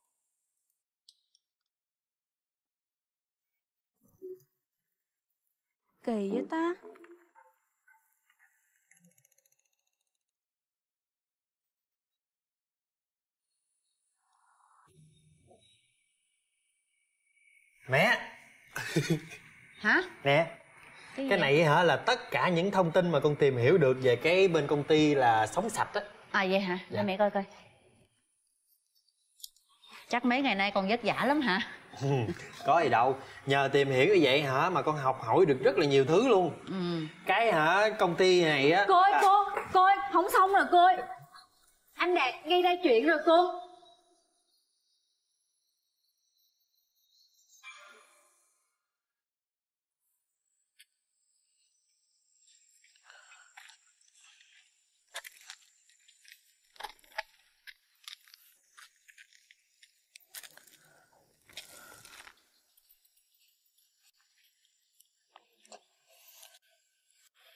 Kỳ vậy ta.
Mẹ.
Hả?
Nè,
cái,
cái này hả là tất cả những thông tin mà con tìm hiểu được về cái bên công ty là Sống Sạch á.
À vậy hả? Để mẹ coi coi. Chắc mấy ngày nay con vất vả lắm hả?
Có gì đâu, nhờ tìm hiểu như vậy hả mà con học hỏi được rất là nhiều thứ luôn.
Ừ.
Cái hả công ty này á.
Cô ơi cô, cô ơi, không xong rồi cô ơi. Anh Đạt gây ra chuyện rồi cô.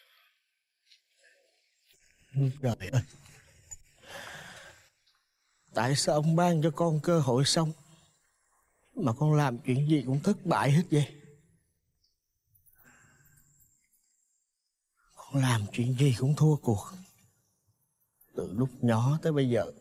Trời ơi.
Tại sao ông ban cho con cơ hội sống mà con làm chuyện gì cũng thất bại hết vậy? Con làm chuyện gì cũng thua cuộc. Từ lúc nhỏ tới bây giờ.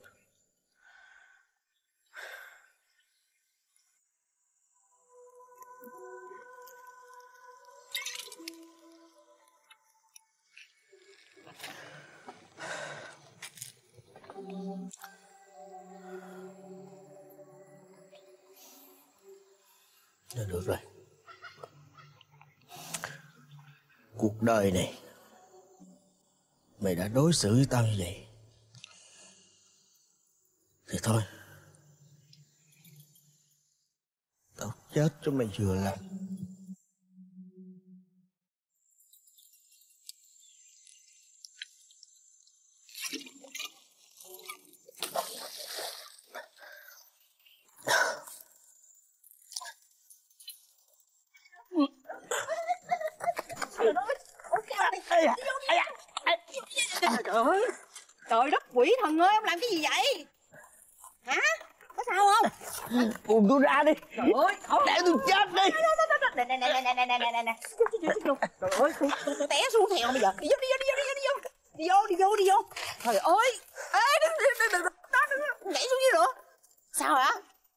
Thôi được rồi. Cuộc đời này mày đã đối xử với tao như vậy thì thôi, tao chết cho mày vừa lòng.
Trời ơi, trời đất quỷ thần ơi, ông làm cái gì vậy? Hả? Có sao không?
Buông tôi ra đi.
Trời ơi, không
để tôi chết đi.
Nè nè nè nè nè nè nè nè nè. Trời ơi, tôi tôi tôi té xuống theo bây giờ. Đi vô đi vô đi vô đi vô đi vô đi vô đi vô. Trời ơi, ê đừng đừng đừng đừng nhảy xuống dưới nữa. Sao hả?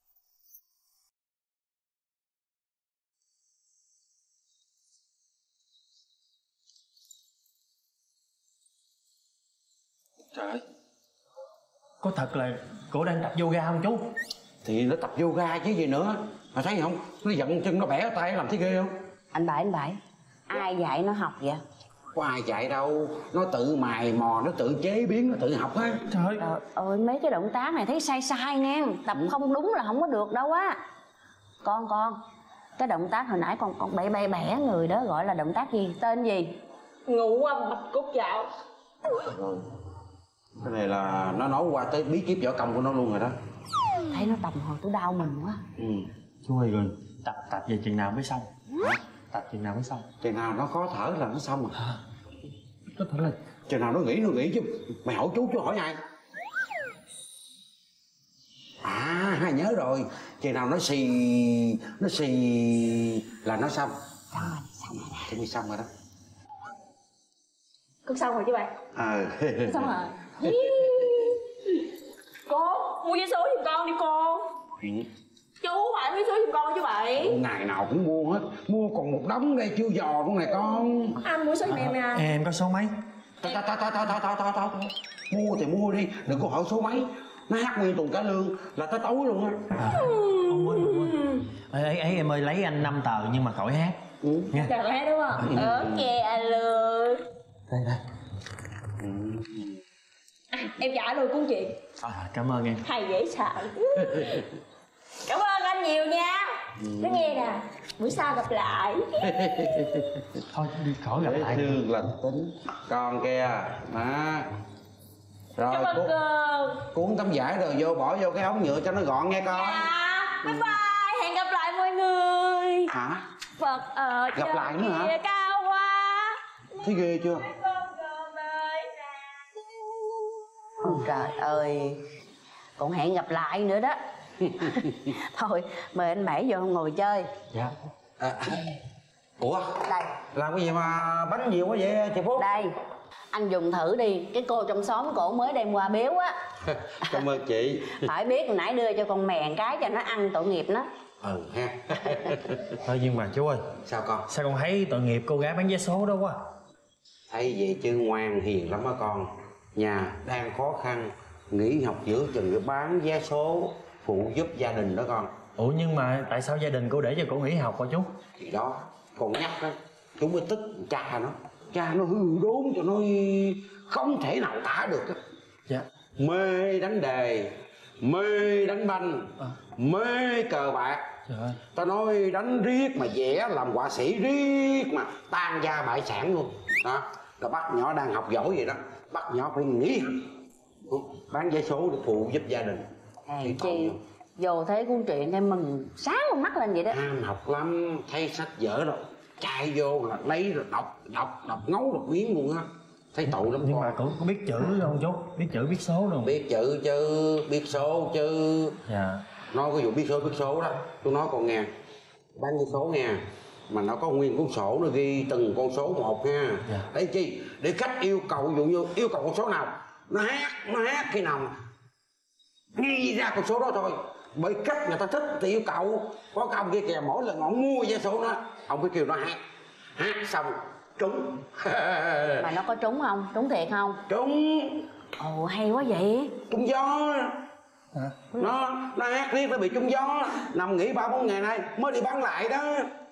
Trời ơi, có thật là cổ đang tập yoga không chú?
Thì nó tập yoga chứ gì nữa. Mà thấy không, nó giận chân nó bẻ tay làm thấy ghê không?
Anh Bảy, anh Bảy, ai dạy nó học vậy?
Có ai dạy đâu, nó tự mài mò, nó tự chế biến, nó tự học á.
Trời
Trời ơi, mấy cái động tác này thấy sai sai nghe. Tập không đúng là không có được đâu á. Con con, cái động tác hồi nãy con con bẻ bẻ bẻ người đó gọi là động tác gì? Tên gì?
Ngũ âm bạch cốt dạo.
Rồi. Cái này là nó nói qua tới bí kíp võ công của nó luôn rồi đó.
Thấy nó tầm hồi tôi đau mình quá.
Ừ.
Chú ơi, rồi tập tập về chừng nào mới xong? Hả? Tập chừng nào mới xong?
Chừng nào nó khó thở là nó xong rồi.
À, có thể là
chừng nào nó nghỉ nó nghỉ chứ. Mày hỏi chú chú hỏi ai? À nhớ rồi, chừng nào nó xì nó xì là nó xong.
Xong rồi, xong rồi.
Chuẩn bị xong rồi đó.
Con xong rồi chứ bạn?
Ờ.
Xong rồi. Con mua vé số giùm con đi con. Chú phải vé số giùm con chứ vậy.
Ngày nào cũng mua hết, mua còn một đống đây chưa dò luôn này con.
Anh mua số giùm em nè.
Em có số mấy?
Thôi thôi thôi thôi thôi thôi thôi thôi mua thì mua đi, đừng có hỏi số mấy. Nó hát nguyên tuần cả lương là tới tối luôn á.
À, không quên không quên. Ấy ấy em ơi, lấy anh năm tờ nhưng mà khỏi hát.
Ừ.
Nha.
Chào hát đúng không? Ừ. Ok anh luôn.
Đây đây.
À, em trả luôn cuốn chuyện.
À, cảm ơn em.
Hay dễ sợ. Cảm ơn anh nhiều nha. Cứ nghe nè, buổi sau gặp lại.
Thôi đi khỏi gặp lại.
Thương lành tính. Con kia đó. Rồi
cảm ơn
cuốn,
cô.
cuốn tấm vải rồi vô bỏ vô cái ống nhựa cho nó gọn nghe con.
Dạ, bye bye, hẹn gặp lại mọi người.
Hả?
Phật ở
gặp
trên
lại nữa hả?
kia cao quá.
Thấy ghê chưa?
Trời ơi, còn hẹn gặp lại nữa đó. Thôi mời anh Bảy vô ngồi chơi.
Dạ.
À, ủa
đây
làm cái gì mà bánh nhiều quá vậy chị Phúc?
Đây anh dùng thử đi, cái cô trong xóm cổ mới đem qua biếu á.
Cảm ơn chị.
Phải biết hồi nãy đưa cho con mèn cái cho nó ăn, tội nghiệp nó.
Ừ ha.
Thôi nhưng mà chú ơi.
Sao con?
Sao con thấy tội nghiệp cô gái bán vé số đó quá?
Thấy vậy chứ ngoan hiền lắm á con. Nhà đang khó khăn, nghỉ học giữa chừng để bán vé số phụ giúp gia đình đó con.
Ủa nhưng mà tại sao gia đình cô để cho cô nghỉ học hả chú?
Thì đó, con nhắc đó, chú mới tức cha nó. Cha nó hư đốn cho nó không thể nào tả được á.
Dạ.
Mê đánh đề, mê đánh banh, à. mê cờ bạc.
Trời ơi.
Tao nói đánh riết mà vẽ làm họa sĩ riết mà tan gia bại sản luôn. Đó, là bắt nhỏ đang học giỏi vậy đó, bắt nhỏ phải nghỉ học, bán vé số để phụ giúp gia đình.
Hèn chi vô thấy cuốn truyện em mừng sáng con mắt lên vậy đó.
Ham học lắm, thấy sách vở rồi chạy vô là lấy rồi đọc đọc đọc ngấu đọc nghiến luôn á. thấy tội lắm.
Nhưng con. Mà cậu có biết chữ không chú? Biết chữ biết số đâu?
Biết chữ chứ, biết số chứ.
Dạ.
Nói cái vụ biết số biết số đó, tôi nói con nghe, bán cái số nha, mà nó có nguyên cuốn sổ nó ghi từng con số một nha. Dạ. Để chi? Để khách yêu cầu, ví dụ như yêu cầu con số nào nó hát, nó hát khi nào ghi ra con số đó thôi. Bởi khách người ta thích thì yêu cầu. Có cái ông kia kìa, mỗi lần ông mua vé số nó, ông phải kêu nó hát, hát xong trúng.
Mà nó có trúng không? Trúng thiệt không?
Trúng.
Ồ hay quá vậy.
Trúng gió. Hả? Nó nó hát riết nó bị trúng gió, nằm nghỉ ba bốn ngày nay mới đi bán lại đó.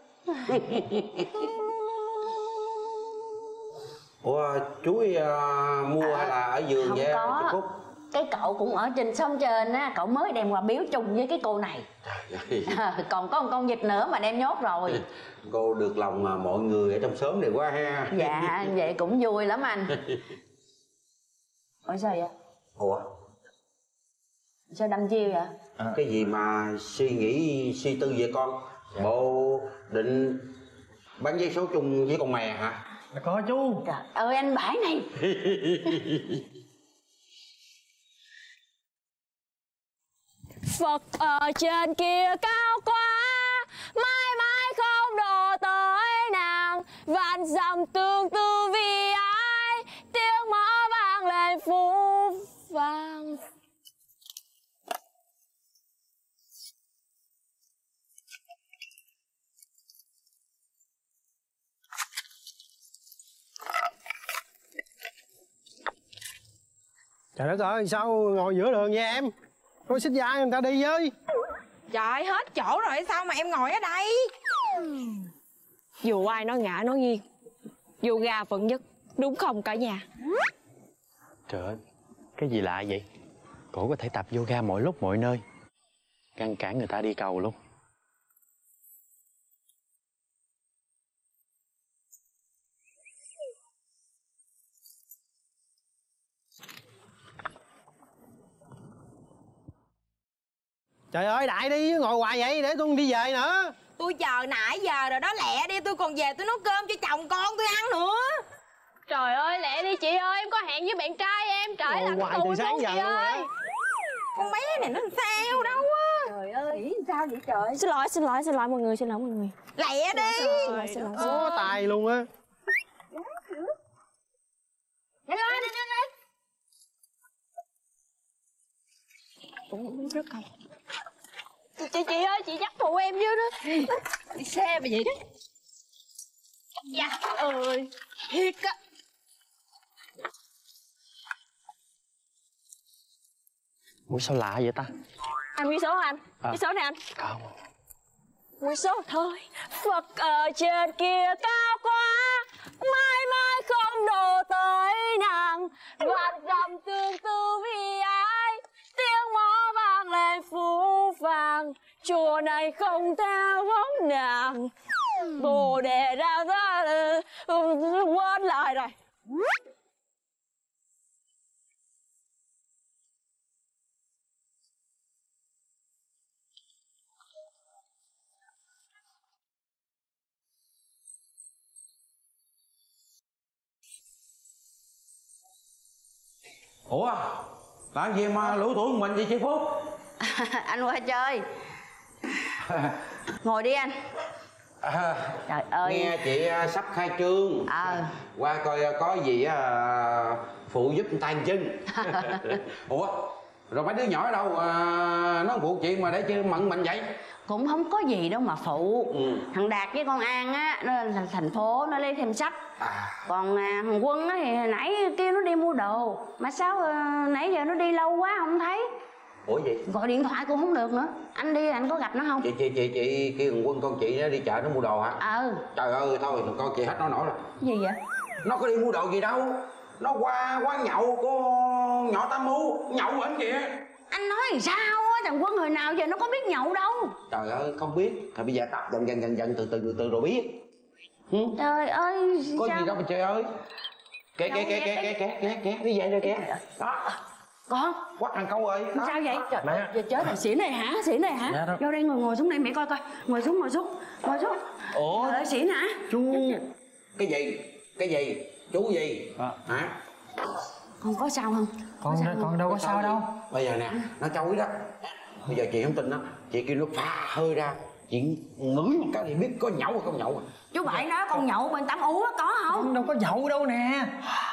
Ủa chú uh, mua à, hay là ở vườn vậy?
Không có. Cái cậu cũng ở trên sông trên á, cậu mới đem quà biếu chung với cái cô này. À, còn có một con vịt nữa mà đem nhốt rồi.
Cô được lòng mà mọi người ở trong xóm này quá ha.
Dạ vậy cũng vui lắm anh. Ủa sao vậy?
Ủa
sao đâm chiêu vậy?
À. Cái gì mà suy nghĩ suy tư vậy con? Dạ. Bộ định bán giấy số chung với con mè hả?
Có chú.
Trời ơi anh Bãi này.
Phật ở trên kia cao quá, mãi mãi không độ tới nàng. Vạn dặm tương tư vì ai, tiếng mõ vang lên phú vang.
Trời đất ơi, sao ngồi giữa đường vậy em? Thôi xích ra người ta đi với.
Trời, hết chỗ rồi sao mà em ngồi ở đây? Dù ai nói ngã nói nghiêng, yoga vẫn nhất, đúng không cả nhà?
Trời ơi, cái gì lạ vậy? Cổ có thể tập yoga mọi lúc mọi nơi, ngăn cản người ta đi cầu luôn.
Trời ơi Đại đi, ngồi hoài vậy để tôi không đi về nữa.
Tôi chờ nãy giờ rồi đó, lẹ đi, tôi còn về tôi nấu cơm cho chồng con tôi ăn nữa.
Trời ơi lẹ đi chị ơi, em có hẹn với bạn trai em. Trời là
hoài từ sáng giờ
chị ơi.
Con bé này nó làm sao đâu á.
Trời ơi, nghĩ sao vậy trời?
Xin lỗi, xin lỗi, xin lỗi mọi người, xin lỗi mọi người. Lẹ đi. Xin lỗi, xin lỗi.
Có tài luôn á.
Nhanh lên, nhanh lên. Cũng rất không.
Chị chị ơi, chị dắt phụ em vô đó. Đi xe mà vậy đó. Dạ ơi, thiệt á.
Ủa sao lạ vậy ta?
Anh ghi số hả anh?
À.
Ghi số này anh.
Không.
Ghi số thôi. Phật ở trên kia cao quá, mãi mãi không độ tới nàng. Vạn dặm tương tư vì ai, tiếng mõ vang lên phú vang. Chùa này không theo bóng nàng, Bồ đề ra ra quên lại rồi.
Ủa làm gì mà lũ tuổi mình vậy chị Phúc?
Anh qua chơi. Ngồi đi anh.
À,
trời ơi
nghe chị sắp khai trương.
À.
Qua coi có gì à, phụ giúp tay chân. Ủa rồi mấy đứa nhỏ ở đâu à, nó phụ chị mà để chứ mận mình vậy?
Cũng không có gì đâu mà phụ. Ừ. Thằng Đạt với con An á, nó lên thành phố nó lấy thêm sách. À. Còn à, thằng Quân á thì nãy kêu nó đi mua đồ. Mà sao à, nãy giờ nó đi lâu quá không thấy.
Ủa gì?
Gọi điện thoại cũng không được nữa. Anh đi anh có gặp nó không?
Chị chị chị chị kêu thằng Quân con chị nó đi chợ nó mua đồ hả?
Ừ.
Trời ơi thôi con chị hết nói nổi rồi.
Gì vậy?
Nó có đi mua đồ gì đâu. Nó qua quán nhậu của nhỏ Tam Mưu, nhậu bển kìa.
Anh nói làm sao á, thằng Quân hồi nào giờ nó có biết nhậu đâu.
Trời ơi không biết. Thôi bây giờ tập dần dần dần dần từ từ từ từ rồi biết. Ừ?
Trời ơi
có
sao?
gì đâu mà trời ơi. Kìa kìa kìa kìa kìa kìa kìa kìa đi về rồi kìa. Đó.
Con
quắt thằng câu rồi.
Đó. Sao vậy? Trời
mẹ.
Giờ chết rồi, xỉn này hả? Xỉn này hả?
Dạ,
vô đây ngồi ngồi xuống đây mẹ coi coi. Ngồi xuống ngồi xuống. Ngồi xuống.
Ủa
trời ơi xỉn hả?
Chú. Cái gì? Cái gì? Chú gì?
À.
Hả?
Con có sao không?
Con con đâu có sao đâu.
Bây giờ nè, nó chối đó. Bây giờ chị không tin đó, chị kêu nó phá hơi ra, chị ngửi một cái thì biết có nhậu hay không nhậu à.
Chú Bảy nói con nhậu bên tắm ú á, có không?
Con đâu có nhậu đâu nè.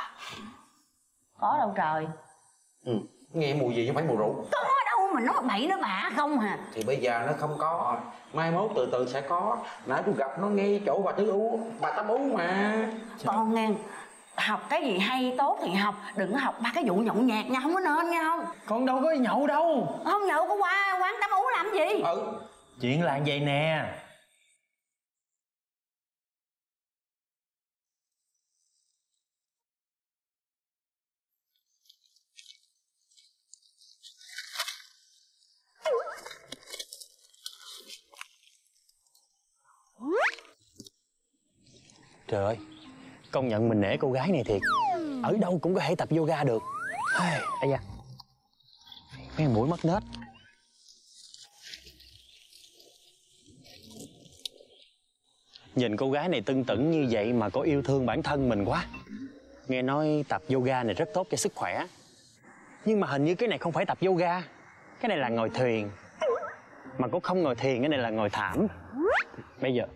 Có đâu trời.
Ừ, nghe mùi gì chứ phải mùi rượu.
Có đâu mà nó bậy nó bạ không hả?
Thì bây giờ nó không có, mai mốt từ từ sẽ có. Nãy tôi gặp nó ngay chỗ bà Tứ Ú, bà Tám Ú mà.
Con nghe, học cái gì hay tốt thì học, đừng có học ba cái vụ nhậu nhạt nha, không có nên nha không?
Con đâu có nhậu đâu.
Không nhậu có qua quán Tám Ú làm gì?
Ừ.
Chuyện là vậy nè.
Trời ơi, công nhận mình nể cô gái này thiệt. Ở đâu cũng có thể tập yoga được. Ây da, mấy mũi mất nết. Nhìn cô gái này tưng tửng như vậy mà có yêu thương bản thân mình quá. Nghe nói tập yoga này rất tốt cho sức khỏe. Nhưng mà hình như cái này không phải tập yoga. Cái này là ngồi thiền. Mà cũng không ngồi thiền, cái này là ngồi thảm. Bây giờ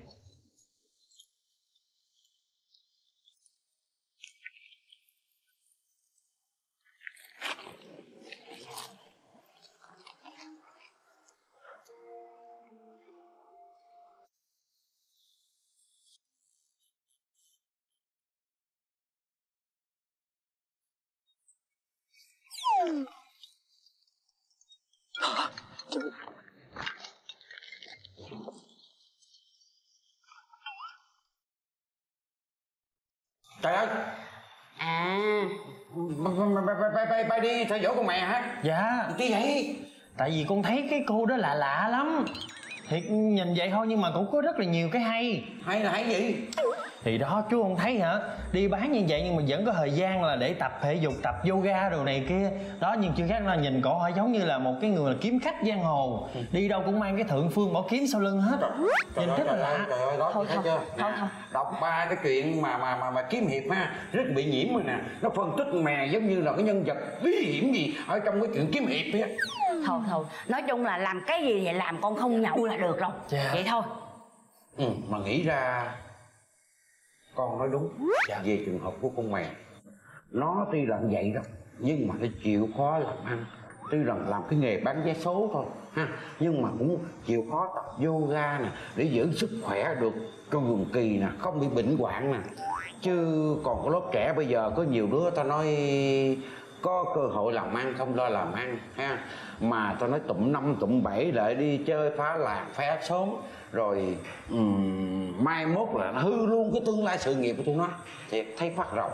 trời ơi.
À,
bay bay đi theo dõi con mẹ hả?
Dạ.
Chi vậy?
Tại vì con thấy cái cô đó lạ lạ lắm. Thiệt nhìn vậy thôi nhưng mà cũng có rất là nhiều cái hay.
Hay là hay gì?
Thì đó chú không thấy hả? Đi bán như vậy nhưng mà vẫn có thời gian là để tập thể dục, tập yoga đồ này kia. Đó, nhưng chưa khác là nhìn cổ họ giống như là một cái người là kiếm khách giang hồ. Đi đâu cũng mang cái thượng phương bảo kiếm sau lưng hết. Nhìn rất là lạ.
Trời ơi, đó
thôi,
thấy
thôi,
chưa?
thôi,
Nè,
thôi.
đọc ba cái chuyện mà mà mà mà kiếm hiệp ha, rất bị nhiễm rồi nè. Nó phân tích mè giống như là cái nhân vật bí hiểm gì ở trong cái chuyện kiếm hiệp á.
thôi thôi, nói chung là làm cái gì thì làm, con không nhậu là được rồi.
Dạ.
Vậy thôi.
Ừ, mà nghĩ ra con nói đúng. Dạ. Về trường hợp của con mè, nó tuy là vậy đó nhưng mà nó chịu khó làm ăn. Tuy rằng làm cái nghề bán vé số thôi ha, nhưng mà cũng chịu khó tập yoga nè để giữ sức khỏe được trường kỳ nè, không bị bệnh hoạn nè. Chứ còn có lớp trẻ bây giờ có nhiều đứa ta nói có cơ hội làm ăn không lo làm ăn ha, mà tao nói tụm năm tụm bảy lại đi chơi phá làng phá xóm rồi um, mai mốt là nó hư luôn cái tương lai sự nghiệp của tụi nó. Thiệt thấy phát rầu.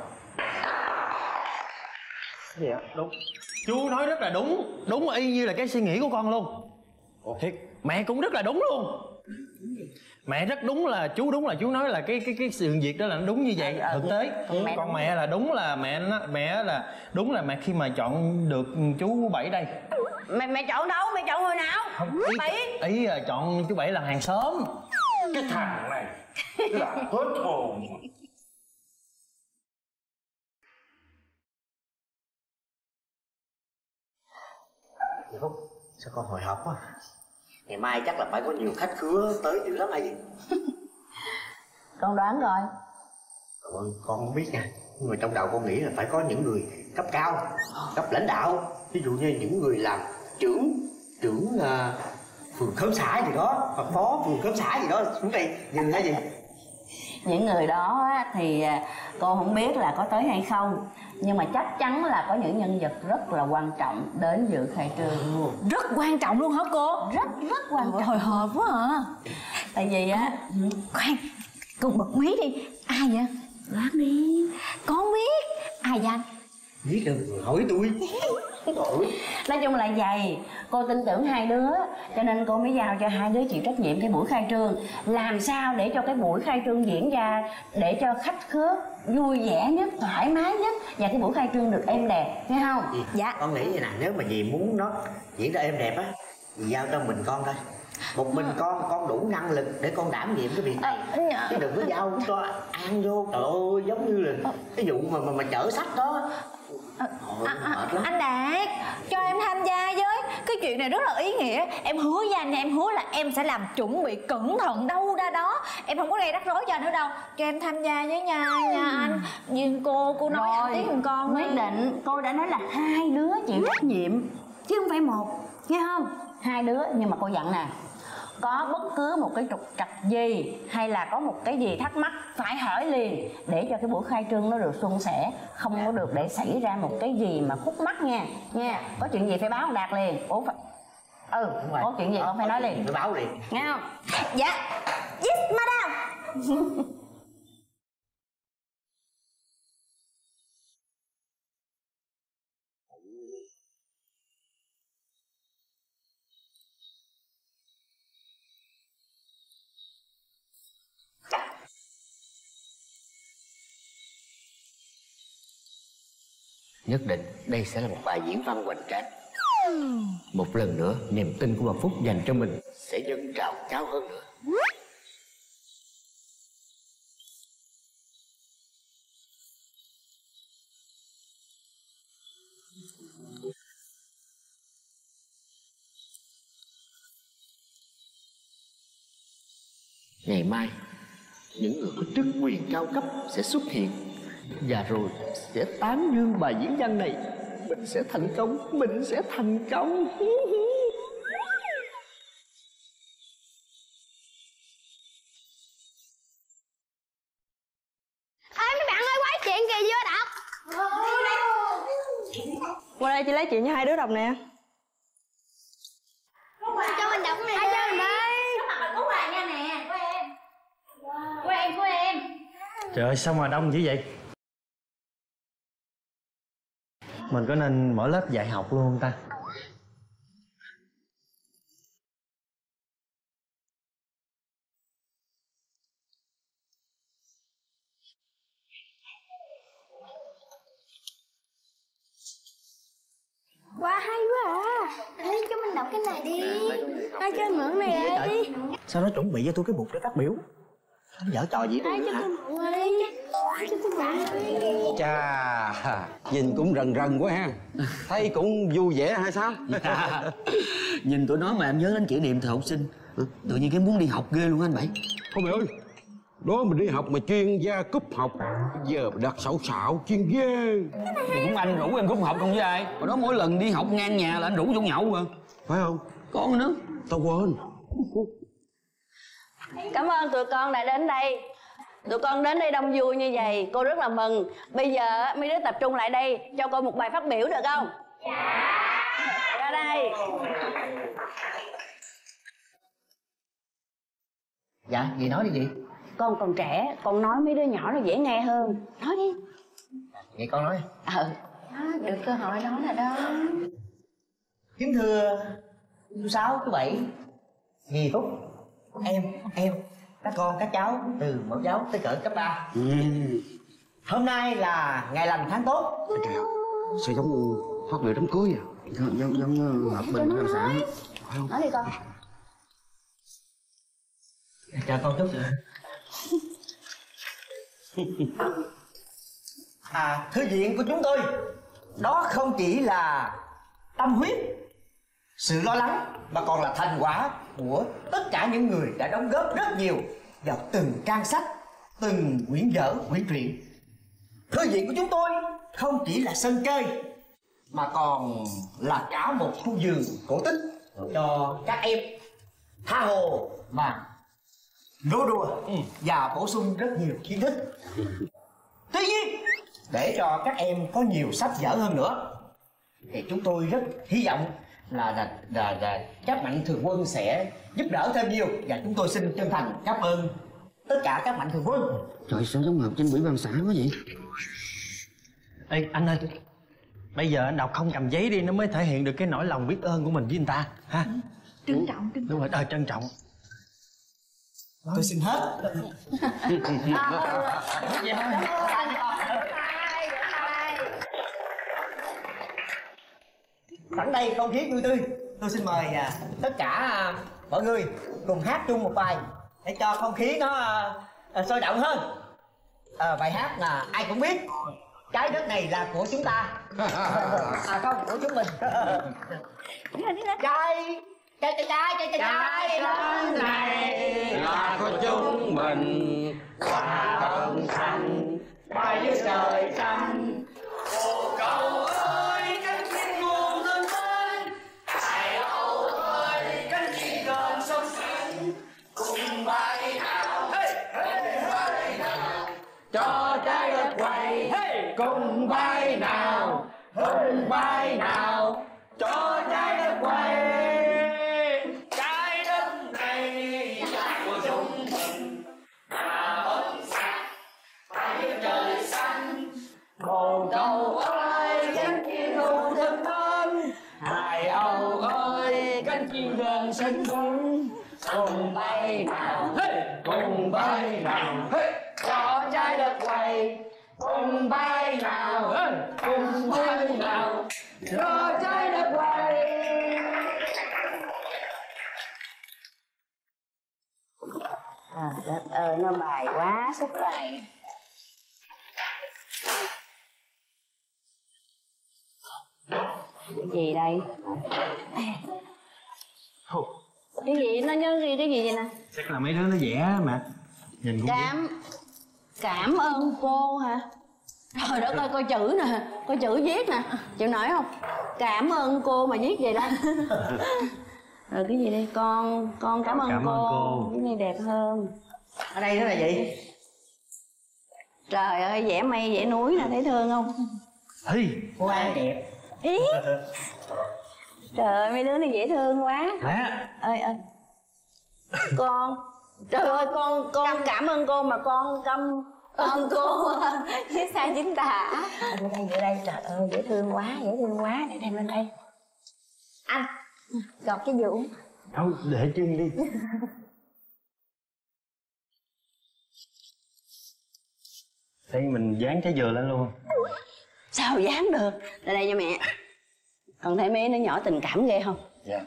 Dạ đúng. Chú nói rất là đúng, đúng y như là cái suy nghĩ của con luôn. Thiệt mẹ cũng rất là đúng luôn. Mẹ rất đúng, là chú đúng là chú nói là cái cái cái sự việc đó là nó đúng như vậy. Thực tế
mẹ
con
đúng.
mẹ là đúng là mẹ nó mẹ là đúng là mẹ khi mà chọn được chú Bảy đây.
Mẹ mẹ chọn đâu? Mẹ chọn người nào?
Không, ý,
Bảy.
ý là chọn chú Bảy là hàng xóm.
Cái thằng này là hết hồn.
Dạ không, sao con hồi hộp quá. Ngày mai chắc là phải có nhiều khách khứa tới dữ lắm hay gì.
Con đoán rồi.
Con, con không biết nha, nhưng mà trong đầu con nghĩ là phải có những người cấp cao, cấp lãnh đạo. Ví dụ như những người làm trưởng trưởng uh, phường khóm xã gì đó, hoặc phó phường khóm xã gì đó xuống đây như cái gì.
Những người đó á, thì cô không biết là có tới hay không, nhưng mà chắc chắn là có những nhân vật rất là quan trọng đến dự khai trương.
Rất quan trọng luôn hả cô?
Rất rất quan trọng.
Hồi hộp quá à.
Tại vì á,
khoan, cô bật mí đi. Ai vậy?
đoán đi.
Con không biết. Ai vậy anh?
Biết được, hỏi tôi.
Nói chung là vậy, cô tin tưởng hai đứa cho nên cô mới giao cho hai đứa chịu trách nhiệm cái buổi khai trương. Làm sao để cho cái buổi khai trương diễn ra để cho khách khứa vui vẻ nhất, thoải mái nhất, và cái buổi khai trương được êm đẹp, nghe không?
Dạ. Con nghĩ vậy nè, nếu mà dì muốn nó diễn ra êm đẹp á, dì giao cho mình con thôi. Một mình con con đủ năng lực để con đảm nhiệm cái việc này, chứ đừng có giao cho An vô. Trời ơi, giống như là cái vụ mà mà, mà chở sách đó.
À, à, anh Đạt, cho em tham gia với, cái chuyện này rất là ý nghĩa. Em hứa với anh nha, em hứa là em sẽ làm chuẩn bị cẩn thận đâu ra đó, em không có gây rắc rối cho anh nữa đâu. Cho em tham gia với nha, nha anh. Nhưng cô, cô nói anh tiếng giùm con
quyết định. Cô đã nói là hai đứa chịu trách nhiệm chứ không phải một, nghe không? Hai đứa, nhưng mà cô dặn nè, có bất cứ một cái trục trặc gì hay là có một cái gì thắc mắc phải hỏi liền, để cho cái buổi khai trương nó được suôn sẻ, không có được để xảy ra một cái gì mà khúc mắc nha. Nha, có chuyện gì phải báo ông Đạt liền. Ủa phải... ừ, có chuyện gì con phải nói liền,
phải báo liền,
nghe không?
Dạ, yes madam.
Nhất định đây sẽ là một bài diễn văn hoành tráng. Một lần nữa niềm tin của bà Phúc dành cho mình sẽ dâng trào cao hơn nữa. Ngày mai những người có chức quyền cao cấp sẽ xuất hiện, và rồi sẽ tán dương bài diễn văn này. Mình sẽ thành công, mình sẽ thành công.
Ê mấy bạn ơi, quái chuyện kìa, vô đọc. Qua đây chị lấy chuyện cho hai đứa đọc nè.
Cho mình đọc này.
Ai cho mình đây?
Các bạn của Hoàng nha nè, của em. Của em, của em.
Trời ơi, sao mà đông dữ vậy? Mình có nên mở lớp dạy học luôn không ta?
Wow, hay quá à. Ê, cho mình đọc cái này đi. Ai cho mượn này lại đi.
Sao nó chuẩn bị cho tôi cái bục để phát biểu? Nó dở trò gì đó.
Ai cho tôi mượn đi. Ai cho tôi mượn đi.
Chà, nhìn cũng rần rần quá ha. Thấy cũng vui vẻ hay sao?
Dạ. Nhìn tụi nó mà em nhớ đến kỷ niệm thời học sinh. Tự nhiên cái muốn đi học ghê luôn anh Bảy.
Thôi mày ơi, đó mình đi học mà chuyên gia cúp học, giờ đặt xạo xạo chuyên ghê.
Thì cũng anh rủ em cúp học không với ai. Hồi đó mỗi lần đi học ngang nhà là anh rủ vô nhậu rồi.
Phải không?
Con nữa.
Tao quên.
Cảm ơn tụi con đã đến đây. Tụi con đến đây đông vui như vậy, cô rất là mừng. Bây giờ mấy đứa tập trung lại đây cho cô một bài phát biểu được không? Dạ. Ra đây.
Dạ, gì nói đi chị?
Con còn trẻ, con nói mấy đứa nhỏ nó dễ nghe hơn. Nói đi.
Vậy con nói.
Ờ. À, được cơ hội nói là đó.
Kính thưa chú Sáu, chú Bảy, Dì Phúc, em, em, các con, các cháu từ mẫu giáo tới cỡ cấp ba. Ừ. Hôm nay là ngày lành tháng tốt.
Sao giống phát biểu đám cưới à? Giống giống giống hợp bình làm sản. Phải không?
Nói đi con.
Chào con chút nữa. À, thư viện của chúng tôi đó không chỉ là tâm huyết, sự lo lắng, mà còn là thành quả của tất cả những người đã đóng góp rất nhiều vào từng trang sách, từng quyển vở, quyển truyện. Thư viện của chúng tôi không chỉ là sân chơi, mà còn là cả một khu vườn cổ tích cho các em tha hồ mà đua đùa và bổ sung rất nhiều kiến thức. Tuy nhiên, để cho các em có nhiều sách vở hơn nữa thì chúng tôi rất hy vọng là là, là, là các mạnh thường quân sẽ giúp đỡ thêm nhiều, và chúng tôi xin chân thành cảm ơn tất cả các mạnh thường quân.
Trời, sao giống hợp trên quỹ ban xã quá vậy?
Ê anh ơi, bây giờ anh đọc không cầm giấy đi, nó mới thể hiện được cái nỗi lòng biết ơn của mình với người ta ha.
Trân trọng, trân trọng.
Đúng rồi, ờ, trân trọng.
Tôi xin hết. Sẵn đây không khí vui tươi, tôi xin mời à, tất cả à, mọi người cùng hát chung một bài để cho không khí nó uh, sôi động hơn. À, bài hát là ai cũng biết, trái đất này là của chúng ta. À không, của chúng mình. Trái trái trái trái trái trái đất này
là của chúng mình, hòa thân xanh bay dưới trời xanh. Bồ Câu ơi cánh chim muôn thân mến, Hải Âu ơi cánh chim gần sông xanh, cùng bay nào cùng bay nào cho trái đất quay, cùng bay nào cùng bay nào cho trái đất quay. Trái đất này là của chúng mình, là ấm sạch bay dưới trời xanh. Bồ Câu ơi cánh chim muôn thân mến, Hải Âu ơi cánh chim gần sông xanh, cùng bay nào cùng bay nào cho trái đất quay, cùng bay nào cùng bay nào cho trái đất quay.
À, đất ơi nó bài quá sức này. Cái gì đây? Cái gì nó nhớ gì cái gì vậy nè?
Chắc là mấy đứa nó vẽ mà nhìn cũng
Cảm Cảm ơn cô hả? Trời đất ơi, coi chữ nè, coi chữ viết nè, chịu nổi không? Cảm ơn cô mà viết vậy đó. Rồi cái gì đây? Con con cảm ơn
Cảm
cô.
ơn cô.
Cái này đẹp hơn.
Ở đây nó là gì?
Trời ơi, vẽ mây vẽ núi nè, thấy thương không?
Ê,
cô An đẹp.
Ý. Trời ơi, mấy đứa này dễ thương quá.
Má.
Ơi ơi. Con. Trời ơi, con con cảm ơn cô mà con căm ơn cô chứ sao chính tả. Ở đây ở đây, trời ơi dễ thương quá, dễ thương quá, để đem lên đây. Anh gọt cái Vũ.
Thôi để chân đi. Đây mình dán trái dừa lên luôn.
Sao dán được? Lại đây cho mẹ. Còn thấy mấy đứa nhỏ tình cảm ghê không?
Dạ.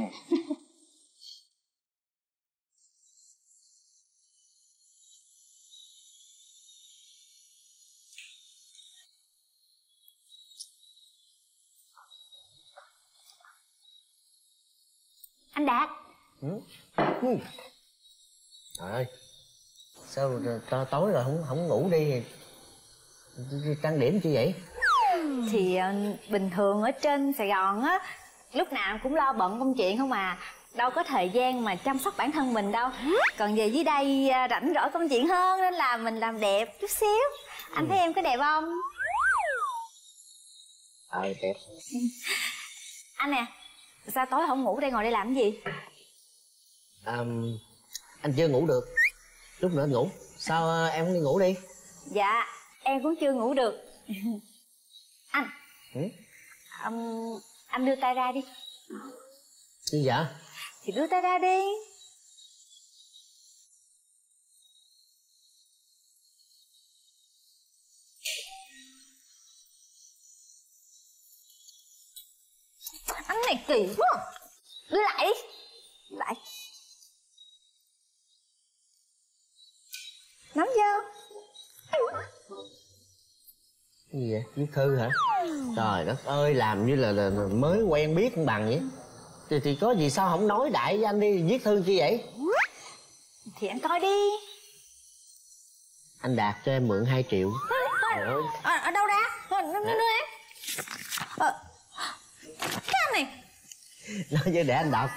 Anh Đạt.
Ừ. Ừ. Trời ơi, sao to tối rồi không không ngủ đi thì trang điểm chi vậy?
Thì uh, bình thường ở trên Sài Gòn á, lúc nào cũng lo bận công chuyện không à, đâu có thời gian mà chăm sóc bản thân mình đâu. Còn về dưới đây uh, rảnh rỗi công chuyện hơn nên là mình làm đẹp chút xíu. Anh ừ. thấy em có đẹp không?
Ờ à, đẹp.
Anh nè, sao tối không ngủ đây ngồi đây làm cái gì?
À, anh chưa ngủ được, lúc nữa anh ngủ. Sao em không đi ngủ đi?
Dạ em cũng chưa ngủ được. Anh
ừ?
um, anh đưa tay ra đi.
Gì vậy?
Thì đưa tay ra đi. Anh này kỳ quá. Đưa lại đi. Lại. Nắm vô.
Cái gì vậy? Viết thư hả? Trời đất ơi, làm như là, là, là mới quen biết con bằng vậy. Thì, thì có gì sao không nói đại với anh đi, viết thư chi vậy?
Thì anh coi đi.
Anh Đạt cho em mượn hai triệu. Trời ơi.
À, ở đâu ra? Đưa em. Ờ. Cái anh này.
Nói với để anh đọc.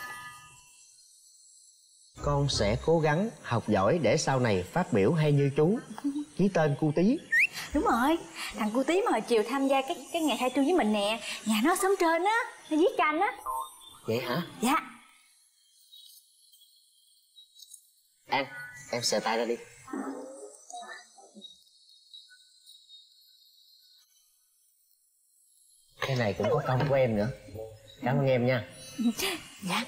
Con sẽ cố gắng học giỏi để sau này phát biểu hay như chú. Ký tên Cu Tí.
Đúng rồi, thằng Cu Tí mà hồi chiều tham gia cái cái ngày khai trương với mình nè. Nhà nó sống trên á, nó viết cho anh á.
Vậy hả?
Dạ.
An, em sờ tay ra đi. Cái này cũng có công của em nữa. Cảm ơn em nha.
Dạ.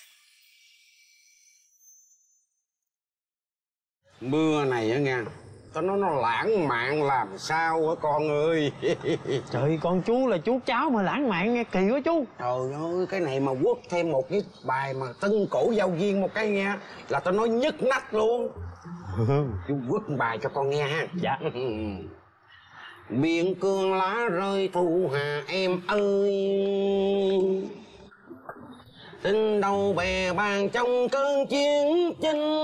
Mưa này á nghe, tao nói nó lãng mạn làm sao hả con ơi.
Trời, con chú là chú cháu mà lãng mạn nghe kỳ quá chú.
Trời ơi, cái này mà quất thêm một cái bài mà tân cổ giao duyên một cái nghe là tao nói nhức nách luôn. Chú quất bài cho con nghe ha.
Dạ.
Biển cương lá rơi thu hà em ơi, tình đầu bè bàn trong cơn chiến tranh,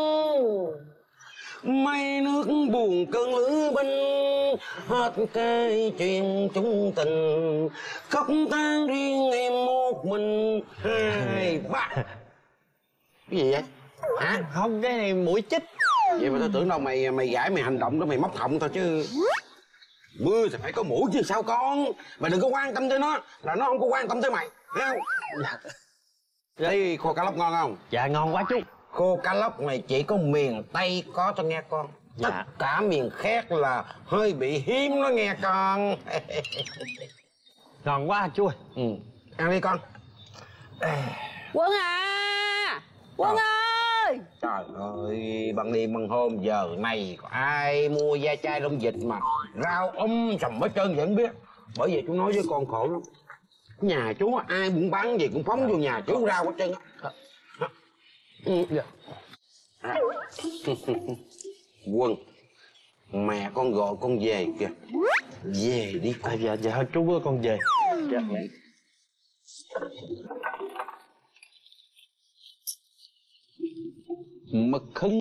mây nước buồn cơn lữ binh, hết cái chuyện chung tình, khóc than riêng em một mình. Hai ba. Cái gì vậy hả?
Không, cái này mũi chích.
Vậy mà tao tưởng đâu mày mày giải mày hành động đó mày móc họng thôi chứ. Mưa thì phải có mũi chứ sao con. Mày đừng có quan tâm tới nó là nó không có quan tâm tới mày, thấy không? Dạ. Thấy khô cá lóc ngon không?
Dạ ngon quá chú.
Khô cá lóc này chỉ có miền Tây có cho nghe con. Dạ. Tất cả miền khác là hơi bị hiếm nó nghe con.
Ngon quá chú ơi.
Ừ. Ăn đi con.
Quân à, Quân
Trời.
ơi.
Trời ơi, bằng đêm bằng hôm giờ này có ai mua da chai đông dịch mà rau um sầm hết trơn vậy không biết. Bởi vì chú nói với con khổ lắm. Nhà chú ai muốn bán gì cũng phóng vô nhà chú rau hết trơn á. Ừ. À. Quân, mẹ con gọi con về kìa. Về đi con.
À, dạ dạ chú ơi, con về. Dạ.
Mực hứng